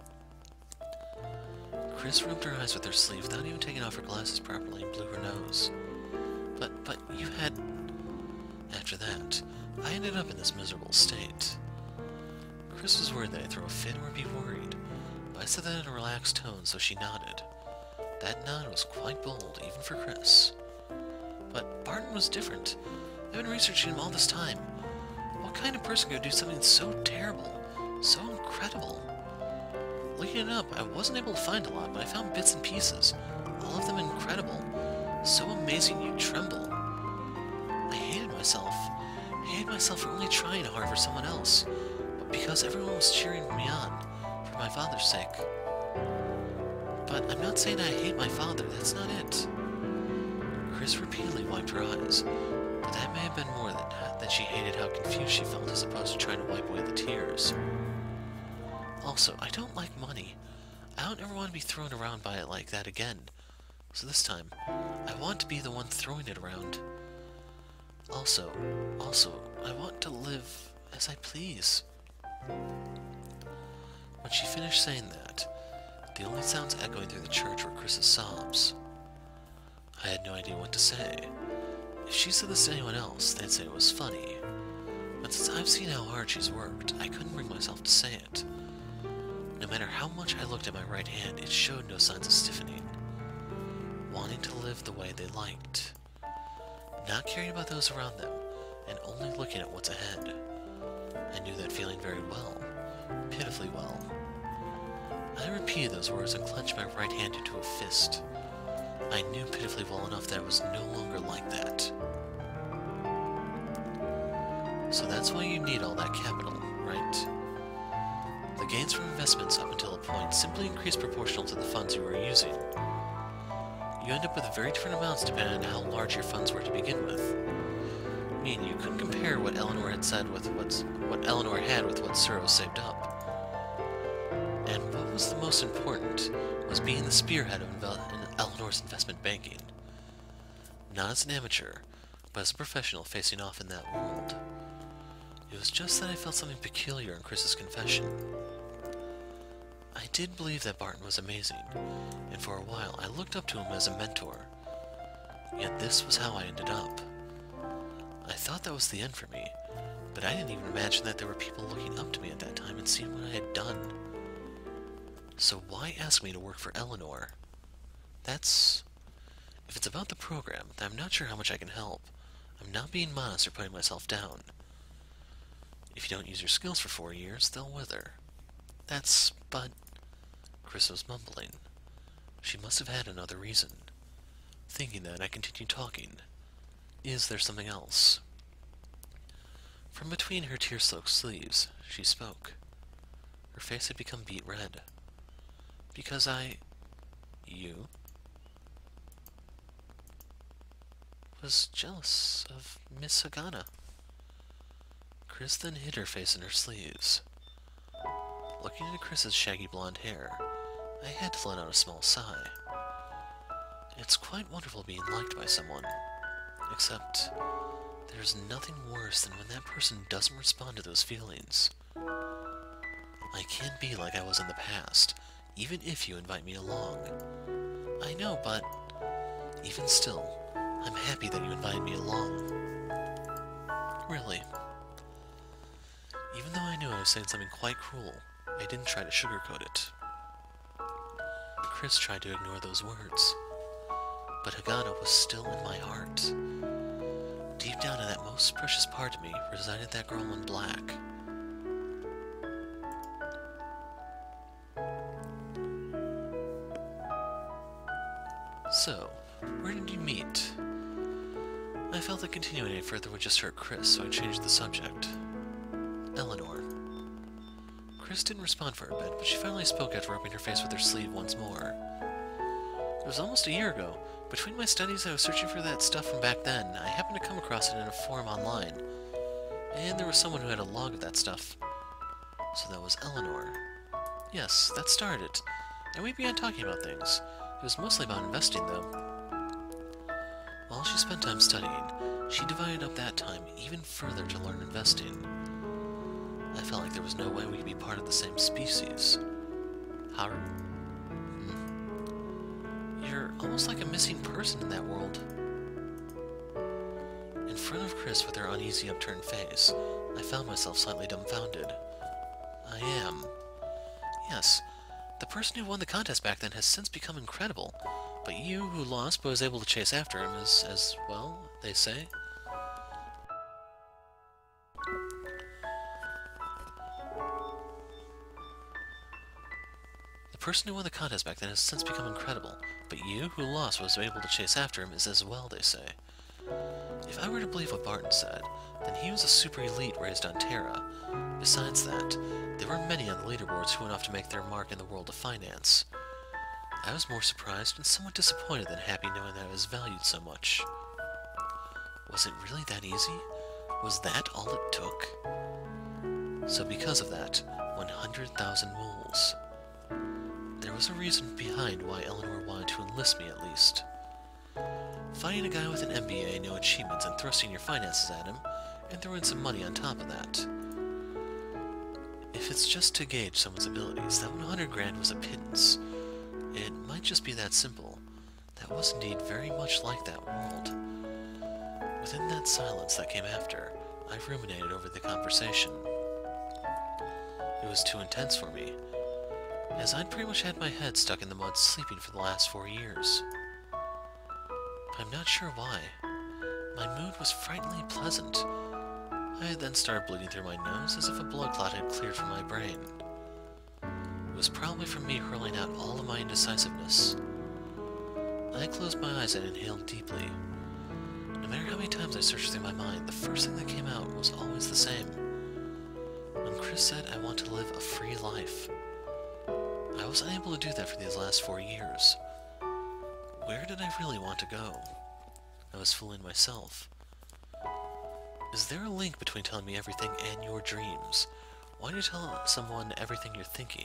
A: Chris rubbed her eyes with her sleeve without even taking off her glasses properly and blew her nose. But, but you had... After that, I ended up in this miserable state. Chris was worried that I'd throw a fit or be worried, but I said that in a relaxed tone, so she nodded. That nod was quite bold, even for Chris. But Barton was different. I've been researching him all this time. What kind of person could do something so terrible, so incredible? Looking it up, I wasn't able to find a lot, but I found bits and pieces. All of them incredible. So amazing you'd tremble. I hated myself. I hated myself for only trying hard for someone else, but because everyone was cheering me on, for my father's sake. But I'm not saying I hate my father, that's not it. Chris repeatedly wiped her eyes, but that may have been more than that she hated how confused she felt as opposed to trying to wipe away the tears. Also, I don't like money. I don't ever want to be thrown around by it like that again. So this time, I want to be the one throwing it around. Also, also, I want to live as I please. When she finished saying that, the only sounds echoing through the church were Chris's sobs. I had no idea what to say. If she said this to anyone else, they'd say it was funny. But since I've seen how hard she's worked, I couldn't bring myself to say it. No matter how much I looked at my right hand, it showed no signs of stiffening. Wanting to live the way they liked. Not caring about those around them, and only looking at what's ahead. I knew that feeling very well. Pitifully well. I repeated those words and clenched my right hand into a fist. I knew pitifully well enough that it was no longer like that. So that's why you need all that capital, right? The gains from investments up until a point simply increase proportional to the funds you are using. You end up with very different amounts depending on how large your funds were to begin with. I mean, you couldn't compare what Eleanor had said with what's, what Eleanor had with what Suro saved up. And what was the most important was being the spearhead of Eleanor's investment banking. Not as an amateur, but as a professional facing off in that world. It was just that I felt something peculiar in Chris's confession. I did believe that Barton was amazing, and for a while I looked up to him as a mentor. Yet this was how I ended up. I thought that was the end for me, but I didn't even imagine that there were people looking up to me at that time and seeing what I had done. So why ask me to work for Eleanor? That's... If it's about the program, then I'm not sure how much I can help. I'm not being modest or putting myself down. If you don't use your skills for four years, they'll wither. That's... but... Chris was mumbling. She must have had another reason. Thinking that, I continued talking. Is there something else? From between her tear-soaked sleeves, she spoke. Her face had become beet red. Because I... you... was jealous of Miss Hagana. Chris then hid her face in her sleeves. Looking into Chris's shaggy blonde hair, I had to let out a small sigh. It's quite wonderful being liked by someone. Except, there's nothing worse than when that person doesn't respond to those feelings. I can't be like I was in the past, even if you invite me along. I know, but even still, I'm happy that you invited me along. Really. Even though I knew I was saying something quite cruel, I didn't try to sugarcoat it. Chris tried to ignore those words, but Hagana was still in my heart. Deep down in that most precious part of me resided that girl in black. So, where did you meet? I felt that continuing any further would just hurt Chris, so I changed the subject. Eleanor. Chris didn't respond for a bit, but she finally spoke after rubbing her face with her sleeve once more. It was almost a year ago. Between my studies, I was searching for that stuff from back then. I happened to come across it in a forum online. And there was someone who had a log of that stuff. So that was Eleanor. Yes, that started it. And we began talking about things. It was mostly about investing, though. While she spent time studying, she divided up that time even further to learn investing. I felt like there was no way we could be part of the same species. How? Hmm. You're almost like a missing person in that world. In front of Chris with her uneasy upturned face, I found myself slightly dumbfounded. I am. Yes, the person who won the contest back then has since become incredible, but you who lost but was able to chase after him is, as well, they say. The person who won the contest back then has since become incredible, but you who lost was able to chase after him is as well, they say. If I were to believe what Barton said, then he was a super elite raised on Terra. Besides that, there were many on the leaderboards who went off to make their mark in the world of finance. I was more surprised and somewhat disappointed than happy knowing that I was valued so much. Was it really that easy? Was that all it took? So because of that, one hundred thousand moles. There was a reason behind why Eleanor wanted to enlist me at least. Finding a guy with an M B A, no achievements, and thrusting your finances at him, and throwing some money on top of that. If it's just to gauge someone's abilities, that one hundred grand was a pittance. It might just be that simple. That was indeed very much like that world. Within that silence that came after, I ruminated over the conversation. It was too intense for me, as I'd pretty much had my head stuck in the mud sleeping for the last four years. I'm not sure why. My mood was frighteningly pleasant. I had then started bleeding through my nose as if a blood clot had cleared from my brain. It was probably from me hurling out all of my indecisiveness. I closed my eyes and inhaled deeply. No matter how many times I searched through my mind, the first thing that came out was always the same. When Chris said I want to live a free life, I was unable to do that for these last four years. Where did I really want to go? I was fooling myself. Is there a link between telling me everything and your dreams? Why do you tell someone everything you're thinking?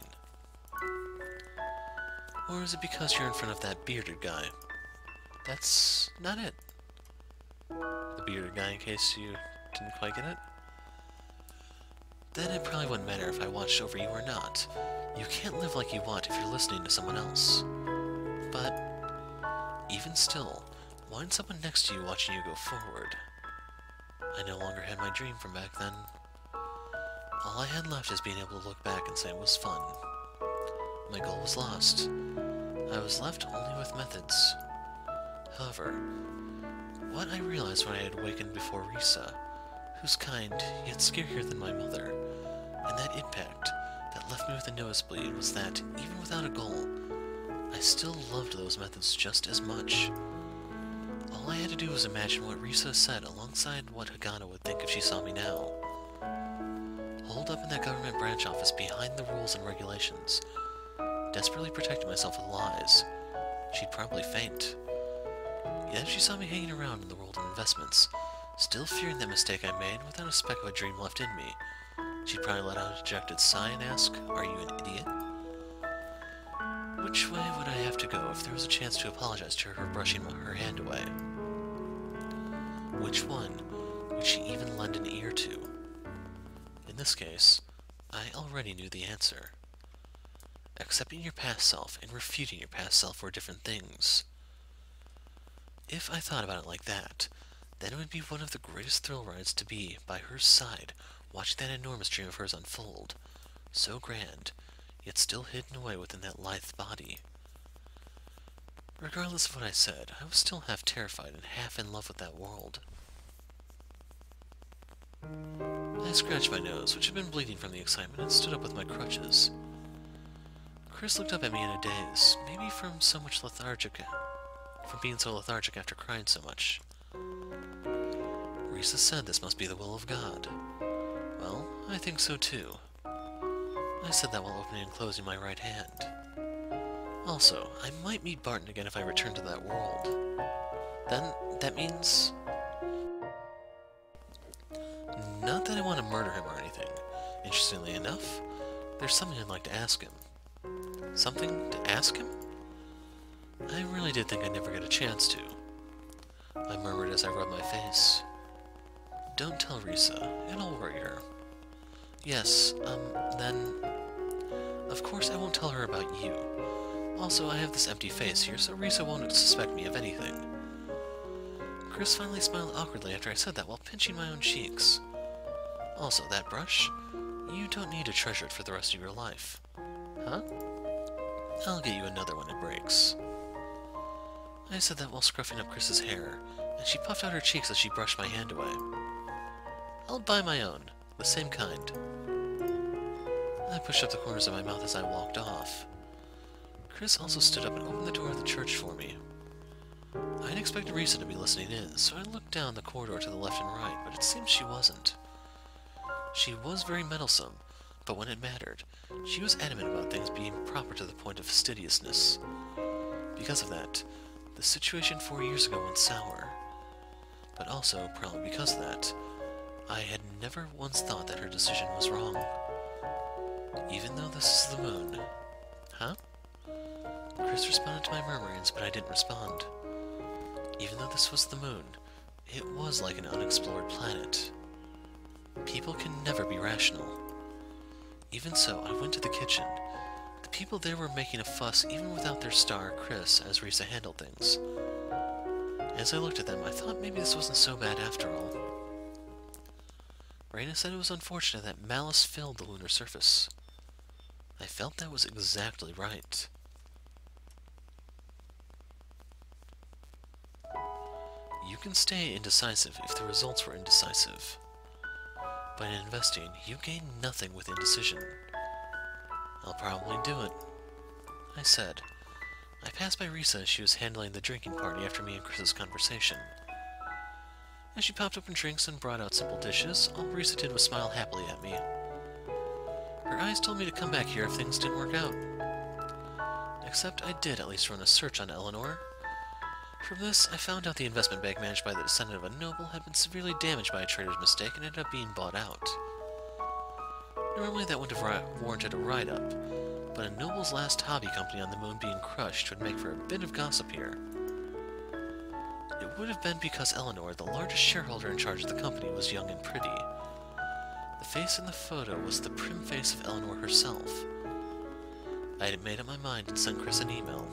A: Or is it because you're in front of that bearded guy? That's not it. The bearded guy, in case you didn't quite get it? Then it probably wouldn't matter if I watched over you or not. You can't live like you want if you're listening to someone else. But even still, wanting someone next to you watching you go forward. I no longer had my dream from back then. All I had left is being able to look back and say it was fun. My goal was lost. I was left only with methods. However, what I realized when I had awakened before Risa, who's kind, yet scarier than my mother, and that impact that left me with a nosebleed was that, even without a goal, I still loved those methods just as much. All I had to do was imagine what Risa said alongside what Hagana would think if she saw me now. Holed up in that government branch office behind the rules and regulations, desperately protecting myself with lies, she'd probably faint. Yet if she saw me hanging around in the world of investments, still fearing that mistake I made without a speck of a dream left in me, she'd probably let out a dejected sigh and ask, "Are you an idiot?" Which way would I have to go if there was a chance to apologize to her for brushing her hand away? Which one would she even lend an ear to? In this case, I already knew the answer. Accepting your past self and refuting your past self were different things. If I thought about it like that, then it would be one of the greatest thrill rides to be by her side, watching that enormous dream of hers unfold, so grand, yet still hidden away within that lithe body. Regardless of what I said, I was still half terrified and half in love with that world. I scratched my nose, which had been bleeding from the excitement, and stood up with my crutches. Chris looked up at me in a daze, maybe from so much lethargic, from being so lethargic after crying so much. Risa said this must be the will of God. Well, I think so too. I said that while opening and closing my right hand. Also, I might meet Barton again if I return to that world. Then, that means... Not that I want to murder him or anything. Interestingly enough, there's something I'd like to ask him. Something to ask him? I really did think I'd never get a chance to. I murmured as I rubbed my face. Don't tell Risa, it'll worry her. Yes, um, then... Of course I won't tell her about you. Also, I have this empty face here, so Risa won't suspect me of anything. Chris finally smiled awkwardly after I said that while pinching my own cheeks. Also, that brush? You don't need to treasure it for the rest of your life. Huh? I'll get you another when it breaks. I said that while scruffing up Chris's hair, and she puffed out her cheeks as she brushed my hand away. I'll buy my own, the same kind. I pushed up the corners of my mouth as I walked off. Chris also stood up and opened the door of the church for me. I had expected Risa to be listening in, so I looked down the corridor to the left and right, but it seemed she wasn't. She was very meddlesome, but when it mattered, she was adamant about things being proper to the point of fastidiousness. Because of that, the situation four years ago went sour. But also, probably because of that, I had never once thought that her decision was wrong. Even though this is the moon. Huh? Chris responded to my murmurings, but I didn't respond. Even though this was the moon, it was like an unexplored planet. People can never be rational. Even so, I went to the kitchen. The people there were making a fuss even without their star, Chris, as Risa handled things. As I looked at them, I thought maybe this wasn't so bad after all. Raina said it was unfortunate that malice filled the lunar surface. I felt that was exactly right. You can stay indecisive if the results were indecisive. But in investing, you gain nothing with indecision. I'll probably do it, I said. I passed by Risa as she was handling the drinking party after me and Chris's conversation. As she popped open drinks and brought out simple dishes, all Risa did was smile happily at me. Her eyes told me to come back here if things didn't work out. Except I did at least run a search on Eleanor. From this, I found out the investment bank managed by the descendant of a noble had been severely damaged by a trader's mistake and ended up being bought out. Normally that wouldn't have warranted a write-up, but a noble's last hobby company on the moon being crushed would make for a bit of gossip here. It would have been because Eleanor, the largest shareholder in charge of the company, was young and pretty. The face in the photo was the prim face of Eleanor herself. I had made up my mind and sent Chris an email.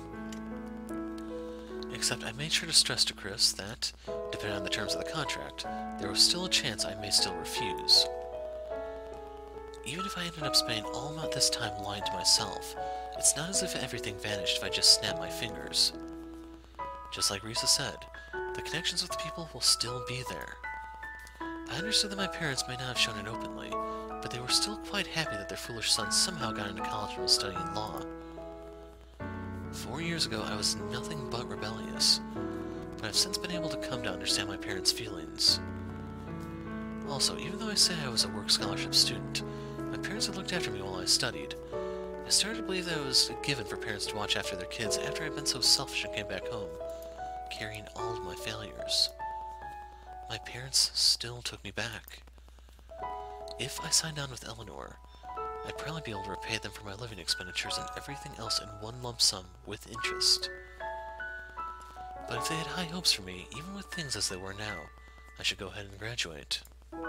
A: Except I made sure to stress to Chris that, depending on the terms of the contract, there was still a chance I may still refuse. Even if I ended up spending all of this time lying to myself, it's not as if everything vanished if I just snapped my fingers. Just like Risa said, the connections with the people will still be there. I understood that my parents may not have shown it openly, but they were still quite happy that their foolish son somehow got into college and was studying law. Four years ago, I was nothing but rebellious, but I've since been able to come to understand my parents' feelings. Also, even though I say I was a work scholarship student, my parents had looked after me while I studied. I started to believe that it was a given for parents to watch after their kids after I'd been so selfish and came back home, carrying all of my failures. My parents still took me back. If I signed on with Eleanor, I'd probably be able to repay them for my living expenditures and everything else in one lump sum with interest. But if they had high hopes for me, even with things as they were now, I should go ahead and graduate.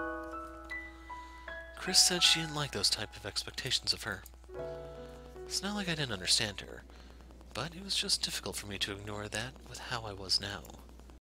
A: Chris said she didn't like those type of expectations of her. It's not like I didn't understand her, but it was just difficult for me to ignore that with how I was now.